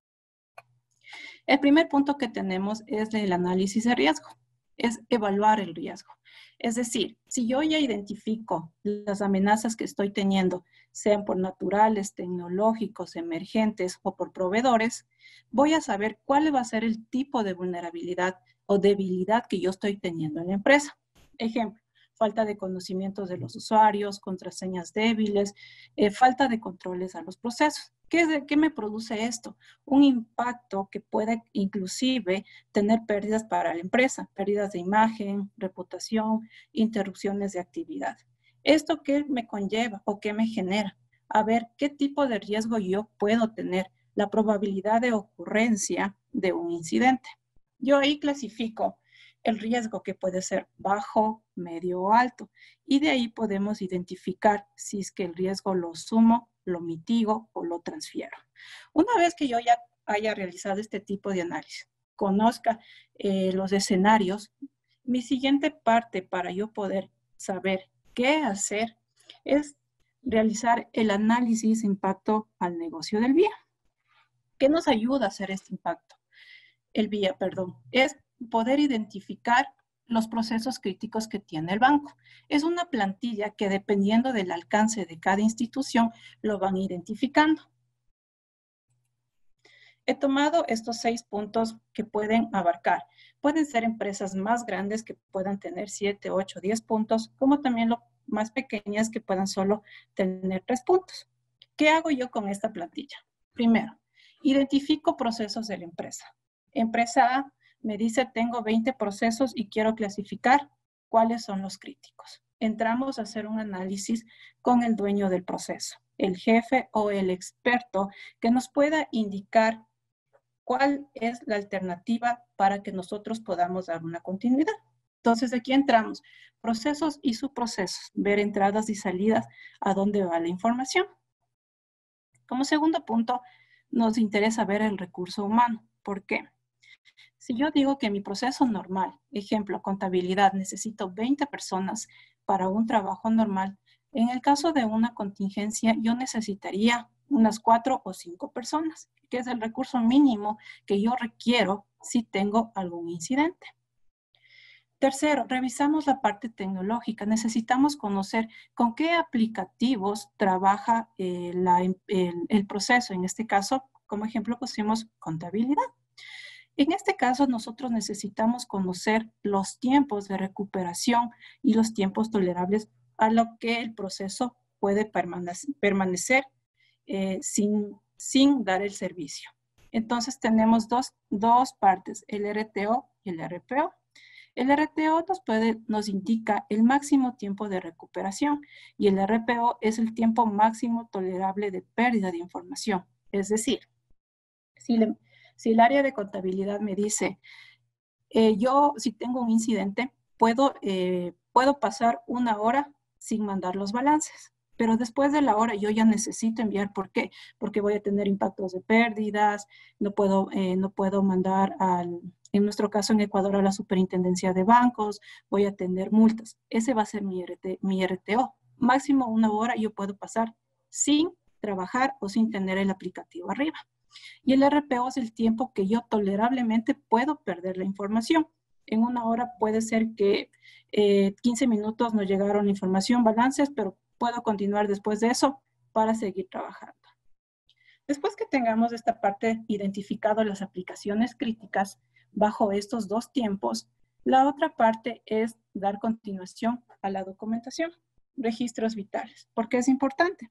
El primer punto que tenemos es el análisis de riesgo. Es evaluar el riesgo. Es decir, si yo ya identifico las amenazas que estoy teniendo, sean por naturales, tecnológicos, emergentes o por proveedores, voy a saber cuál va a ser el tipo de vulnerabilidad o debilidad que yo estoy teniendo en la empresa. Ejemplo, falta de conocimientos de los usuarios, contraseñas débiles, eh, falta de controles a los procesos. ¿Qué, es, ¿Qué me produce esto? Un impacto que puede inclusive tener pérdidas para la empresa, pérdidas de imagen, reputación, interrupciones de actividad. ¿Esto qué me conlleva o qué me genera? A ver qué tipo de riesgo yo puedo tener, la probabilidad de ocurrencia de un incidente. Yo ahí clasifico el riesgo que puede ser bajo, medio o alto. Y de ahí podemos identificar si es que el riesgo lo sumo, lo mitigo o lo transfiero. Una vez que yo ya haya realizado este tipo de análisis, conozca eh, los escenarios, mi siguiente parte para yo poder saber qué hacer es realizar el análisis de impacto al negocio del V I A. ¿Qué nos ayuda a hacer este impacto? El V I A, perdón, es poder identificar los procesos críticos que tiene el banco. Es una plantilla que dependiendo del alcance de cada institución lo van identificando. He tomado estos seis puntos que pueden abarcar. Pueden ser empresas más grandes que puedan tener siete, ocho, diez puntos, como también lo más pequeñas que puedan solo tener tres puntos. ¿Qué hago yo con esta plantilla? Primero, identifico procesos de la empresa. Empresa A me dice, tengo veinte procesos y quiero clasificar cuáles son los críticos. Entramos a hacer un análisis con el dueño del proceso, el jefe o el experto que nos pueda indicar cuál es la alternativa para que nosotros podamos dar una continuidad. Entonces, aquí entramos, procesos y subprocesos, ver entradas y salidas, a dónde va la información. Como segundo punto, nos interesa ver el recurso humano. ¿Por qué? Si yo digo que mi proceso normal, ejemplo, contabilidad, necesito veinte personas para un trabajo normal, en el caso de una contingencia, yo necesitaría unas cuatro o cinco personas, que es el recurso mínimo que yo requiero si tengo algún incidente. Tercero, revisamos la parte tecnológica. Necesitamos conocer con qué aplicativos trabaja eh, la, el, el proceso. En este caso, como ejemplo, pusimos contabilidad. En este caso, nosotros necesitamos conocer los tiempos de recuperación y los tiempos tolerables a lo que el proceso puede permanecer, permanecer eh, sin, sin dar el servicio. Entonces, tenemos dos, dos partes, el R T O y el R P O. El R T O nos, puede, nos indica el máximo tiempo de recuperación y el R P O es el tiempo máximo tolerable de pérdida de información. Es decir, si le... Si el área de contabilidad me dice, eh, yo si tengo un incidente, puedo, eh, puedo pasar una hora sin mandar los balances, pero después de la hora yo ya necesito enviar. ¿Por qué? Porque voy a tener impactos de pérdidas, no puedo, eh, no puedo mandar, al, en nuestro caso en Ecuador, a la superintendencia de bancos, voy a tener multas. Ese va a ser mi, R T, mi R T O. Máximo una hora yo puedo pasar sin trabajar o sin tener el aplicativo arriba. Y el R P O es el tiempo que yo tolerablemente puedo perder la información. En una hora puede ser que eh, quince minutos no llegaron información, balances, pero puedo continuar después de eso para seguir trabajando. Después que tengamos esta parte identificado las aplicaciones críticas bajo estos dos tiempos, la otra parte es dar continuación a la documentación, registros vitales, porque es importante.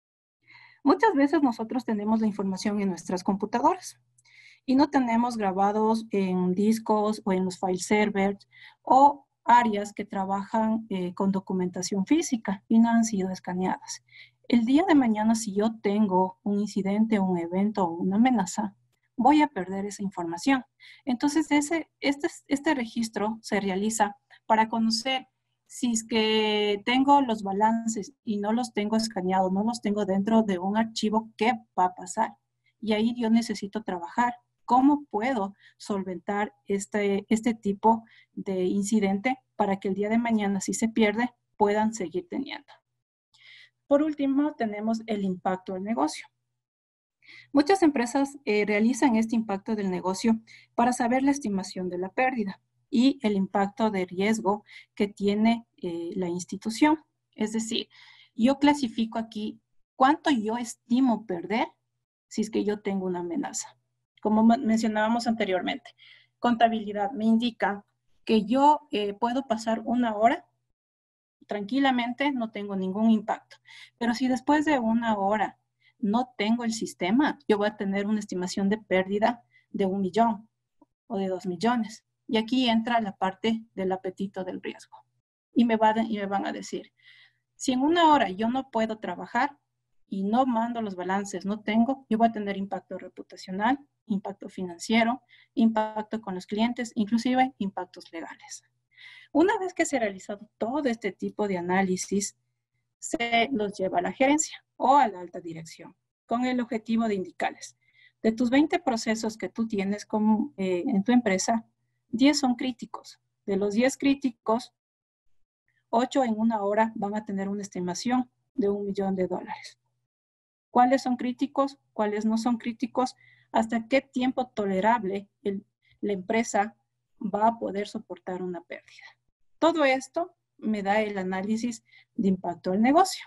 Muchas veces nosotros tenemos la información en nuestras computadoras y no tenemos grabados en discos o en los file servers o áreas que trabajan eh, con documentación física y no han sido escaneadas. El día de mañana, si yo tengo un incidente, un evento o una amenaza, voy a perder esa información. Entonces, ese, este, este registro se realiza para conocer si es que tengo los balances y no los tengo escaneados, no los tengo dentro de un archivo, ¿qué va a pasar? Y ahí yo necesito trabajar. ¿Cómo puedo solventar este, este tipo de incidente para que el día de mañana, si se pierde, puedan seguir teniendo? Por último, tenemos el impacto del negocio. Muchas empresas eh, realizan este impacto del negocio para saber la estimación de la pérdida y el impacto de riesgo que tiene eh, la institución. Es decir, yo clasifico aquí cuánto yo estimo perder si es que yo tengo una amenaza. Como mencionábamos anteriormente, contabilidad me indica que yo eh, puedo pasar una hora tranquilamente, no tengo ningún impacto. Pero si después de una hora no tengo el sistema, yo voy a tener una estimación de pérdida de un millón o de dos millones. Y aquí entra la parte del apetito del riesgo. Y me, va de, y me van a decir, si en una hora yo no puedo trabajar y no mando los balances, no tengo, yo voy a tener impacto reputacional, impacto financiero, impacto con los clientes, inclusive impactos legales. Una vez que se ha realizado todo este tipo de análisis, se los lleva a la gerencia o a la alta dirección con el objetivo de indicarles, de tus veinte procesos que tú tienes como, eh, en tu empresa, diez son críticos. De los diez críticos, ocho en una hora van a tener una estimación de un millón de dólares. ¿Cuáles son críticos? ¿Cuáles no son críticos? ¿Hasta qué tiempo tolerable el, la empresa va a poder soportar una pérdida? Todo esto me da el análisis de impacto del negocio.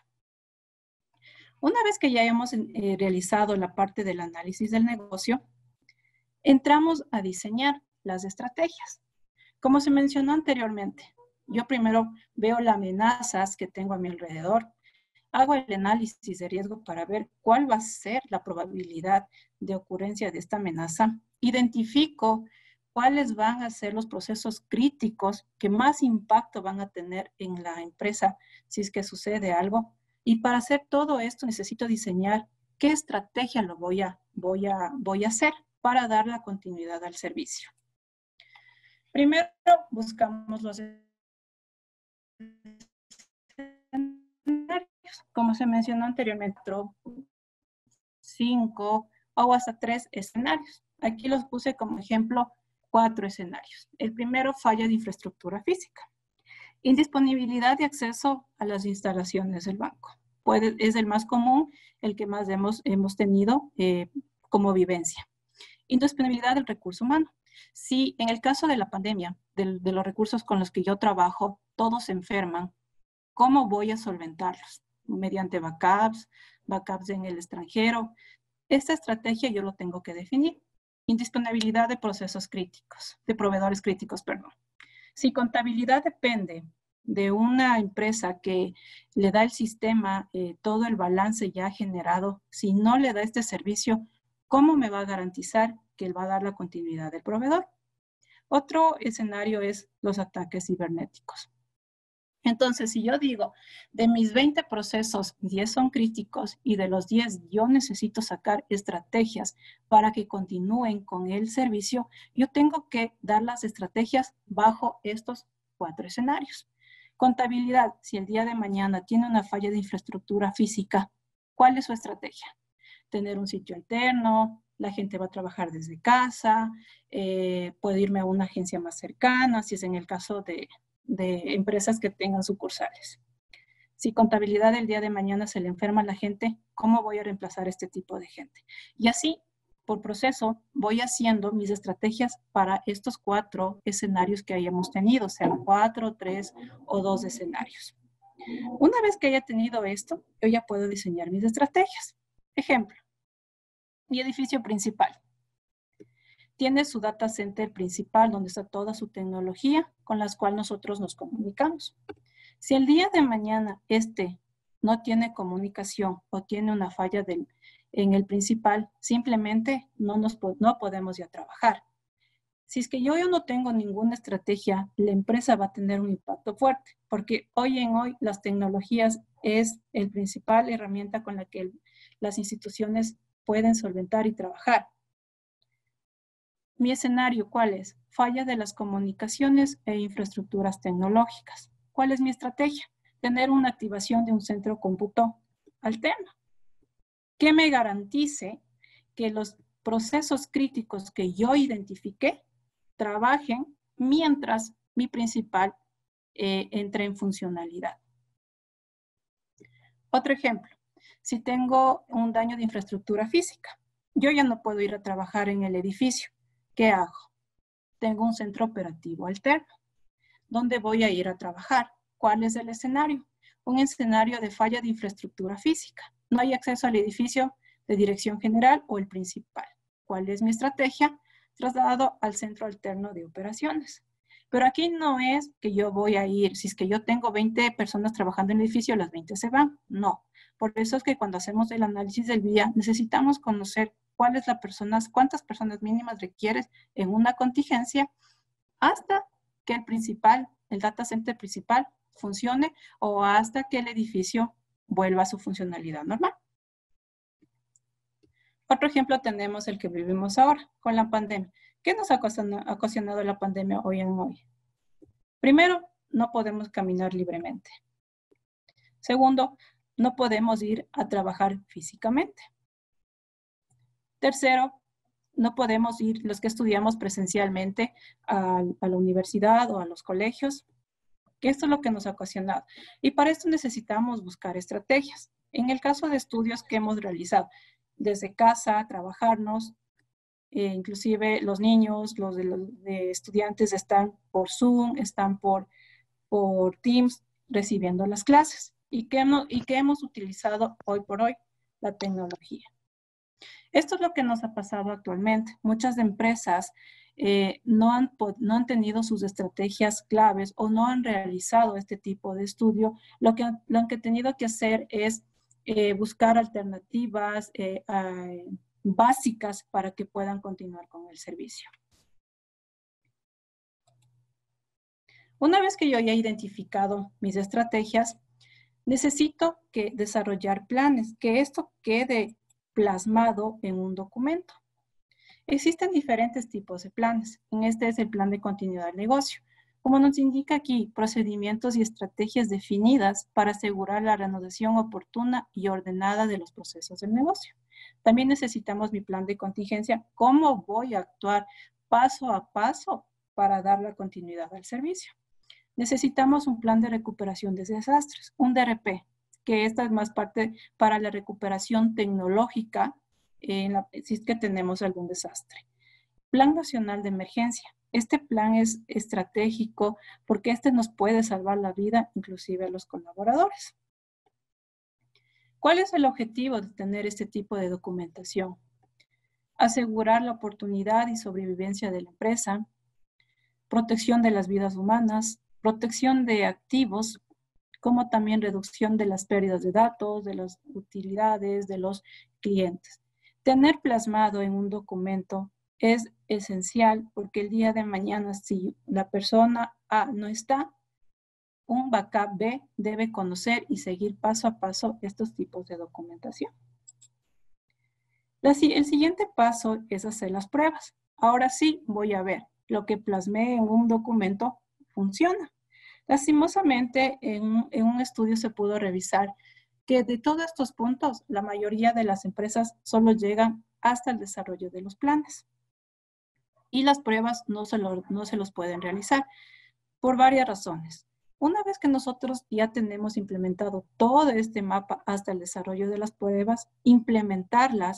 Una vez que ya hemos eh, realizado la parte del análisis del negocio, entramos a diseñar las estrategias. Como se mencionó anteriormente, yo primero veo las amenazas que tengo a mi alrededor, hago el análisis de riesgo para ver cuál va a ser la probabilidad de ocurrencia de esta amenaza, identifico cuáles van a ser los procesos críticos que más impacto van a tener en la empresa si es que sucede algo. Y para hacer todo esto necesito diseñar qué estrategia lo voy a, voy a, voy a hacer para dar la continuidad al servicio. Primero buscamos los escenarios. Como se mencionó anteriormente, cinco o hasta tres escenarios. Aquí los puse como ejemplo cuatro escenarios. El primero, falla de infraestructura física. Indisponibilidad de acceso a las instalaciones del banco. Puede, es el más común, el que más hemos, hemos tenido eh, como vivencia. Indisponibilidad del recurso humano. Si en el caso de la pandemia, de, de los recursos con los que yo trabajo, todos se enferman, ¿cómo voy a solventarlos? Mediante backups, backups en el extranjero. Esta estrategia yo lo tengo que definir. Indisponibilidad de procesos críticos, de proveedores críticos, perdón. Si contabilidad depende de una empresa que le da el sistema, eh, todo el balance ya generado, si no le da este servicio, ¿cómo me va a garantizar que él va a dar la continuidad del proveedor? Otro escenario es los ataques cibernéticos. Entonces, si yo digo, de mis veinte procesos, diez son críticos y de los diez yo necesito sacar estrategias para que continúen con el servicio, yo tengo que dar las estrategias bajo estos cuatro escenarios. Contabilidad, si el día de mañana tiene una falla de infraestructura física, ¿cuál es su estrategia? Tener un sitio alterno, la gente va a trabajar desde casa, eh, puede irme a una agencia más cercana, si es en el caso de... de empresas que tengan sucursales. Si contabilidad el día de mañana se le enferma a la gente, ¿cómo voy a reemplazar este tipo de gente? Y así por proceso, voy haciendo mis estrategias para estos cuatro escenarios que hayamos tenido, sean cuatro, tres o dos escenarios. Una vez que haya tenido esto, yo ya puedo diseñar mis estrategias. Ejemplo, mi edificio principal. Tiene su data center principal, donde está toda su tecnología con las cuales nosotros nos comunicamos. Si el día de mañana este no tiene comunicación o tiene una falla del, en el principal, simplemente no, nos, no podemos ya trabajar. Si es que yo, yo no tengo ninguna estrategia, la empresa va a tener un impacto fuerte, porque hoy en hoy las tecnologías es el principal herramienta con la que el, las instituciones pueden solventar y trabajar. Mi escenario, ¿cuál es? Falla de las comunicaciones e infraestructuras tecnológicas. ¿Cuál es mi estrategia? Tener una activación de un centro cómputo alterno que me garantice que los procesos críticos que yo identifiqué trabajen mientras mi principal eh, entre en funcionalidad. Otro ejemplo, si tengo un daño de infraestructura física, yo ya no puedo ir a trabajar en el edificio. ¿Qué hago? Tengo un centro operativo alterno. ¿Dónde voy a ir a trabajar? ¿Cuál es el escenario? Un escenario de falla de infraestructura física. No hay acceso al edificio de dirección general o el principal. ¿Cuál es mi estrategia? Trasladado al centro alterno de operaciones. Pero aquí no es que yo voy a ir, si es que yo tengo veinte personas trabajando en el edificio, las veinte se van. No. Por eso es que cuando hacemos el análisis del V I A, necesitamos conocer cuáles las personas, cuántas personas mínimas requieres en una contingencia hasta que el principal, el data center principal funcione o hasta que el edificio vuelva a su funcionalidad normal. Otro ejemplo tenemos el que vivimos ahora con la pandemia. ¿Qué nos ha ocasionado la pandemia hoy en hoy? Primero, no podemos caminar libremente. Segundo, no podemos ir a trabajar físicamente. Tercero, no podemos ir los que estudiamos presencialmente a, a la universidad o a los colegios, que esto es lo que nos ha ocasionado. Y para esto necesitamos buscar estrategias. En el caso de estudios que hemos realizado, desde casa, trabajarnos, eh, inclusive los niños, los de, los de estudiantes están por Zoom, están por, por Teams recibiendo las clases. ¿Y que, hemos, ¿Y que hemos utilizado hoy por hoy? La tecnología. Esto es lo que nos ha pasado actualmente. Muchas empresas eh, no, han, no han tenido sus estrategias claves o no han realizado este tipo de estudio. Lo que, lo que han tenido que hacer es eh, buscar alternativas eh, eh, básicas para que puedan continuar con el servicio. Una vez que yo ya he identificado mis estrategias, necesito que desarrollar planes, que esto quede plasmado en un documento. Existen diferentes tipos de planes. En este es el plan de continuidad del negocio. Como nos indica aquí, procedimientos y estrategias definidas para asegurar la reanudación oportuna y ordenada de los procesos del negocio. También necesitamos mi plan de contingencia, cómo voy a actuar paso a paso para dar la continuidad al servicio. Necesitamos un plan de recuperación de desastres, un D R P, que esta es más parte para la recuperación tecnológica en la, si es que tenemos algún desastre. Plan Nacional de Emergencia. Este plan es estratégico porque este nos puede salvar la vida, inclusive a los colaboradores. ¿Cuál es el objetivo de tener este tipo de documentación? Asegurar la oportunidad y sobrevivencia de la empresa, protección de las vidas humanas, protección de activos, como también reducción de las pérdidas de datos, de las utilidades, de los clientes. Tener plasmado en un documento es esencial porque el día de mañana, si la persona A no está, un backup B debe conocer y seguir paso a paso estos tipos de documentación. La, el siguiente paso es hacer las pruebas. Ahora sí voy a ver lo que plasmé en un documento funciona. Lastimosamente, en, en un estudio se pudo revisar que de todos estos puntos, la mayoría de las empresas solo llegan hasta el desarrollo de los planes. Y las pruebas no se, lo, no se los pueden realizar por varias razones. Una vez que nosotros ya tenemos implementado todo este mapa hasta el desarrollo de las pruebas, implementarlas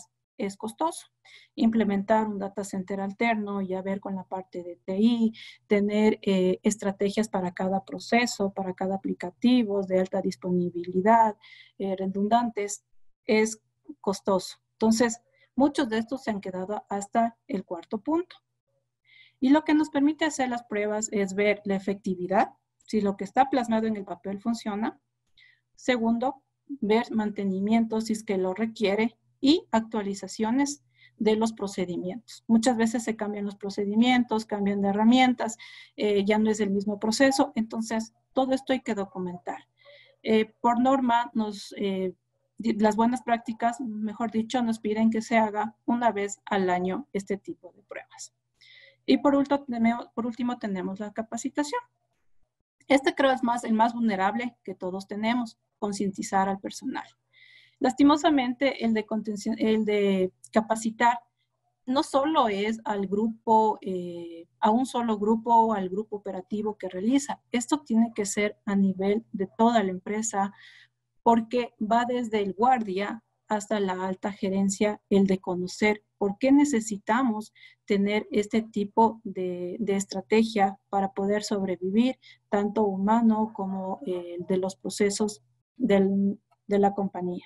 es costoso. Implementar un data center alterno, ya ver con la parte de T I, tener eh, estrategias para cada proceso, para cada aplicativo de alta disponibilidad, eh, redundantes, es costoso. Entonces, muchos de estos se han quedado hasta el cuarto punto. Y lo que nos permite hacer las pruebas es ver la efectividad, si lo que está plasmado en el papel funciona. Segundo, ver mantenimiento si es que lo requiere y actualizaciones de los procedimientos. Muchas veces se cambian los procedimientos, cambian de herramientas, eh, ya no es el mismo proceso, entonces todo esto hay que documentar. Eh, por norma, nos, eh, las buenas prácticas, mejor dicho, nos piden que se haga una vez al año este tipo de pruebas. Y por último, por último tenemos la capacitación. Este creo es más, el más vulnerable que todos tenemos, concientizar al personal. Lastimosamente, el de, contención, el de capacitar no solo es al grupo, eh, a un solo grupo o al grupo operativo que realiza. Esto tiene que ser a nivel de toda la empresa porque va desde el guardia hasta la alta gerencia el de conocer por qué necesitamos tener este tipo de, de estrategia para poder sobrevivir, tanto humano como eh, de los procesos del, de la compañía.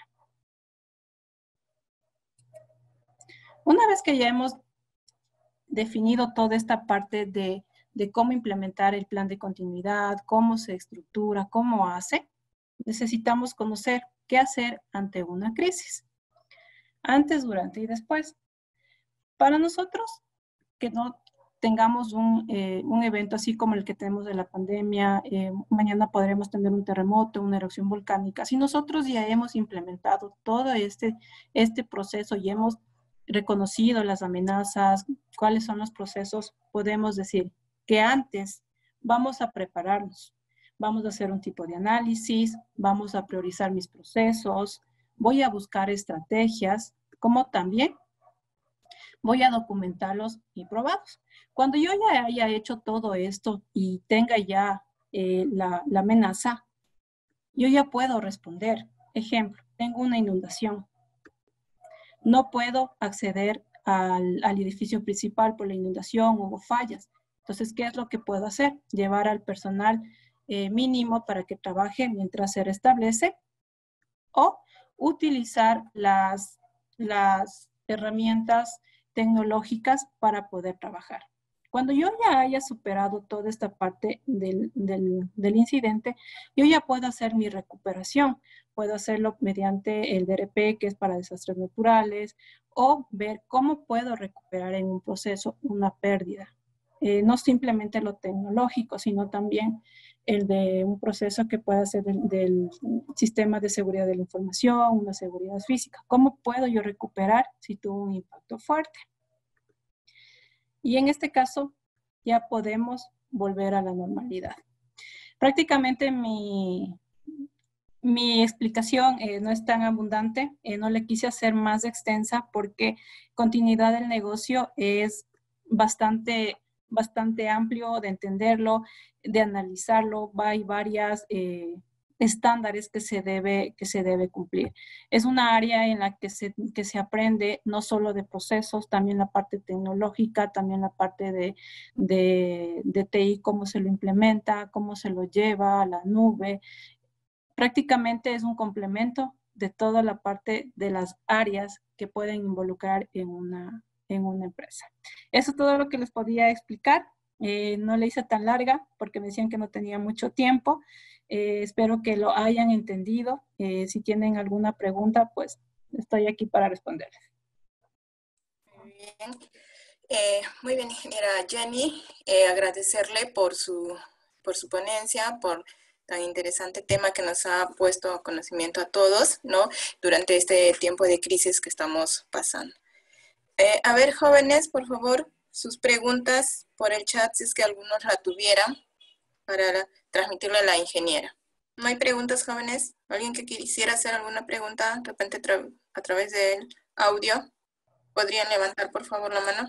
Una vez que ya hemos definido toda esta parte de, de cómo implementar el plan de continuidad, cómo se estructura, cómo hace, necesitamos conocer qué hacer ante una crisis. Antes, durante y después. Para nosotros, que no tengamos un, eh, un evento así como el que tenemos de la pandemia, eh, mañana podremos tener un terremoto, una erupción volcánica. Si nosotros ya hemos implementado todo este, este proceso y hemos reconocido las amenazas, cuáles son los procesos, podemos decir que antes vamos a prepararnos. Vamos a hacer un tipo de análisis, vamos a priorizar mis procesos, voy a buscar estrategias, como también voy a documentarlos y probarlos. Cuando yo ya haya hecho todo esto y tenga ya eh, la, la amenaza, yo ya puedo responder. Ejemplo, tengo una inundación. No puedo acceder al, al edificio principal por la inundación, hubo fallas. Entonces, ¿qué es lo que puedo hacer? Llevar al personal eh, mínimo para que trabaje mientras se restablece o utilizar las, las herramientas tecnológicas para poder trabajar. Cuando yo ya haya superado toda esta parte del, del, del incidente, yo ya puedo hacer mi recuperación. Puedo hacerlo mediante el D R P, que es para desastres naturales, o ver cómo puedo recuperar en un proceso una pérdida. Eh, no simplemente lo tecnológico, sino también el de un proceso que pueda ser del, del sistema de seguridad de la información, una seguridad física. ¿Cómo puedo yo recuperar si tuvo un impacto fuerte? Y en este caso ya podemos volver a la normalidad. Prácticamente mi, mi explicación eh, no es tan abundante, eh, no le quise hacer más extensa porque continuidad del negocio es bastante, bastante amplio de entenderlo, de analizarlo, hay varias eh, estándares que se, debe, que se debe cumplir. Es una área en la que se, que se aprende no solo de procesos, también la parte tecnológica, también la parte de, de, de T I, cómo se lo implementa, cómo se lo lleva a la nube. Prácticamente es un complemento de toda la parte de las áreas que pueden involucrar en una, en una empresa. Eso es todo lo que les podía explicar. Eh, no le hice tan larga porque me decían que no tenía mucho tiempo. Eh, espero que lo hayan entendido. Eh, si tienen alguna pregunta, pues estoy aquí para responderles. Muy bien, eh, muy bien, ingeniera Jenny. Eh, agradecerle por su, por su ponencia, por tan interesante tema que nos ha puesto a conocimiento a todos, ¿no? Durante este tiempo de crisis que estamos pasando. Eh, a ver, jóvenes, por favor, sus preguntas por el chat, si es que algunos la tuvieran, para transmitirle a la ingeniera. ¿No hay preguntas, jóvenes? ¿Alguien que quisiera hacer alguna pregunta de repente tra a través del audio? ¿Podrían levantar, por favor, la mano?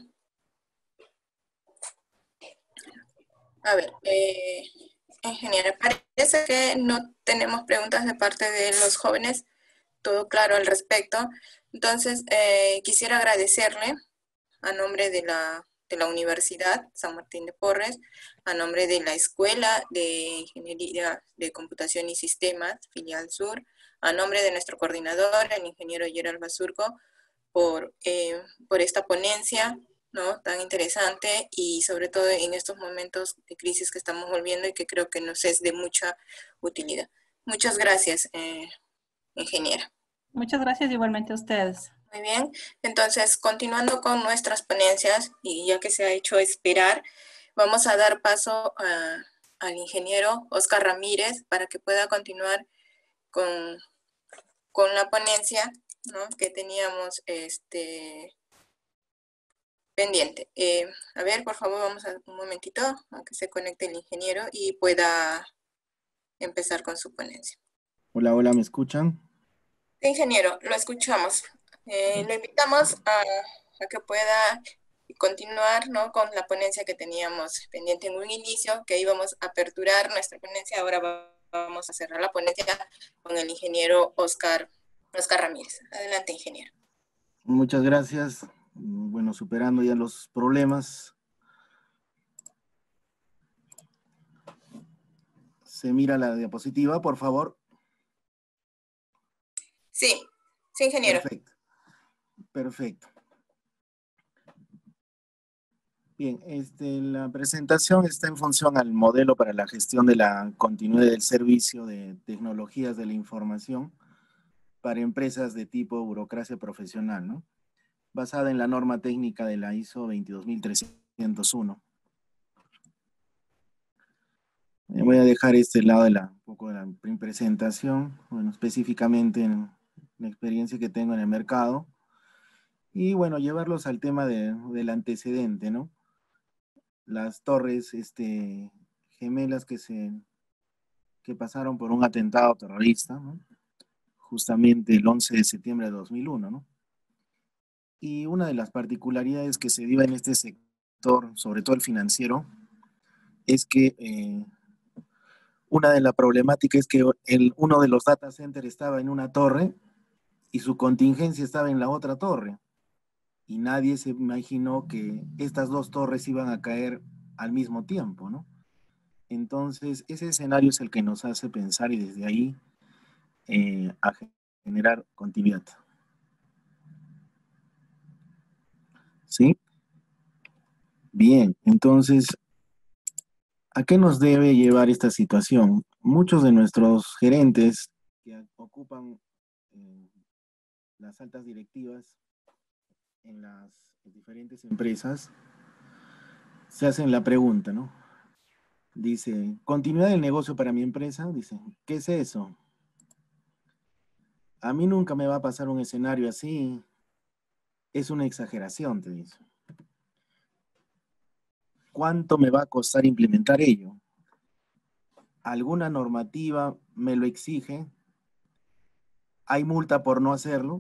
A ver, eh, ingeniera, parece que no tenemos preguntas de parte de los jóvenes. Todo claro al respecto. Entonces, eh, quisiera agradecerle a nombre de la, de la Universidad San Martín de Porres, a nombre de la Escuela de Ingeniería de Computación y Sistemas, Filial Sur, a nombre de nuestro coordinador, el ingeniero Gerald Basurco, por, eh, por esta ponencia, ¿no?, tan interesante y sobre todo en estos momentos de crisis que estamos volviendo y que creo que nos es de mucha utilidad. Muchas gracias, eh, ingeniera. Muchas gracias igualmente a ustedes. Muy bien, entonces continuando con nuestras ponencias y ya que se ha hecho esperar, vamos a dar paso a, al ingeniero Oscar Ramírez para que pueda continuar con, con la ponencia, ¿no?, que teníamos este, pendiente. Eh, a ver, por favor, vamos a un momentito a que se conecte el ingeniero y pueda empezar con su ponencia. Hola, hola, ¿me escuchan? Sí, ingeniero, lo escuchamos. Eh, le invitamos a, a que pueda continuar, ¿no?, con la ponencia que teníamos pendiente en un inicio, que íbamos a aperturar nuestra ponencia. Ahora va, vamos a cerrar la ponencia con el ingeniero Oscar, Oscar Ramírez. Adelante, ingeniero. Muchas gracias. Bueno, superando ya los problemas. ¿Se mira la diapositiva, por favor? Sí, sí, ingeniero. Perfecto. Perfecto. Bien, este, la presentación está en función al modelo para la gestión de la continuidad del servicio de tecnologías de la información para empresas de tipo burocracia profesional, ¿no?, basada en la norma técnica de la I S O veintidós mil trescientos uno. Voy a dejar este lado de la, un poco de la presentación, bueno, específicamente en la experiencia que tengo en el mercado, y bueno, llevarlos al tema de, del antecedente, ¿no? Las torres este, gemelas que, se, que pasaron por un atentado terrorista, ¿no?, justamente el once de septiembre de dos mil uno, ¿no? Y una de las particularidades que se dio en este sector, sobre todo el financiero, es que eh, una de las problemáticas es que el, uno de los data centers estaba en una torre y su contingencia estaba en la otra torre. Y nadie se imaginó que estas dos torres iban a caer al mismo tiempo, ¿no? Entonces, ese escenario es el que nos hace pensar y desde ahí eh, a generar continuidad. ¿Sí? Bien, entonces, ¿a qué nos debe llevar esta situación? Muchos de nuestros gerentes que ocupan eh, las altas directivas en las diferentes empresas se hacen la pregunta, ¿no? Dice, ¿continuidad del negocio para mi empresa? Dice, ¿qué es eso? A mí nunca me va a pasar un escenario así. Es una exageración, te dice. ¿Cuánto me va a costar implementar ello? ¿Alguna normativa me lo exige? ¿Hay multa por no hacerlo?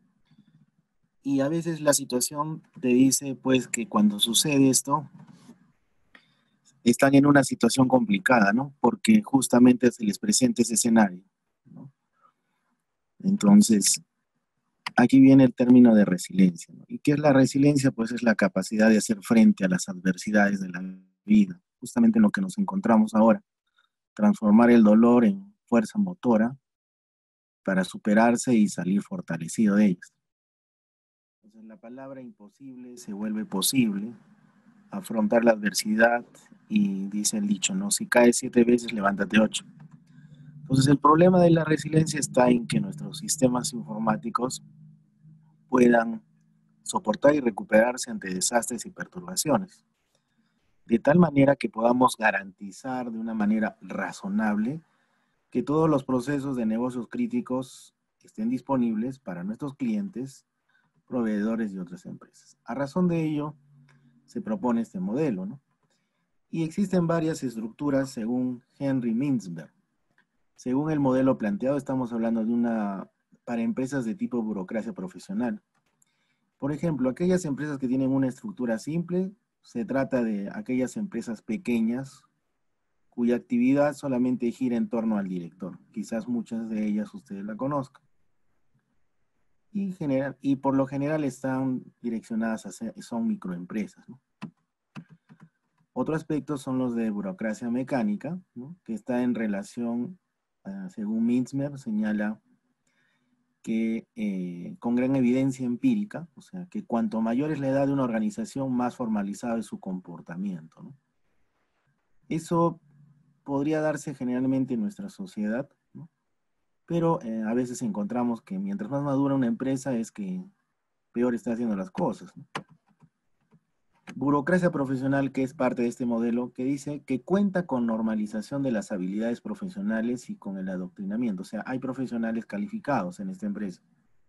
Y a veces la situación te dice, pues, que cuando sucede esto, están en una situación complicada, ¿no? Porque justamente se les presenta ese escenario, ¿no? Entonces, aquí viene el término de resiliencia, ¿no? ¿Y qué es la resiliencia? Pues es la capacidad de hacer frente a las adversidades de la vida, justamente en lo que nos encontramos ahora. Transformar el dolor en fuerza motora para superarse y salir fortalecido de ellas. Entonces, la palabra imposible se vuelve posible, afrontar la adversidad, y dice el dicho, ¿no? Si caes siete veces, levántate ocho. Entonces, el problema de la resiliencia está en que nuestros sistemas informáticos puedan soportar y recuperarse ante desastres y perturbaciones, de tal manera que podamos garantizar de una manera razonable que todos los procesos de negocios críticos estén disponibles para nuestros clientes, proveedores y otras empresas. A razón de ello, se propone este modelo, ¿no? Y existen varias estructuras según Henry Mintzberg. Según el modelo planteado, estamos hablando de una para empresas de tipo burocracia profesional. Por ejemplo, aquellas empresas que tienen una estructura simple, se trata de aquellas empresas pequeñas cuya actividad solamente gira en torno al director. Quizás muchas de ellas ustedes la conozcan. y, general, y por lo general están direccionadas a ser, son microempresas, ¿no? Otro aspecto son los de burocracia mecánica, ¿no? Que está en relación, uh, según Mintzmer, señala que eh, con gran evidencia empírica, o sea, que cuanto mayor es la edad de una organización, más formalizado es su comportamiento, ¿no? Eso podría darse generalmente en nuestra sociedad, ¿no? Pero eh, a veces encontramos que mientras más madura una empresa es que peor está haciendo las cosas, ¿no? Burocracia profesional, que es parte de este modelo, que dice que cuenta con normalización de las habilidades profesionales y con el adoctrinamiento. O sea, hay profesionales calificados en esta empresa.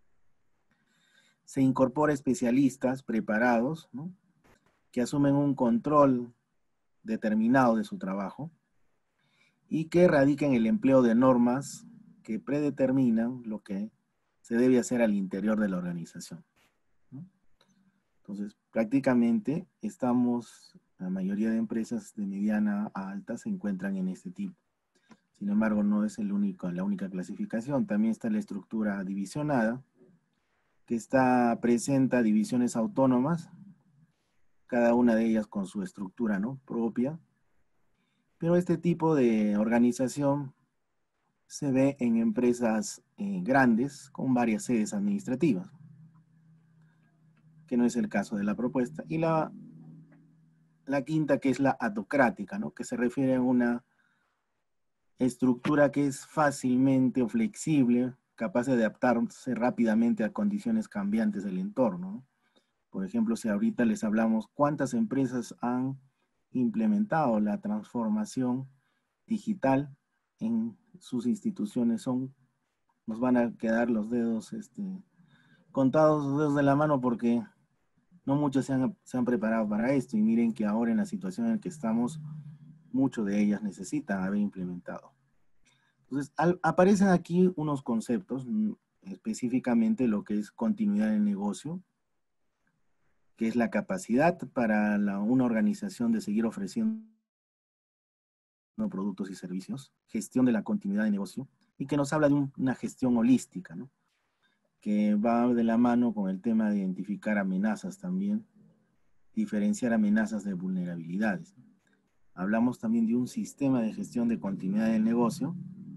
Se incorpora especialistas preparados, ¿no? Que asumen un control determinado de su trabajo y que radican el empleo de normas que predeterminan lo que se debe hacer al interior de la organización, ¿no? Entonces, prácticamente estamos, la mayoría de empresas de mediana a alta se encuentran en este tipo. Sin embargo, no es el único, la única clasificación. También está la estructura divisionada, que está, presenta divisiones autónomas, cada una de ellas con su estructura, ¿no?, propia. Pero este tipo de organización se ve en empresas eh, grandes con varias sedes administrativas, que no es el caso de la propuesta. Y la, la quinta, que es la autocrática, ¿no?, que se refiere a una estructura que es fácilmente o flexible, capaz de adaptarse rápidamente a condiciones cambiantes del entorno, ¿no? Por ejemplo, si ahorita les hablamos cuántas empresas han implementado la transformación digital en sus instituciones, son, nos van a quedar los dedos este, contados, los dedos de la mano, porque no muchos se han, se han preparado para esto, y miren que ahora en la situación en la que estamos, muchos de ellas necesitan haber implementado. Entonces, al, aparecen aquí unos conceptos, específicamente lo que es continuidad del negocio, que es la capacidad para la, una organización de seguir ofreciendo productos y servicios, gestión de la continuidad de negocio, y que nos habla de un, una gestión holística, ¿no?, que va de la mano con el tema de identificar amenazas también, diferenciar amenazas de vulnerabilidades. Hablamos también de un sistema de gestión de continuidad del negocio,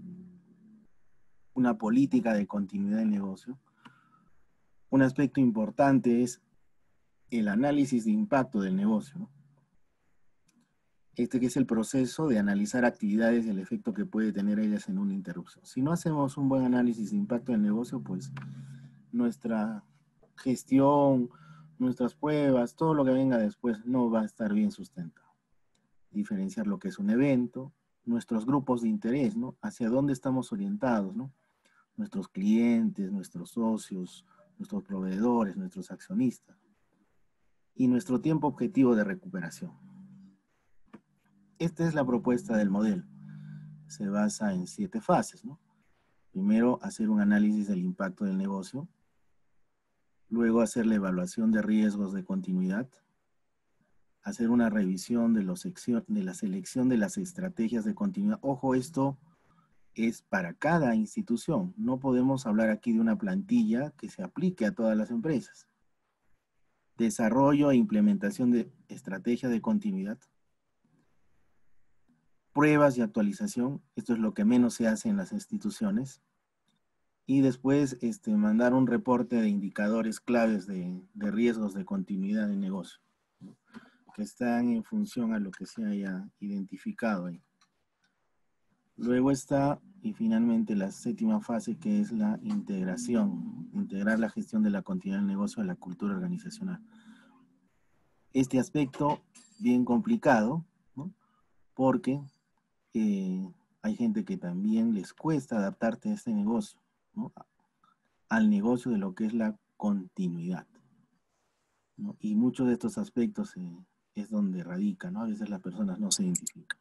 una política de continuidad del negocio. Un aspecto importante es el análisis de impacto del negocio, ¿no? Este que es el proceso de analizar actividades y el efecto que puede tener ellas en una interrupción. Si no hacemos un buen análisis de impacto del negocio, pues nuestra gestión, nuestras pruebas, todo lo que venga después no va a estar bien sustentado. Diferenciar lo que es un evento, nuestros grupos de interés, ¿no?, hacia dónde estamos orientados, ¿no?, nuestros clientes, nuestros socios, nuestros proveedores, nuestros accionistas, y nuestro tiempo objetivo de recuperación. Esta es la propuesta del modelo. Se basa en siete fases, ¿no? Primero, hacer un análisis del impacto del negocio. Luego, hacer la evaluación de riesgos de continuidad. Hacer una revisión de, los de la selección de las estrategias de continuidad. Ojo, esto es para cada institución. No podemos hablar aquí de una plantilla que se aplique a todas las empresas. Desarrollo e implementación de estrategias de continuidad. Pruebas y actualización, esto es lo que menos se hace en las instituciones. Y después este, mandar un reporte de indicadores claves de, de riesgos de continuidad de negocio, ¿no?, que están en función a lo que se haya identificado ahí. Luego está, y finalmente la séptima fase, que es la integración, integrar la gestión de la continuidad del negocio a la cultura organizacional. Este aspecto bien complicado, ¿no?, porque eh, hay gente que también les cuesta adaptarte a este negocio, ¿no?, al negocio de lo que es la continuidad, ¿no? Y muchos de estos aspectos eh, es donde radica, ¿no? A veces las personas no se identifican.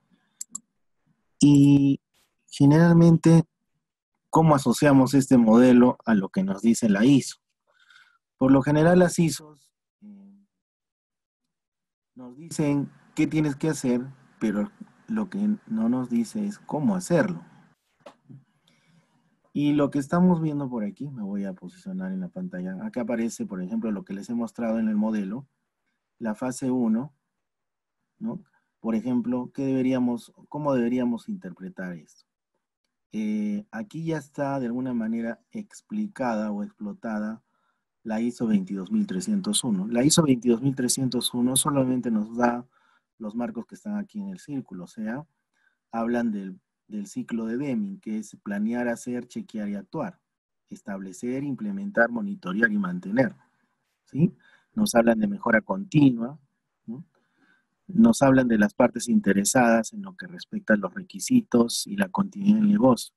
Y generalmente, ¿cómo asociamos este modelo a lo que nos dice la I S O? Por lo general, las I S Os eh, nos dicen qué tienes que hacer, pero lo que no nos dice es cómo hacerlo. Y lo que estamos viendo por aquí, me voy a posicionar en la pantalla. Acá aparece, por ejemplo, lo que les he mostrado en el modelo, la fase uno, ¿no? Por ejemplo, ¿qué deberíamos, cómo deberíamos interpretar esto? Eh, aquí ya está de alguna manera explicada o explotada la ISO veintidós mil trescientos uno. La ISO veintidós mil trescientos uno solamente nos da los marcos que están aquí en el círculo, o sea, hablan del, del ciclo de Deming, que es planear, hacer, chequear y actuar. Establecer, implementar, monitorear y mantener, ¿sí? Nos hablan de mejora continua, ¿no? Nos hablan de las partes interesadas en lo que respecta a los requisitos y la continuidad del negocio.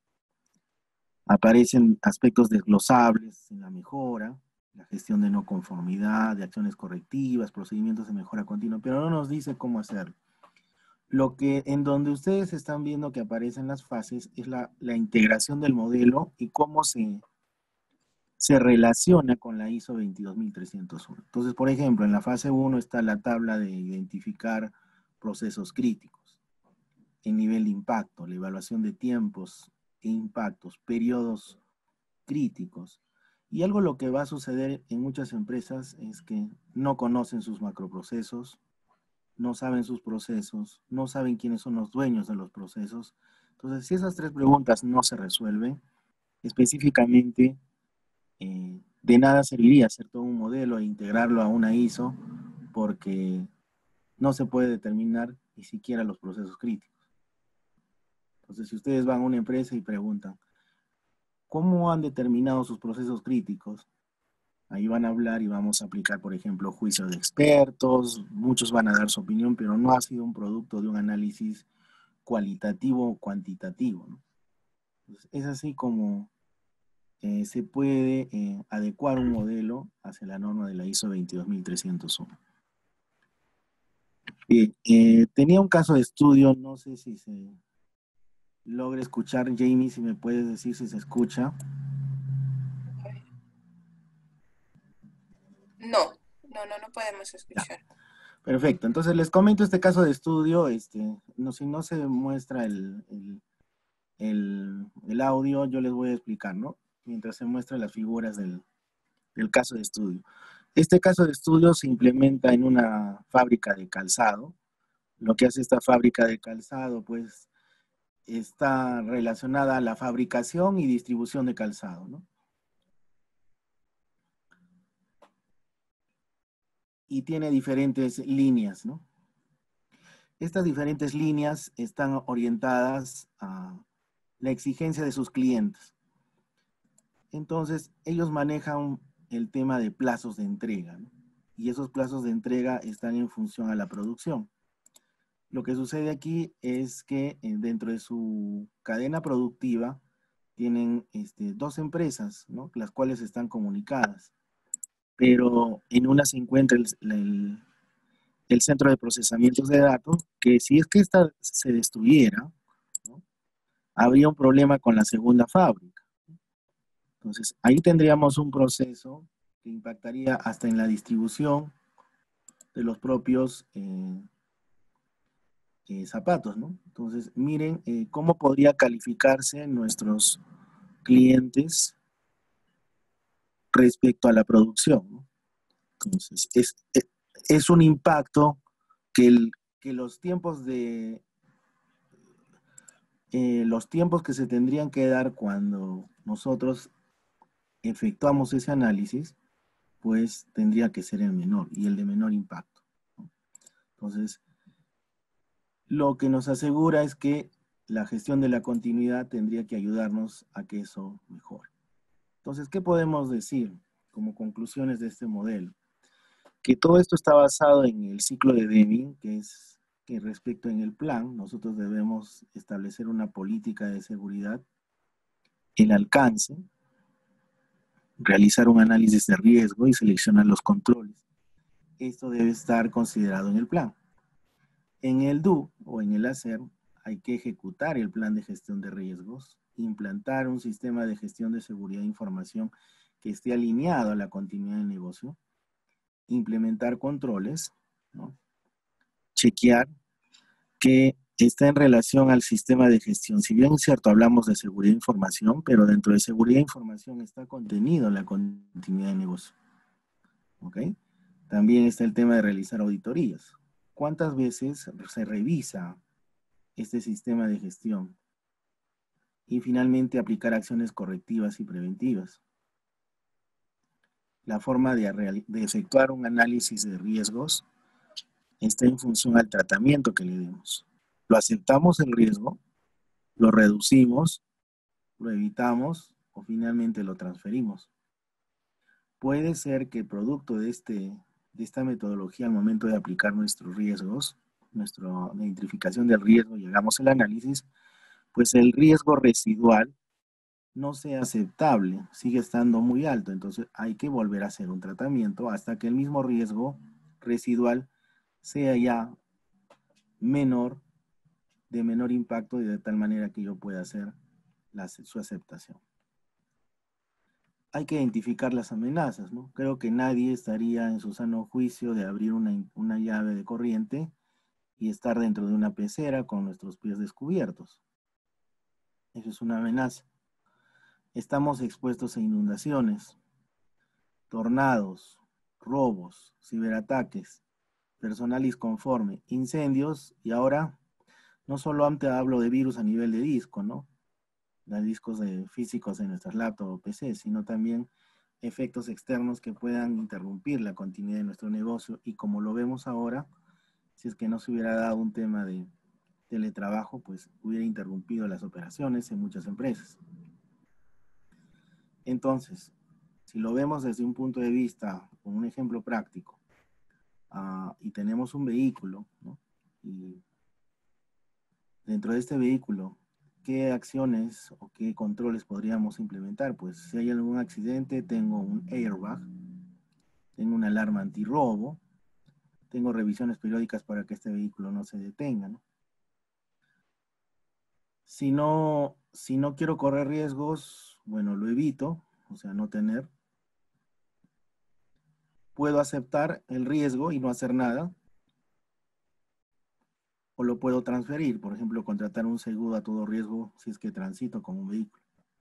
Aparecen aspectos desglosables en la mejora, la gestión de no conformidad, de acciones correctivas, procedimientos de mejora continua, pero no nos dice cómo hacerlo. Lo que en donde ustedes están viendo que aparecen las fases es la, la integración del modelo y cómo se, se relaciona con la ISO veintidós mil trescientos uno. Entonces, por ejemplo, en la fase uno está la tabla de identificar procesos críticos, el nivel de impacto, la evaluación de tiempos e impactos, periodos críticos. Y algo lo que va a suceder en muchas empresas es que no conocen sus macroprocesos, no saben sus procesos, no saben quiénes son los dueños de los procesos. Entonces, si esas tres preguntas no se resuelven, específicamente, eh, de nada serviría hacer todo un modelo e integrarlo a una ISO, porque no se puede determinar ni siquiera los procesos críticos. Entonces, si ustedes van a una empresa y preguntan, ¿cómo han determinado sus procesos críticos? Ahí van a hablar y vamos a aplicar, por ejemplo, juicios de expertos. Muchos van a dar su opinión, pero no ha sido un producto de un análisis cualitativo o cuantitativo, ¿no? Entonces, es así como eh, se puede eh, adecuar un modelo hacia la norma de la ISO veintidós mil trescientos uno. Bien, eh, tenía un caso de estudio, no sé si se logra escuchar. Jamie, si me puedes decir si se escucha. No, no, no, no podemos escuchar. Ya. Perfecto, entonces les comento este caso de estudio. Este, no, si no se muestra el, el, el, el audio, yo les voy a explicar, ¿no? Mientras se muestran las figuras del, del caso de estudio. Este caso de estudio se implementa en una fábrica de calzado. Lo que hace esta fábrica de calzado, pues, está relacionada a la fabricación y distribución de calzado, ¿no? Y tiene diferentes líneas, ¿no? Estas diferentes líneas están orientadas a la exigencia de sus clientes. Entonces, ellos manejan el tema de plazos de entrega, ¿no? Y esos plazos de entrega están en función a la producción. Lo que sucede aquí es que eh, dentro de su cadena productiva tienen este, dos empresas, ¿no? Las cuales están comunicadas, pero en una se encuentra el, el, el centro de procesamiento de datos, que si es que esta se destruyera, ¿no?, habría un problema con la segunda fábrica. Entonces, ahí tendríamos un proceso que impactaría hasta en la distribución de los propios eh, eh, zapatos, ¿no? Entonces, miren eh, cómo podría calificarse nuestros clientes respecto a la producción, ¿no? Entonces, es, es, es un impacto que, el, que los tiempos de eh, los tiempos que se tendrían que dar cuando nosotros efectuamos ese análisis, pues tendría que ser el menor y el de menor impacto, ¿no? Entonces, lo que nos asegura es que la gestión de la continuidad tendría que ayudarnos a que eso mejore. Entonces, ¿qué podemos decir como conclusiones de este modelo? Que todo esto está basado en el ciclo de Deming, que es que respecto en el plan, nosotros debemos establecer una política de seguridad, el alcance, realizar un análisis de riesgo y seleccionar los controles. Esto debe estar considerado en el plan. En el do o en el hacer hay que ejecutar el plan de gestión de riesgos, implantar un sistema de gestión de seguridad de información que esté alineado a la continuidad del negocio, implementar controles, ¿no?, chequear que está en relación al sistema de gestión. Si bien es cierto, hablamos de seguridad de información, pero dentro de seguridad de información está contenido la continuidad de negocio. ¿Ok? También está el tema de realizar auditorías. ¿Cuántas veces se revisa este sistema de gestión? Y finalmente aplicar acciones correctivas y preventivas. La forma de, de efectuar un análisis de riesgos está en función al tratamiento que le demos. ¿Lo aceptamos el riesgo? ¿Lo reducimos? ¿Lo evitamos? ¿O finalmente lo transferimos? Puede ser que producto de, este, de esta metodología al momento de aplicar nuestros riesgos, nuestra identificación del riesgo y hagamos el análisis, pues el riesgo residual no sea aceptable, sigue estando muy alto, entonces hay que volver a hacer un tratamiento hasta que el mismo riesgo residual sea ya menor, de menor impacto y de tal manera que yo pueda hacer la, su aceptación. Hay que identificar las amenazas, ¿no? Creo que nadie estaría en su sano juicio de abrir una, una llave de corriente y estar dentro de una pecera con nuestros pies descubiertos. Eso es una amenaza. Estamos expuestos a inundaciones, tornados, robos, ciberataques, personal inconforme, incendios y ahora no solamente hablo de virus a nivel de disco, ¿no? De discos de físicos de nuestras laptops o P C, sino también efectos externos que puedan interrumpir la continuidad de nuestro negocio y como lo vemos ahora, si es que no se hubiera dado un tema de teletrabajo, pues hubiera interrumpido las operaciones en muchas empresas. Entonces, si lo vemos desde un punto de vista, con un ejemplo práctico, uh, y tenemos un vehículo, ¿no? Y dentro de este vehículo, ¿qué acciones o qué controles podríamos implementar? Pues si hay algún accidente, tengo un airbag, tengo una alarma antirrobo, tengo revisiones periódicas para que este vehículo no se detenga, ¿no? Si no, si no quiero correr riesgos, bueno, lo evito, o sea, no tener. Puedo aceptar el riesgo y no hacer nada, o lo puedo transferir, por ejemplo, contratar un seguro a todo riesgo si es que transito con un vehículo.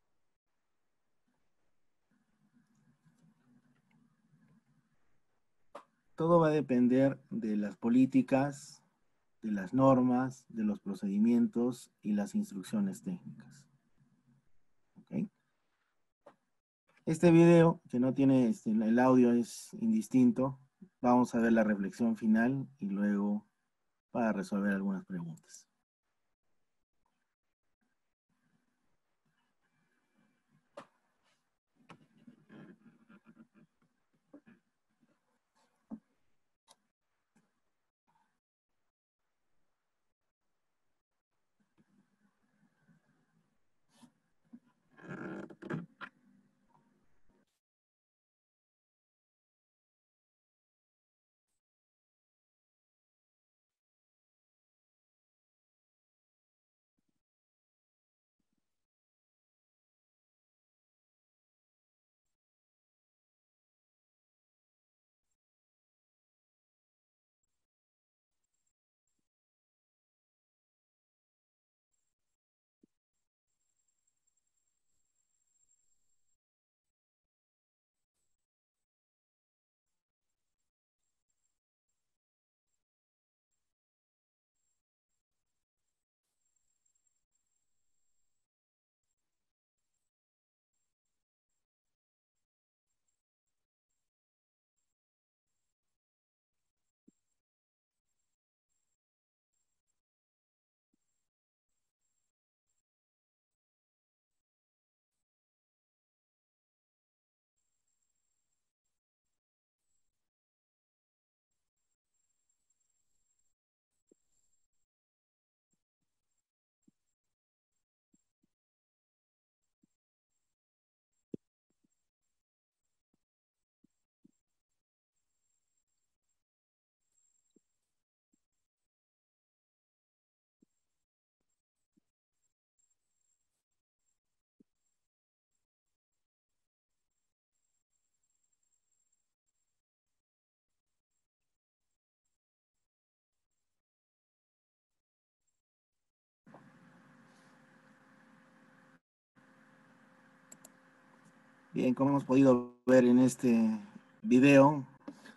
Todo va a depender de las políticas, de las normas, de los procedimientos y las instrucciones técnicas. ¿Okay? Este video, que no tiene, este, el audio es indistinto, vamos a ver la reflexión final y luego para resolver algunas preguntas. Bien, como hemos podido ver en este video,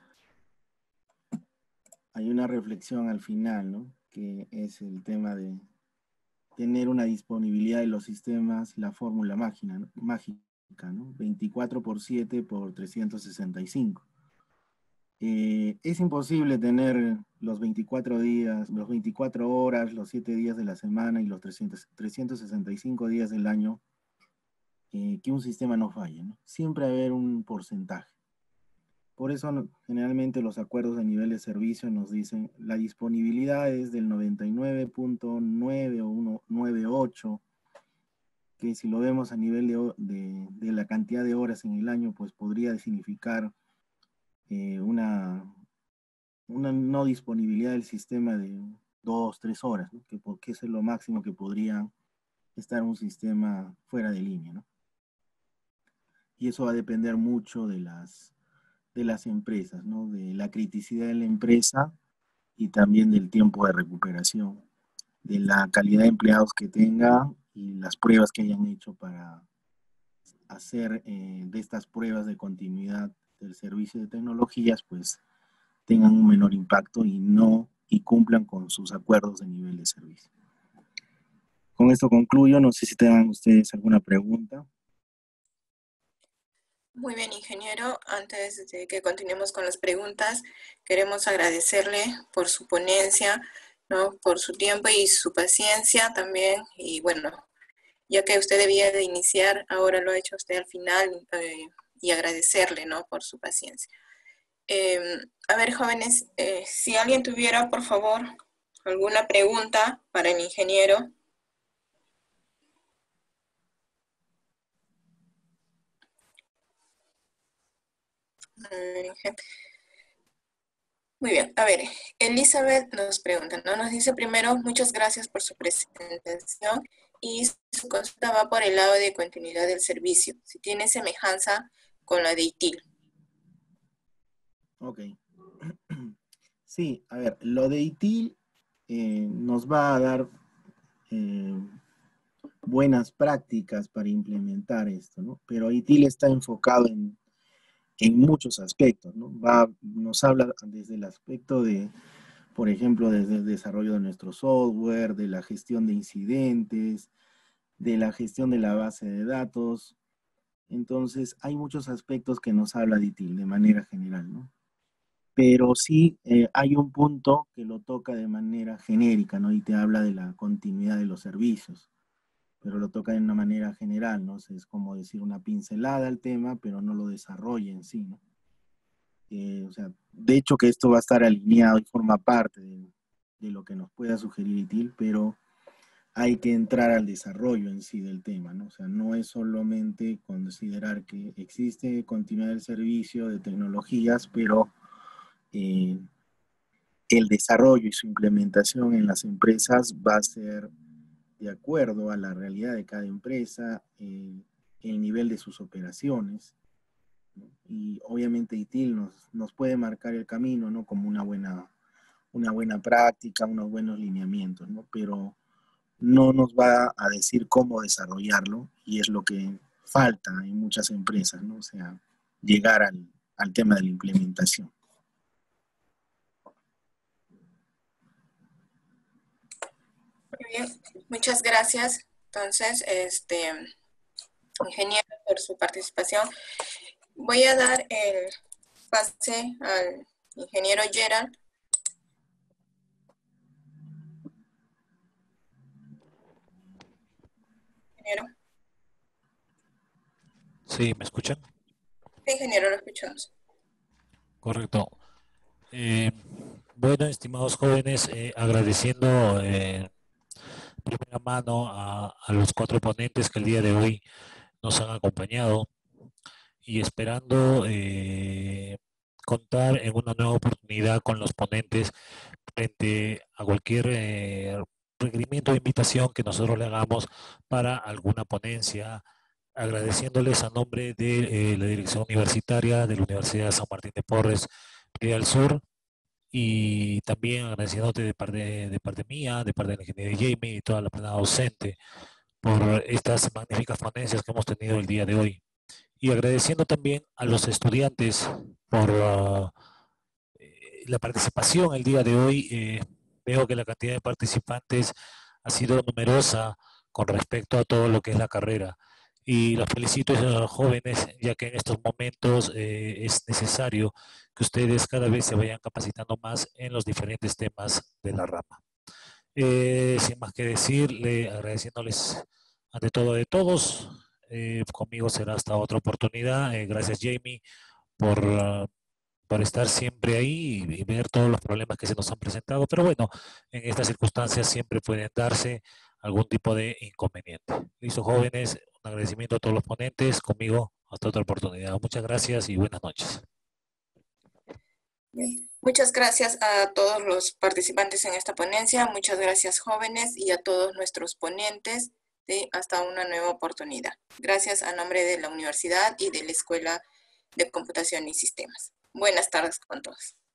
hay una reflexión al final, ¿no? Que es el tema de tener una disponibilidad de los sistemas, la fórmula mágica, ¿no? mágica, ¿no? veinticuatro por siete por trescientos sesenta y cinco. Eh, es imposible tener los veinticuatro días, los veinticuatro horas, los siete días de la semana y los trescientos, trescientos sesenta y cinco días del año eh, que un sistema no falle, ¿no? Siempre va a haber un porcentaje. Por eso no, generalmente los acuerdos a nivel de servicio nos dicen la disponibilidad es del noventa y nueve punto nueve o noventa y ocho, que si lo vemos a nivel de, de, de la cantidad de horas en el año, pues podría significar eh, una, una no disponibilidad del sistema de dos, tres horas, ¿no? que, que es lo máximo que podría estar un sistema fuera de línea, ¿no? Y eso va a depender mucho de las, de las empresas, ¿no? De la criticidad de la empresa y también del tiempo de recuperación, de la calidad de empleados que tenga y las pruebas que hayan hecho para hacer eh, de estas pruebas de continuidad del servicio de tecnologías, pues tengan un menor impacto y no y cumplan con sus acuerdos de nivel de servicio. Con esto concluyo, no sé si tengan ustedes alguna pregunta. Muy bien, ingeniero. Antes de que continuemos con las preguntas, queremos agradecerle por su ponencia, ¿no? Por su tiempo y su paciencia también. Y bueno, ya que usted debía de iniciar, ahora lo ha hecho usted al final, eh, y agradecerle, ¿no? Por su paciencia. Eh, a ver, jóvenes, eh, si alguien tuviera, por favor, alguna pregunta para el ingeniero. Muy bien, a ver, Elizabeth nos pregunta, ¿no? Nos dice primero, muchas gracias por su presentación y su consulta va por el lado de continuidad del servicio, si tiene semejanza con la de I T I L. Ok. Sí, a ver, lo de I T I L eh, nos va a dar eh, buenas prácticas para implementar esto, ¿no? Pero I T I L está enfocado en, en muchos aspectos, ¿no? Va, nos habla desde el aspecto de, por ejemplo, desde el desarrollo de nuestro software, de la gestión de incidentes, de la gestión de la base de datos. Entonces, hay muchos aspectos que nos habla de I T I L de manera general, ¿no? Pero sí eh, hay un punto que lo toca de manera genérica, ¿no? Y te habla de la continuidad de los servicios, pero lo toca de una manera general, ¿no? O sea, es como decir una pincelada al tema, pero no lo desarrolla en sí, ¿no? Eh, o sea, de hecho que esto va a estar alineado y forma parte de, de lo que nos pueda sugerir I T I L, pero hay que entrar al desarrollo en sí del tema, ¿no? O sea, no es solamente considerar que existe continuidad del servicio de tecnologías, pero eh, el desarrollo y su implementación en las empresas va a ser de acuerdo a la realidad de cada empresa, eh, el nivel de sus operaciones, ¿no? Y obviamente I T I L nos, nos puede marcar el camino, ¿no? Como una buena, una buena práctica, unos buenos lineamientos, ¿no? Pero no nos va a decir cómo desarrollarlo y es lo que falta en muchas empresas, ¿no? O sea, llegar al, al tema de la implementación. Muy bien, muchas gracias. Entonces, este, ingeniero, por su participación. Voy a dar el pase al ingeniero Gerald. Ingeniero. Sí, ¿me escuchan? Sí, ingeniero, lo escuchamos. Correcto. Eh, bueno, estimados jóvenes, eh, agradeciendo eh, primera mano a, a los cuatro ponentes que el día de hoy nos han acompañado y esperando eh, contar en una nueva oportunidad con los ponentes frente a cualquier eh, requerimiento o invitación que nosotros le hagamos para alguna ponencia, agradeciéndoles a nombre de eh, la Dirección Universitaria de la Universidad de San Martín de Porres, del Sur, y también agradeciéndote de parte, de parte mía, de parte del ingeniero Jamie y toda la plana docente por estas magníficas ponencias que hemos tenido el día de hoy. Y agradeciendo también a los estudiantes por uh, la participación el día de hoy. Eh, veo que la cantidad de participantes ha sido numerosa con respecto a todo lo que es la carrera. Y los felicito a los jóvenes, ya que en estos momentos eh, es necesario que ustedes cada vez se vayan capacitando más en los diferentes temas de la rama. Eh, sin más que decirle, agradeciéndoles ante todo de todos. Eh, conmigo será hasta otra oportunidad. Eh, gracias, Jamie, por, uh, por estar siempre ahí y, y ver todos los problemas que se nos han presentado. Pero bueno, en estas circunstancias siempre pueden darse algún tipo de inconveniente. Listo, jóvenes, un agradecimiento a todos los ponentes. Conmigo hasta otra oportunidad. Muchas gracias y buenas noches. Muchas gracias a todos los participantes en esta ponencia. Muchas gracias, jóvenes, y a todos nuestros ponentes. ¿Sí? Hasta una nueva oportunidad. Gracias a nombre de la universidad y de la Escuela de Computación y Sistemas. Buenas tardes con todos.